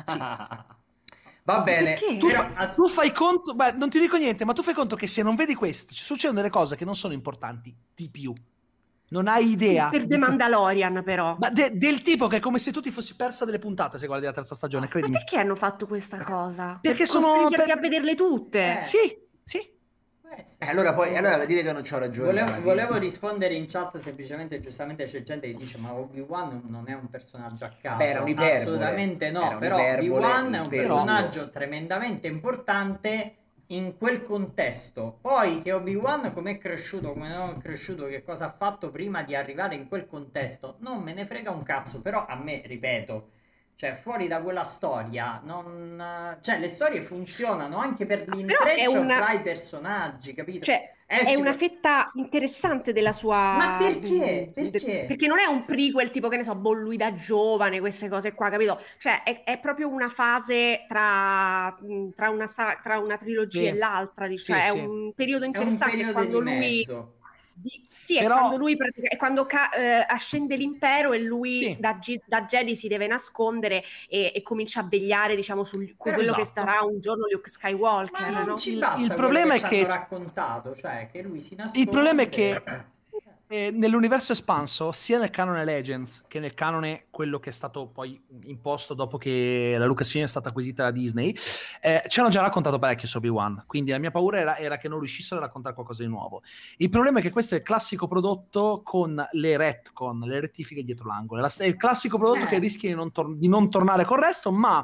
Va bene. Perché? Tu, Però, fa- as- tu fai conto, beh, non ti dico niente, ma tu fai conto che se non vedi questo, ci succedono delle cose che non sono importanti di più. Non hai idea. Per di The co- Mandalorian però. Ma de- del tipo che è come se tu ti fossi persa delle puntate se guardi la terza stagione, Ma credimi. perché hanno fatto questa cosa? Perché per sono- costringerti per- a vederle tutte? Eh. Sì, sì. può essere. Eh, allora poi allora dite che non c'ho ragione. alla Volevo, fine. volevo rispondere in chat semplicemente, giustamente c'è gente che dice ma Obi-Wan non è un personaggio a caso. Beh, era un'iperbole. Assolutamente no, Era però un'iperbole, Obi-Wan è un un personaggio tremendamente importante in quel contesto. Poi che Obi-Wan come è cresciuto, come non è cresciuto, che cosa ha fatto prima di arrivare in quel contesto, non me ne frega un cazzo, però a me, ripeto, cioè fuori da quella storia non, cioè le storie funzionano anche per Però è l'intreccio una- fra i personaggi, capito? Cioè, È è sicur- una fetta interessante della sua... Ma perché? mm, Perché? Perché non è un prequel tipo, che ne so, boh, lui da giovane, queste cose qua, capito? Cioè, è, è proprio una fase tra, mm, tra, una, sa- tra una trilogia Sì. e l'altra, di- Sì, cioè, sì. è un periodo È un interessante periodo quando di lui... mezzo. di- sì, è Però- quando lui pratica- è quando ca- eh, ascende l'impero e lui Sì. da, Ge- da Jedi si deve nascondere e, e comincia a vegliare, diciamo, su quello che esatto. sarà un giorno Luke Skywalker, Ma non no? ci Il- basta il quello problema che è ci che- hanno raccontato, cioè che lui si nasconde. Il problema è che eh, nell'universo espanso, sia nel canone Legends che nel canone quello che è stato poi imposto dopo che la Lucasfilm è stata acquisita da Disney, eh, ci hanno già raccontato parecchio su Obi-Wan, quindi la mia paura era, era che non riuscissero a raccontare qualcosa di nuovo. Il problema è che questo è il classico prodotto con le retcon, le rettifiche dietro l'angolo, è il classico prodotto Eh. che rischia di non, tor- di non tornare col resto, ma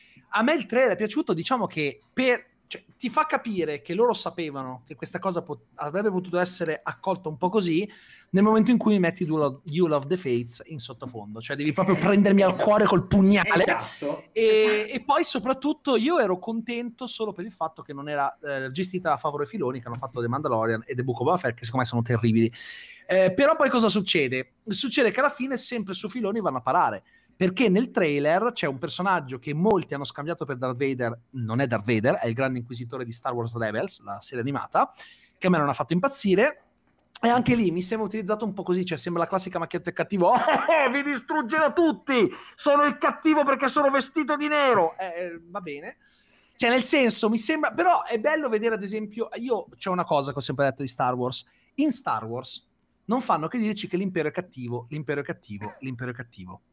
a me il trailer è piaciuto, diciamo che per... cioè, ti fa capire che loro sapevano che questa cosa pot- avrebbe potuto essere accolta un po' così nel momento in cui mi metti You Love, You Love the Fates in sottofondo, cioè devi proprio Eh, prendermi al esatto. cuore col pugnale. Esatto. E, e poi soprattutto io ero contento solo per il fatto che non era eh, gestita da Favreau e Filoni, che hanno fatto The Mandalorian e The Book of Boba Fett, che secondo me sono terribili. Eh, però poi cosa succede? Succede che alla fine sempre su Filoni vanno a parare, perché nel trailer c'è un personaggio che molti hanno scambiato per Darth Vader, non è Darth Vader, è il grande inquisitore di Star Wars Rebels, la serie animata, che a me non ha fatto impazzire. E anche lì mi sembra utilizzato un po' così, cioè sembra la classica macchietta del cattivo. Oh, oh, vi distruggerò tutti! Sono il cattivo perché sono vestito di nero! Eh, va bene. Cioè, nel senso, mi sembra... Però è bello vedere, ad esempio... Io c'è una cosa che ho sempre detto di Star Wars. In Star Wars non fanno che dirci che l'impero è cattivo, l'impero è cattivo, l'impero è cattivo.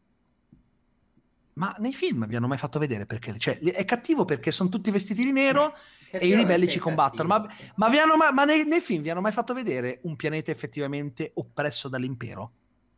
Ma nei film vi hanno mai fatto vedere perché? Cioè, è cattivo perché sono tutti vestiti di nero... Perché e i ribelli perché ci è combattono. Ma, cattivo? ma, vi hanno mai- ma nei, nei film vi hanno mai fatto vedere un pianeta effettivamente oppresso dall'impero?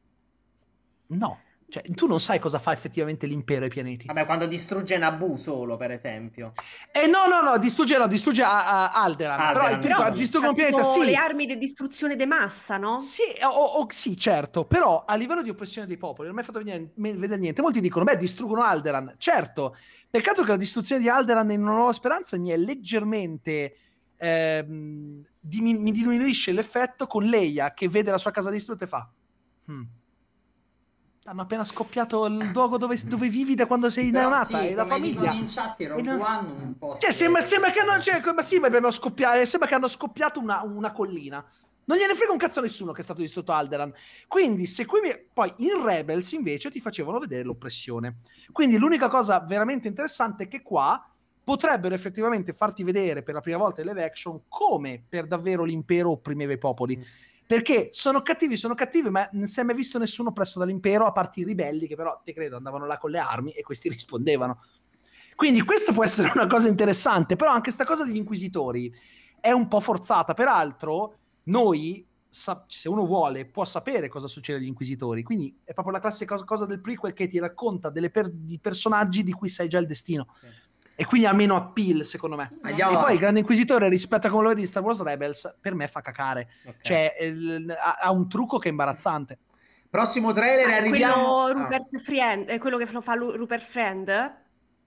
No. Cioè, tu non sai cosa fa effettivamente l'impero ai pianeti. Vabbè, quando distrugge Naboo solo, per esempio. E no, no, no, distrugge, no, distrugge a, a Alderan. Alderan, Però, ti dico, però- distrugge un Tipo pianeta, sì. le armi di distruzione de massa, no? Sì, o, o- sì, certo, però a livello di oppressione dei popoli non mi hai fatto vedere, me- vedere niente. Molti dicono, beh, distruggono Alderan. Certo, peccato che la distruzione di Alderan in Una Nuova Speranza mi è leggermente... ehm, dimi- mi diminuisce l'effetto con Leia che vede la sua casa distrutta e fa... "Hmm. Hanno appena scoppiato il luogo dove, dove vivi da quando sei Però neonata sì, e la come dicono famiglia. in chat, E Rogue non- One un po' Cioè, si sembra, vede sembra che- che hanno, cioè, ma sì, ma abbiamo scoppiato, sembra che hanno scoppiato una, una collina. Non gliene frega un cazzo a nessuno che è stato distrutto Alderaan. Quindi, se qui mi... poi in Rebels invece ti facevano vedere l'oppressione. Quindi l'unica cosa veramente interessante è che qua potrebbero effettivamente farti vedere per la prima volta in live action come per davvero l'impero opprimeva i popoli. Mm. Perché sono cattivi, sono cattivi, ma non si è mai visto nessuno oppresso dall'impero, a parte i ribelli che però, ti credo, andavano là con le armi e questi rispondevano. Quindi questa può essere una cosa interessante, però anche sta cosa degli inquisitori è un po' forzata. Peraltro, noi, se uno vuole, può sapere cosa succede agli inquisitori. Quindi è proprio la classica cosa, cosa del prequel che ti racconta delle per- di personaggi di cui sai già il destino. Sì. E quindi ha meno appeal, secondo me. Sì, e poi avanti. Il Grande Inquisitore, rispetto a come lo vedi in Star Wars Rebels, per me fa cacare. Okay. Cioè, il, ha, ha un trucco che è imbarazzante. Prossimo trailer, ah, arriviamo... Quello, Rupert ah. Friend, quello che lo fa Rupert Friend? Ecco.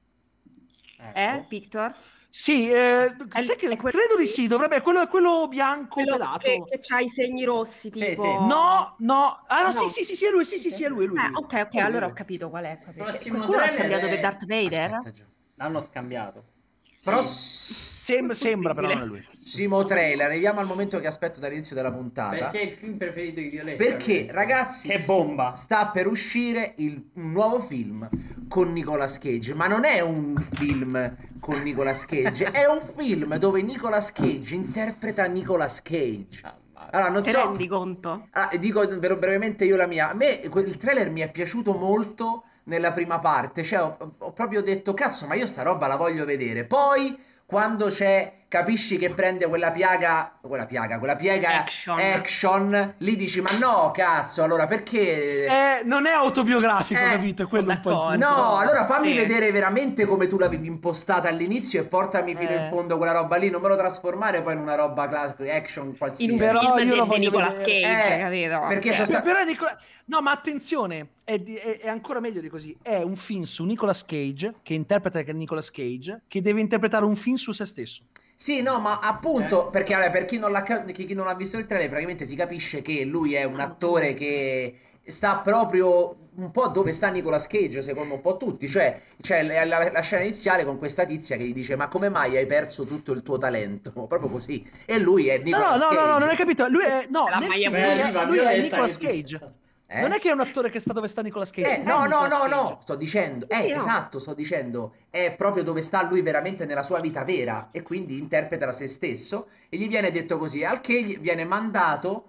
Eh, Victor? Sì, eh, è, sai che credo di sì, dovrebbe quello, quello bianco quello pelato che, che c'ha i segni rossi tipo. Sì, sì. No, no. Ah no, no. Sì, sì, sì, sì, è lui, sì, sì, sì, è lui, è lui. Ah, ok, ok, allora ho capito qual è. Qualcuno l'ha scambiato è... per Darth Vader? Aspetta, l'hanno scambiato. Sì. Però Sem- sembra però non è lui. Prossimo trailer, arriviamo al momento che aspetto dall'inizio della puntata. Perché è il film preferito di Violetta. Perché questo. Ragazzi, che bomba, sta per uscire il, un nuovo film con Nicolas Cage, ma non è un film con Nicolas Cage, è un film dove Nicolas Cage interpreta Nicolas Cage. Allora, non Te so, rendi conto? Allora, dico brevemente io la mia. A me il trailer mi è piaciuto molto nella prima parte, cioè ho, ho proprio detto cazzo, ma io sta roba la voglio vedere. Poi quando c'è, capisci che prende quella piaga, quella piaga, quella piega action, action lì dici ma no cazzo, allora perché eh, non è autobiografico, eh, capito? Quello un po' il no, allora fammi sì. vedere veramente come tu l'avevi impostata all'inizio e portami fino eh. in fondo quella roba lì, non me lo trasformare poi in una roba action qualsiasi. In un però film io lo di Nicolas Cage, eh, capito? Perché okay. sono sta... però Nicola... No, ma attenzione, è, di, è, è ancora meglio di così. È un film su Nicolas Cage, che interpreta Nicolas Cage, che deve interpretare un film su se stesso. Sì, no, ma appunto, eh. perché allora, per chi non, l'ha, chi non ha visto il trailer, praticamente si capisce che lui è un attore che sta proprio un po' dove sta Nicolas Cage, secondo un po' tutti. Cioè, c'è la, la, la scena iniziale con questa tizia che gli dice ma come mai hai perso tutto il tuo talento? Proprio così. E lui è Nicolas no, no, Cage. No, no, no, non hai capito. Lui è, no, la nel maglia film, lui è, lui è Nicolas Cage. Eh? Non è che è un attore che sta dove sta Nicolas Cage. Eh, no, no, no, no, sto dicendo, sì, eh, no. esatto, sto dicendo, è proprio dove sta lui veramente nella sua vita vera e quindi interpreta se stesso e gli viene detto così, al che gli viene mandato,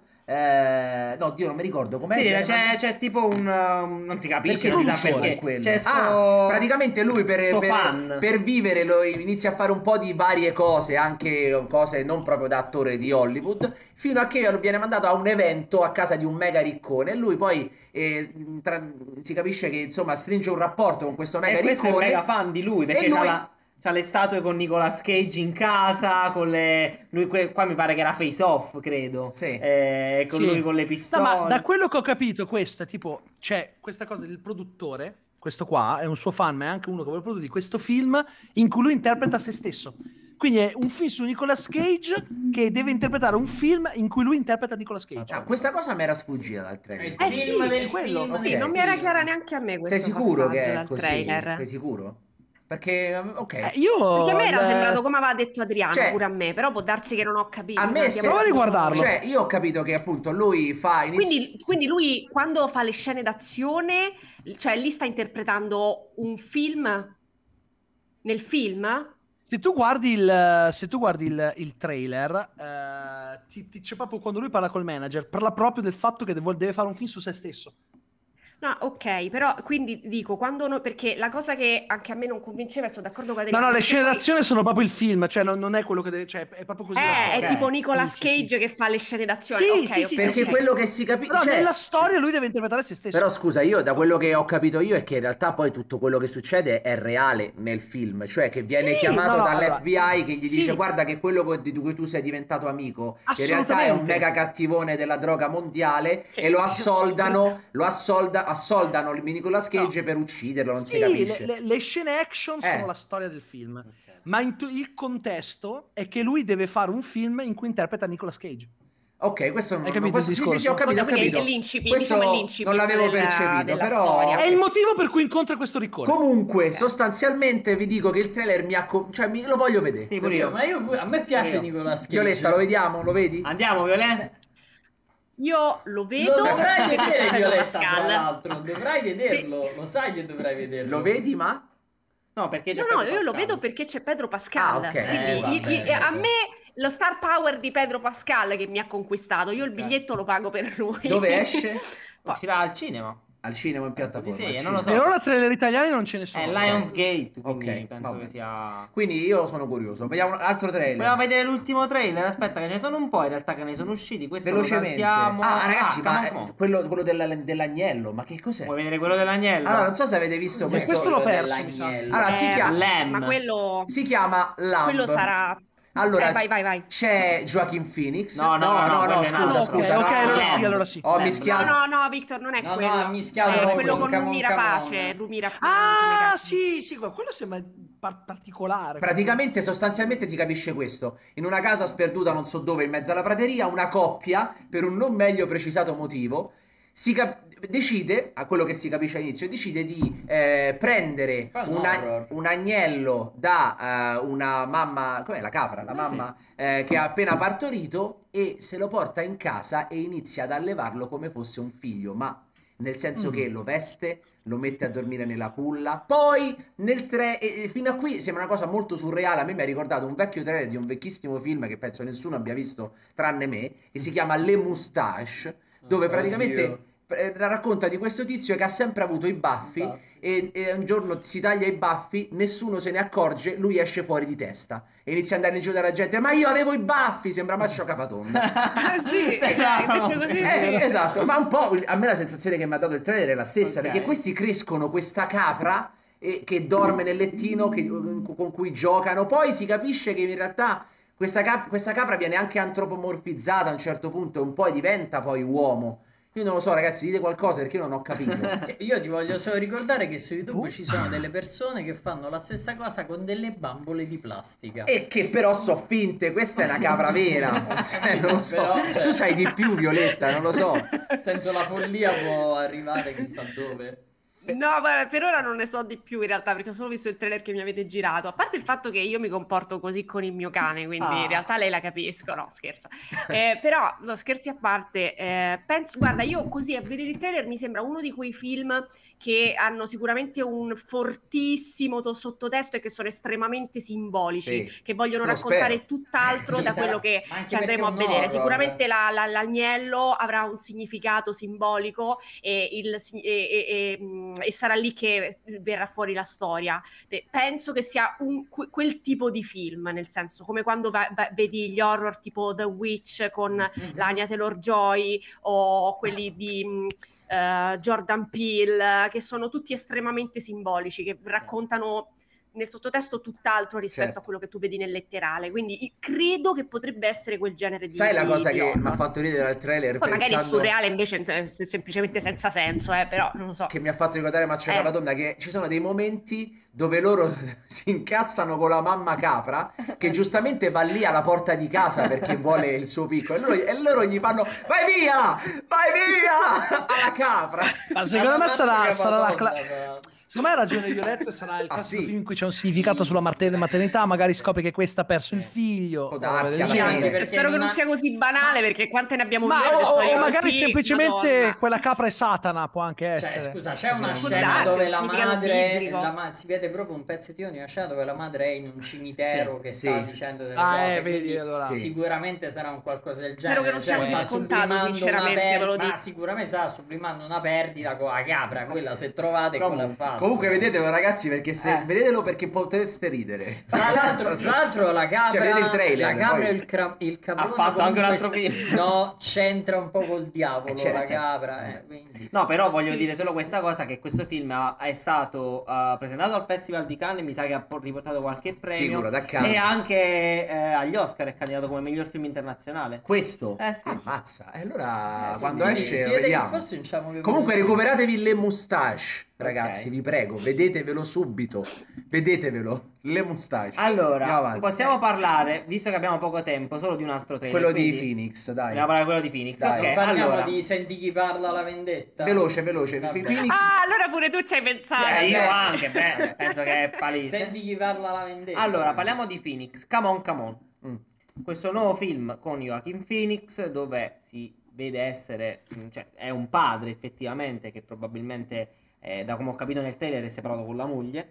eh, no, Dio non mi ricordo com'è. Sì, c'è, c'è tipo un, um, non si capisce, perché non si sa perché. Quello. C'è sto... Ah, praticamente lui per, per, per vivere lo, inizia a fare un po' di varie cose, anche cose non proprio da attore di Hollywood, fino a che viene mandato a un evento a casa di un mega riccone e lui poi eh, tra, si capisce che insomma stringe un rapporto con questo mega e riccone. Questo è un mega fan di lui perché lui... c'ha, la, c'ha le statue con Nicolas Cage in casa, con le... lui qua mi pare che era Face Off, credo. Sì. Eh, con sì. lui con le pistole. No, ma da quello che ho capito, questa tipo c'è questa cosa del produttore. Questo qua è un suo fan, ma è anche uno che vuole produrre questo film in cui lui interpreta se stesso. Quindi è un film su Nicolas Cage che deve interpretare un film in cui lui interpreta Nicolas Cage. Ah, questa cosa mi era sfuggita dal trailer. Eh sì, è quello. Film, okay. Non mi era chiara neanche a me questo. Sei sicuro che è così? Trailer. Sei sicuro? Perché, ok. Eh, io, Perché a me era le... sembrato come aveva detto Adriano, cioè, pure a me, però può darsi che non ho capito. A me se... Prova a riguardarlo. Cioè, io ho capito che appunto lui fa... Inizi... Quindi, quindi lui quando fa le scene d'azione, cioè lì sta interpretando un film nel film? Se tu guardi il, se tu guardi il, il trailer, eh, ti, ti, c'è proprio quando lui parla col manager, parla proprio del fatto che deve, deve fare un film su se stesso. No, ok, però quindi dico, quando no, perché la cosa che anche a me non convinceva, e sono d'accordo con Adriano. No, no, le scene poi... d'azione sono proprio il film, cioè non, non è quello che deve, cioè è proprio così. Eh, è okay. tipo Nicolas sì, Cage sì, che fa le scene d'azione. Sì, okay, sì, sì, perché sì, quello che si capisce... Però cioè... nella storia lui deve interpretare se stesso. Però scusa, io da quello che ho capito io è che in realtà poi tutto quello che succede è reale nel film, cioè che viene sì, chiamato no, no, dall'F B I allora, che gli sì. dice guarda che quello di cui tu sei diventato amico in realtà è un mega cattivone della droga mondiale che e lo assoldano, lo assolda, assoldano il Nicolas Cage no. per ucciderlo, non sì, si capisce. Le, le scene action eh. sono la storia del film, okay. Ma in il contesto è che lui deve fare un film in cui interpreta Nicolas Cage. Ok, questo non hai capito questo, il discorso? Sì, sì, sì, ho capito, ho capito. Questo diciamo non l'avevo della, percepito, della però storia. È il motivo per cui incontra questo riccone. Comunque, okay. sostanzialmente vi dico che il trailer mi ha cioè mi, lo voglio vedere. Sì, pure io. Ma io, a me piace Nicolas Cage. Violetta, lo vediamo? Lo vedi? Andiamo, Violetta. Io lo vedo. Lo dovrai perché c'è vedere, Pedro Violetta, tra Pascal. l'altro. Dovrai vederlo, lo sai che dovrai vederlo. Lo vedi, ma? No, perché c'è No, no, Pedro io lo Pascal. vedo perché c'è Pedro Pascal. Ah, ok. Quindi Eh, vabbè, i- i- a vabbè. me lo star power di Pedro Pascal che mi ha conquistato. Io il Ok. biglietto lo pago per lui. Dove esce? Poi- Uscirà al cinema. Al cinema in Penso di piattaforma. sì, al non lo cinema. so. Per ora trailer italiani non ce ne sono. È Lionsgate, quindi Ok, penso vabbè. che sia... Quindi io sono curioso. Vediamo un altro trailer. Vogliamo vedere l'ultimo trailer? Aspetta, che ce ne sono un po' in realtà che ne sono usciti. Questo Velocemente. lo saltiamo. Ah, ragazzi, come ma on, eh, come on. quello, quello della- dell'agnello, ma che cos'è? Vuoi vedere quello dell'agnello? Allora, non so se avete visto Sì, questo. questo l'ho quello perso, mi sa. dell'agnello. Allora, si Eh, chiama- Lamb. Ma quello, Si chiama Lamb. quello sarà. Allora, Eh, vai, vai, vai. c'è Joaquin Phoenix. No, no, no, quello è un scusa, altro. scusa. Ok, ok, no, allora no, sì, allora sì. Ho Lamb. mischiato. No, no, no, Victor, non è No, no, quello. ha mischiato è con quello con Camon Lumira Camon. Pace. Lumira Ah, Lumira- sì, sì, quello sembra par- particolare. Praticamente, sostanzialmente si capisce questo. In una casa sperduta non so dove, in mezzo alla prateria, una coppia, per un non meglio precisato motivo, si cap- decide, a quello che si capisce all'inizio, decide di eh, prendere Poi è un una- horror. un agnello da eh, una mamma, com'è la capra? La mamma eh, che ha appena partorito e se lo porta in casa e inizia ad allevarlo come fosse un figlio, ma nel senso Mm. che lo veste, lo mette a dormire nella culla. Poi nel tre e e fino a qui sembra una cosa molto surreale. A me mi ha ricordato un vecchio trailer di un vecchissimo film che penso nessuno abbia visto tranne me, che si chiama Le Moustache, dove praticamente Oddio. eh, racconta di questo tizio che ha sempre avuto i baffi Baffi. e, e un giorno si taglia i baffi, nessuno se ne accorge, lui esce fuori di testa e inizia ad andare in giro dalla gente, ma io avevo i baffi, sembra Maccio Capatonda. Ah, sì, Sì, eh, no, detto così, Eh, esatto, ma un po' a me la sensazione che mi ha dato il trailer è la stessa, Ok. perché questi crescono questa capra eh, che dorme nel lettino che- con cui giocano, poi si capisce che in realtà questa, cap- questa capra viene anche antropomorfizzata a un certo punto e un po' diventa poi uomo. Io non lo so, ragazzi, dite qualcosa perché io non ho capito. Sì, io ti voglio solo ricordare che su YouTube ci sono delle persone che fanno la stessa cosa con delle bambole di plastica. E che però so finte, questa è una capra vera. Cioè, non lo so. Però, cioè- Tu sai di più, Violetta, non lo so. Nel senso, la follia può arrivare chissà dove. No, guarda, per ora non ne so di più in realtà perché ho solo visto il trailer che mi avete girato. A parte il fatto che io mi comporto così con il mio cane, quindi Ah. in realtà lei la capisco. No, scherzo. Eh, però, no, scherzi a parte, eh, penso, guarda, io così a vedere il trailer mi sembra uno di quei film che hanno sicuramente un fortissimo to- sottotesto e che sono estremamente simbolici, Sì, che vogliono lo raccontare spero. tutt'altro Sì, da sarà- quello che, ma anche che andremo a perché è un vedere. horror. Sicuramente la- la- l'agnello avrà un significato simbolico e, il, si- e- e- e, mh, e sarà lì che verrà fuori la storia. Beh, penso che sia un- que- quel tipo di film, nel senso come quando va- va- vedi gli horror tipo The Witch con Mhm. l'Anya Taylor-Joy o quelli di mh, eh, Jordan Peele, che sono tutti estremamente simbolici, che raccontano nel sottotesto tutt'altro rispetto Certo. a quello che tu vedi nel letterale. Quindi i- credo che potrebbe essere quel genere di Sai la cosa di che horror. mi ha fatto ridere dal trailer? Poi magari il pensando- surreale invece è se- semplicemente senza senso, eh, però non lo so. Che mi ha fatto ricordare Maccio Eh. Capatonda, che ci sono dei momenti dove loro si incazzano con la mamma capra che giustamente va lì alla porta di casa perché vuole il suo piccolo e loro, e loro gli fanno vai via, vai via alla capra. Ma secondo me sarà, Maccio sarà la Capatonda, cla- però. Secondo me ha ragione Violetta, sarà il Ah, classico sì? film in cui c'è un significato sulla mater- maternità, magari scopre che questa ha perso il figlio. Può darsi, Sì, alla Sì, fine. anche perché Spero che non ha- sia così banale perché quante ne abbiamo Ma viste o, di storie o magari così, semplicemente Madonna. quella capra è Satana, può anche Cioè, essere. scusa, c'è una Può scena darsi, dove un la significato madre, biblico. la ma- si vede proprio un pezzettino di una scena dove la madre è in un cimitero Sì, che sì. sta dicendo delle Ah, cose, eh, vedi, quindi allora. Sì. sicuramente sarà un qualcosa del Spero genere. che non sia cioè, così sta scontato, sublimando sinceramente, una per- ve lo ma dico. sicuramente sta sublimando una perdita con la capra, quella se trovate quella Comunque- fatta. Comunque vedetelo ragazzi perché se Eh. vedetelo perché potreste ridere. Tra l'altro, tra l'altro la capra, Cioè, vedete il trailer, la capra poi. e il, cra- il caprone Ha fatto anche un comunque- altro film. No, c'entra un po' col diavolo Eh, certo, la certo. capra, eh, quindi. No, però voglio Sì, dire sì, solo sì. questa cosa, che questo film ha- è stato uh, presentato al Festival di Cannes, mi sa che ha po- riportato qualche premio. Figura, da Cannes. E anche eh, agli Oscar è candidato come miglior film internazionale. Questo? Eh sì. Ammazza. E allora Eh, quando quindi esce si lo vede che vediamo. forse diciamo che Comunque recuperatevi le moustache, ragazzi, Ok. vi prego, vedetevelo subito. Vedetevelo, le moustache. Andiamo Allora, avanti. possiamo parlare, visto che abbiamo poco tempo, solo di un altro trailer. Quello di quindi Phoenix, dai. Vogliamo parlare di quello di Phoenix. Dai. Ok, parliamo allora. di Senti chi parla la vendetta. Veloce, veloce. Vabbè. Phoenix. Ah, allora pure tu ci hai pensato. Eh, io beh. anche, beh, penso che è palese. Senti chi parla la vendetta. Allora, parliamo di Phoenix. Come on, come on. Mm. Questo nuovo film con Joaquin Phoenix dove si vede essere, cioè è un padre effettivamente che probabilmente, eh, da come ho capito nel trailer, è separato con la moglie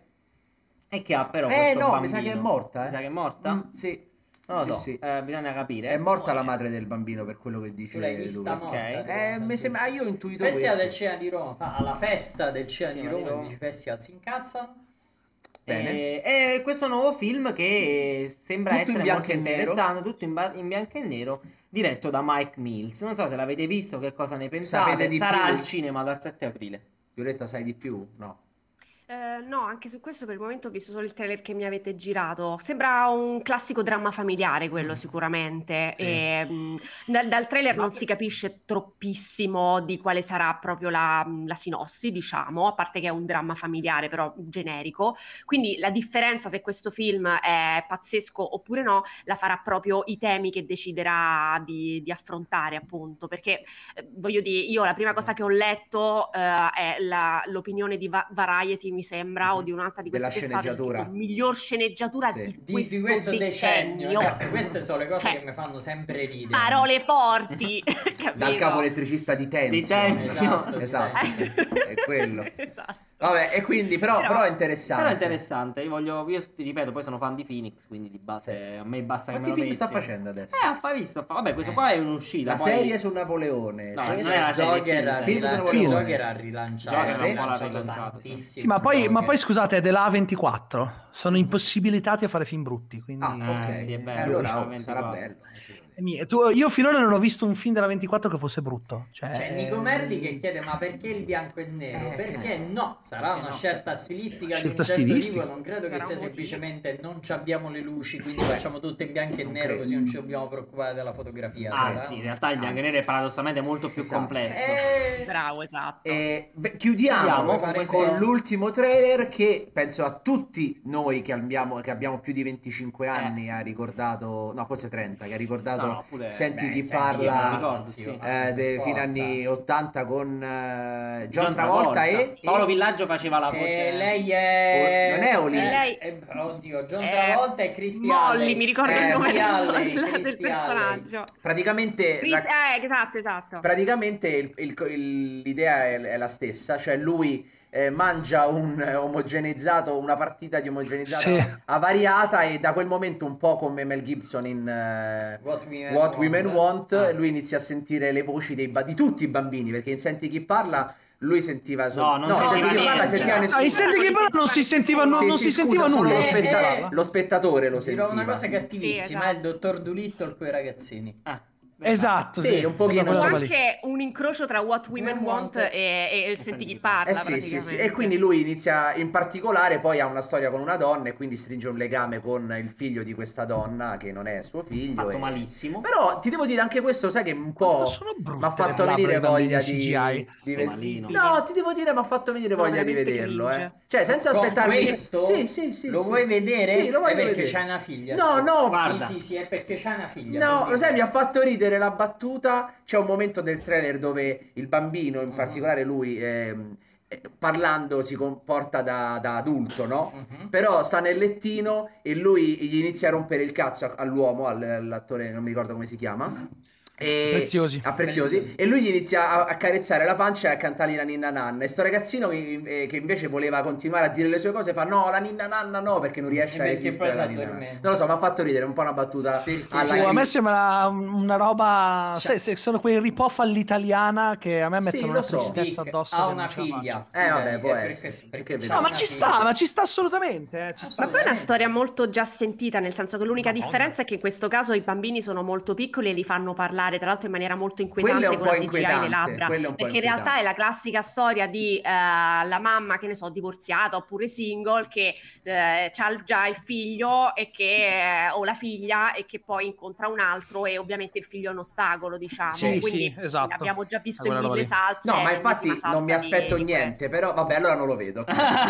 e che ha però Eh questo no, bambino. mi sa che è morta, eh. Mi sa che è morta? Mm, sì. Non lo Sì, so, sì. eh, bisogna capire. È morta No, la eh. madre del bambino, per quello che dice Tu l'hai vista lui. morta? Ok. tipo, Eh, mi sembra, ah, io ho intuito Festival questo. del Cinema di Roma, fa alla festa del Cinema di Cinema di Roma, Roma. si dice festival, si incazzano. Bene. E, e questo nuovo film che sembra Tutto in essere bianco molto e nero. interessante, tutto in, ba- in bianco e nero, diretto da Mike Mills. Non so se l'avete visto, che cosa ne pensate. Sapete di Sarà più? al cinema dal sette aprile. Violetta, sai di più? No. Eh, no, anche su questo per il momento ho visto solo il trailer che mi avete girato. Sembra un classico dramma familiare quello sicuramente. Sì. E, mh, dal, dal trailer non si capisce troppissimo di quale sarà proprio la, la sinossi, diciamo, a parte che è un dramma familiare però generico. Quindi la differenza se questo film è pazzesco oppure no la farà proprio i temi che deciderà di, di affrontare, appunto. Perché eh, voglio dire, io la prima cosa che ho letto eh, è la- l'opinione di Va- Variety, mi sembra, o di un'altra di Della queste testate, sceneggiatura. tipo, miglior sceneggiatura Sì. di Di, questo, di questo decennio, decennio. esatto, queste sono le cose Cioè, che mi fanno sempre ridere. Parole forti, capito? Dal capo elettricista di Tenzio. Di Tenzio. Esatto, Esatto. È quello. Esatto. Vabbè, e quindi, però, Però- però è interessante. Però è interessante. Io voglio, io ti ripeto, poi sono fan di Phoenix, quindi di base a me basta che me Quanti lo film sta metti. facendo adesso? Eh, ha visto. Vabbè, questo qua è un'uscita. La poi- serie su Napoleone. No, Eh, non è la serie, Joker, ha film, film rilan- sono volevoli. Joker ha rilanciato, Joker ha un po' l'ha rilanciato rilanciato, sì. tantissimo. Sì, ma poi, ma Joker. poi scusate, è della A ventiquattro. Sono impossibilitati a fare film brutti. Quindi... Ah, ok. Eh, sì, è bello, Eh, allora la oh, ventiquattro. sarà bello. E mi- tu- io finora non ho visto un film della ventiquattro che fosse brutto. Cioè, C'è Nico Merdi che chiede ma perché il bianco e nero? Eh, Perché no? Sarà una no. scelta stilistica di un Scelta certo stilistica. tipo, non credo che Sarà sia un motivo. semplicemente non ci abbiamo le luci, quindi facciamo tutto in bianco e Non nero credo. così non ci dobbiamo preoccupare della fotografia. sarà Anzi, in un- realtà il bianco e Anzi. nero è paradossalmente molto più Esatto. complesso. Eh, Bravo, esatto. E beh, chiudiamo, Chiudiamo con, con con questo- l'ultimo trailer che penso a tutti noi che abbiamo, che abbiamo più di venticinque anni ha ricordato, no forse trenta, che ha ricordato No, no, pure- Senti beh, chi senti parla, chi parla, ricordo, zio. sì. eh, de- Forza. fino anni ottanta con eh, John, John Travolta, e, Paolo e- Villaggio faceva la se voce. lei è... Oh, non è Oli. eh, Lei- eh, oddio, John Eh, Travolta e Christy Molly, Alley. mi ricordo Eh, il nome Christy del, Alley, del- del Christy personaggio. praticamente Chris- la- eh, esatto, esatto. praticamente il- il- il- l'idea è, è la stessa, cioè lui eh, mangia un eh, omogeneizzato, una partita di omogeneizzata Sì. avariata, e da quel momento, un po' come Mel Gibson in eh, What Women What Women Want, Ah. lui inizia a sentire le voci dei ba- di tutti i bambini, perché in Senti chi parla lui sentiva solo... No, non in sentiva Senti chi parla niente. sentiva Ah, nessuno. in Senti che parla non si sentiva, non, Sì, non sì, si scusa, sentiva solo nulla. Lo, Eh, spetta- eh. lo spettatore lo sentiva. Dirò una cosa cattivissima, Sì, è il dottor Dolittle con i ragazzini. Ah, Esatto, Sì, sì, un pochino quella O roba lì. anche un incrocio tra What Women Women Want Want e, e il Senti chi parla. Eh sì, sì, sì. praticamente. E quindi lui inizia, in particolare, poi ha una storia con una donna, e quindi stringe un legame con il figlio di questa donna, che non è suo figlio. fatto e- malissimo. Però ti devo dire, anche questo, sai che un po' Quanto sono brutte mi ha fatto le labbra venire dei bambini voglia in di, C G I. di ve- Malino. No, ti devo dire, mi ha fatto venire Sono voglia di veramente vederlo, eh. cringe. Cioè, senza Con aspettarmi. questo? Sì, sì, sì. Lo sì. vuoi vedere? Sì, lo voglio è perché vedere. c'hai una figlia. No, sì. no, guarda. Sì, sì, sì, è perché c'hai una figlia. No, quindi- lo sai, mi ha fatto ridere la battuta. C'è un momento del trailer dove il bambino, in Mhm. particolare lui, ehm, eh, parlando si comporta da, da adulto, no? Mhm. Però sta nel lettino e lui gli inizia a rompere il cazzo a- all'uomo, al- all'attore, non mi ricordo come si chiama. E... Preziosi. a Preziosi. Preziosi. E lui gli inizia a, a carezzare la pancia e a cantare la ninna nanna. E sto ragazzino che, eh, che invece voleva continuare a dire le sue cose fa no, la ninna nanna no, perché non riesce E a perché resistere poi alla si ninna nanna. addormenta. Non lo so, mi ha fatto ridere, un po' una battuta Perché- alla Oh, a me Gris- sembra una roba. Cioè- sai, se sono quei rip-off all'italiana che a me Sì, mettono lo una so. tristezza Dick addosso. ha che una non ce la faccio. figlia. Eh, vabbè, Fidati, può è per essere. questo, perché Perché c'ha No, ma una ci figlia. sta, ma ci sta assolutamente. eh, ci sta. Ma poi è una storia molto già sentita, nel senso che l'unica Madonna. differenza è che in questo caso i bambini sono molto piccoli e li fanno parlare, tra l'altro in maniera molto inquietante Quello è un con la po' C G I le inquietante, labbra. quello è un po' Perché in realtà è inquietante. la classica storia di eh, la mamma, che ne so, divorziata oppure single, che eh, ha già il figlio e che, eh, o la figlia, e che poi incontra un altro, e ovviamente il figlio è un ostacolo, diciamo. Sì, Quindi sì, esatto. l'abbiamo già visto È in quella roba mille lì. salse. No, è ma infatti l'ennesima non mi salsa di- aspetto di niente, questo. però vabbè, allora non lo vedo.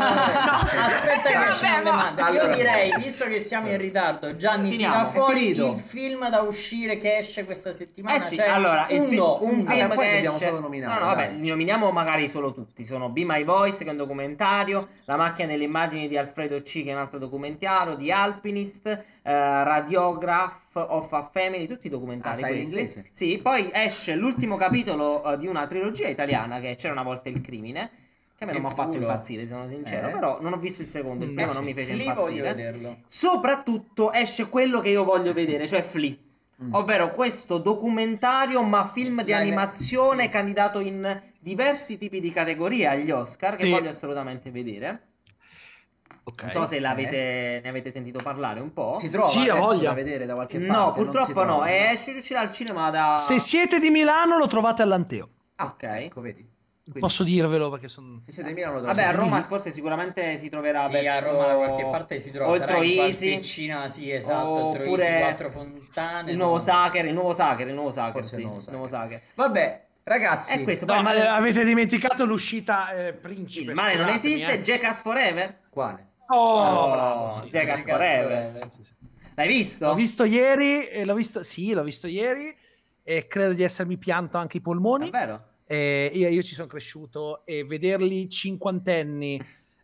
Aspetta che Vabbè, esce le no. manda. Allora- Io direi, visto che siamo in ritardo, Gianni Finiamo, tira è fuori finito. il film da uscire che esce questa settimana. settimana Eh sì, c'è allora, il fi- uno, un uno. film Vabbè, poi che dobbiamo esce... solo nominare, No, no, vabbè, dai. li nominiamo magari solo tutti. Sono Be My Voice, che è un documentario, La macchina delle immagini di Alfredo C, che è un altro documentario, The Alpinist, eh, Radiograph of a Family, tutti documentari Ah, sai questi. l'inglese? Sì, poi esce l'ultimo capitolo eh, di una trilogia italiana, che è C'era una volta il crimine, che a me Che non mi ha fatto culo. impazzire, sono sincero, Eh? però non ho visto il secondo, il Mm, primo eh non sì. mi fece Flea voglio impazzire. vederlo. Soprattutto esce quello che io voglio vedere, cioè Flea. Ovvero questo documentario ma film di Live- animazione sì. candidato in diversi tipi di categorie agli Oscar, che Sì. voglio assolutamente vedere. Ok. Non so se l'avete, ne avete sentito parlare un po'. Si trova Sì, ha adesso voglia. da vedere da qualche parte? No, non si purtroppo no, trova. e esce uscirà al cinema da... Se siete di Milano lo trovate all'Anteo. Ah, Ok. ecco, vedi. Quindi, Posso dirvelo perché sono... se siete di Milano lo Vabbè, a trovate. Roma forse sicuramente si troverà Sì, verso... a Roma da qualche parte si trova. o Sarà in Troisi, qualche Cina, sì, esatto. Troisi, oppure Quattro Fontane. il nuovo no. Sacher, il nuovo Sacher, il nuovo Sacher, Forse sì, il nuovo il nuovo Sacher. Vabbè, ragazzi, E questo, No, poi il male, eh, avete dimenticato l'uscita eh, Principe. il male non scusatemi, esiste, eh. Jackass Forever? quale? Oh, Oh, bravo, sì. Jackass Jackass Forever. Forever. Sì, sì. L'hai visto? L'ho visto ieri, e l'ho visto, sì, l'ho visto ieri e credo di essermi pianto anche i polmoni. Davvero? E io, io ci sono cresciuto e vederli cinquantenni,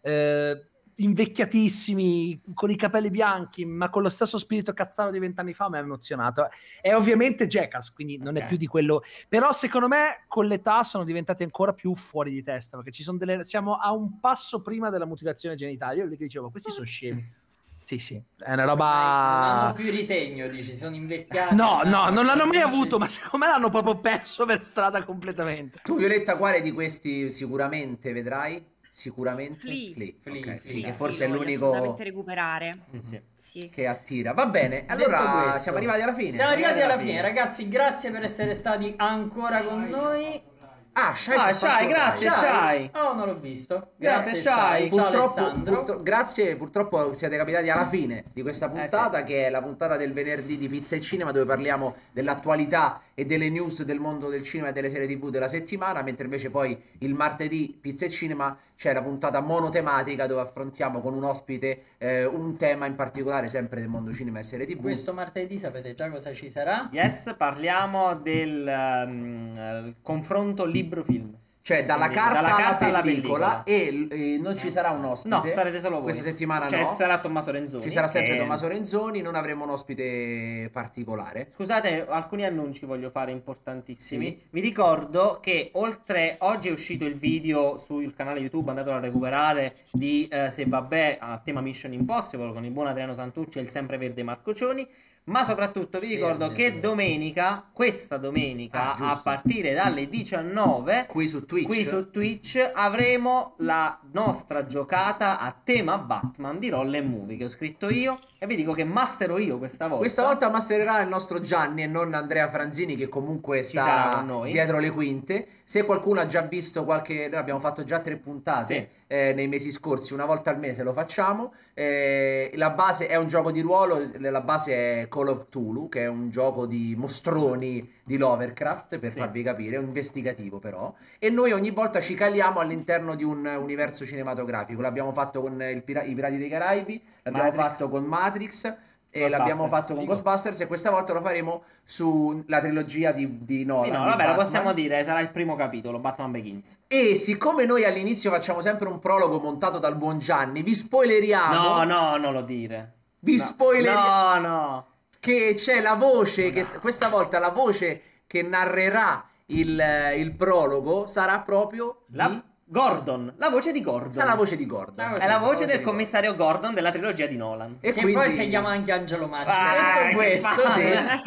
eh, invecchiatissimi, con i capelli bianchi, ma con lo stesso spirito cazzaro di vent'anni fa mi ha emozionato. È ovviamente Jackass, quindi non Ok. è più di quello. Però secondo me con l'età sono diventati ancora più fuori di testa, perché ci sono delle, siamo a un passo prima della mutilazione genitale. Io lì che dicevo, questi sono scemi. Sì, sì, è una Non hanno roba... più ritegno, dici, sono invecchiati. No, no, non l'hanno mai Dici- avuto, ma secondo me l'hanno proprio perso per strada completamente. Tu, Violetta, quale di questi sicuramente vedrai? Sicuramente? Flea. Flea, Flea, ok, Flea. sì, che Sì, forse è lo voglio l'unico assolutamente recuperare. Sì, sì. Sì. che attira. Va bene, Detto allora questo, siamo arrivati alla fine. Siamo arrivati alla fine, fine. ragazzi. Grazie per essere stati ancora con noi. Ah, Shai, Ah, c'è Shai, fatto- grazie, Shai. Shai. Oh, non l'ho visto. Grazie, Grazie, Shai. Shai. Ciao, Purtroppo, Alessandro. purtro- grazie, purtroppo siete capitati alla fine di questa puntata, sì. che è la puntata del venerdì di Pizza e Cinema, dove parliamo dell'attualità e delle news del mondo del cinema e delle serie tv della settimana, mentre invece poi il martedì Pizza e Cinema c'è la puntata monotematica, dove affrontiamo con un ospite eh, un tema in particolare, sempre del mondo cinema e serie tv. Questo martedì sapete già cosa ci sarà? Yes, parliamo del um, eh, confronto libro-film. Cioè dalla Quindi, carta, dalla carta alla alla pellicola, e, e non ci sarà un ospite. No, sarete solo voi. Questa settimana cioè, no. sarà Tommaso Renzoni. Ci sarà sempre che- Tommaso Renzoni, non avremo un ospite particolare. Scusate, alcuni annunci voglio fare importantissimi. Sì. Vi ricordo che oltre oggi è uscito il video sul canale YouTube, andatelo a recuperare, di eh, Se vabbè a tema Mission Impossible con il buon Adriano Santucci e il sempreverde Marco Cioni. Ma soprattutto vi ricordo Verde, che sì. domenica, questa domenica, Ah, giusto. a partire dalle diciannove, Qui su Twitch. qui su Twitch avremo la nostra giocata a tema Batman di Roll and Movie, che ho scritto io, e vi dico che mastero io questa volta. Questa volta mastererà il nostro Gianni e non Andrea Franzini, che comunque Ci sarà sta con noi. dietro le quinte. Se qualcuno ha già visto qualche... Noi abbiamo fatto già tre puntate Sì. eh, nei mesi scorsi, una volta al mese lo facciamo. Eh, la base è un gioco di ruolo, la base è Call of Cthulhu, che è un gioco di mostroni di Lovecraft, per Sì. farvi capire, è un investigativo però. E noi ogni volta ci caliamo all'interno di un universo cinematografico. L'abbiamo fatto con il Pira- i Pirati dei Caraibi, l'abbiamo Matrix. fatto con Matrix, e Ghostbusters. l'abbiamo fatto con Figo. Ghostbusters, e questa volta lo faremo sulla trilogia di, di Nolan. Sì, no, di vabbè, lo Batman. possiamo dire, sarà il primo capitolo, Batman Begins. E siccome noi all'inizio facciamo sempre un prologo montato dal buon Gianni, vi spoileriamo. No, no, non lo dire. Vi No. spoileriamo. No, no. Che c'è la voce, che questa volta la voce che narrerà il, il prologo sarà proprio La di... Gordon, la voce di Gordon. sarà la voce di Gordon. La voce È la di voce Gordon. del commissario Gordon della trilogia di Nolan. E Che quindi poi si chiama anche Angelo Maggi. Ah, Detto che questo, palle.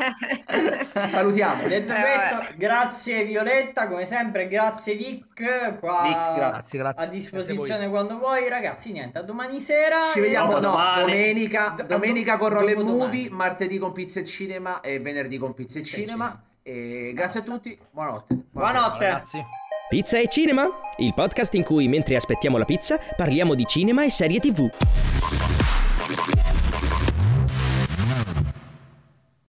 salutiamo. detto Eh, questo, grazie Violetta, come sempre, grazie Vic, qua Vic, Grazie, grazie. a disposizione quando vuoi, ragazzi. Niente, a domani sera. Ci vediamo no, Dopodomani. domenica, Do- domenica con Roll and dopodomani. Movie, martedì con Pizza e Cinema e venerdì con Pizza e Cinema. E grazie a tutti, buonanotte. Buonanotte. Ragazzi. Pizza e Cinema, il podcast in cui mentre aspettiamo la pizza parliamo di cinema e serie tv.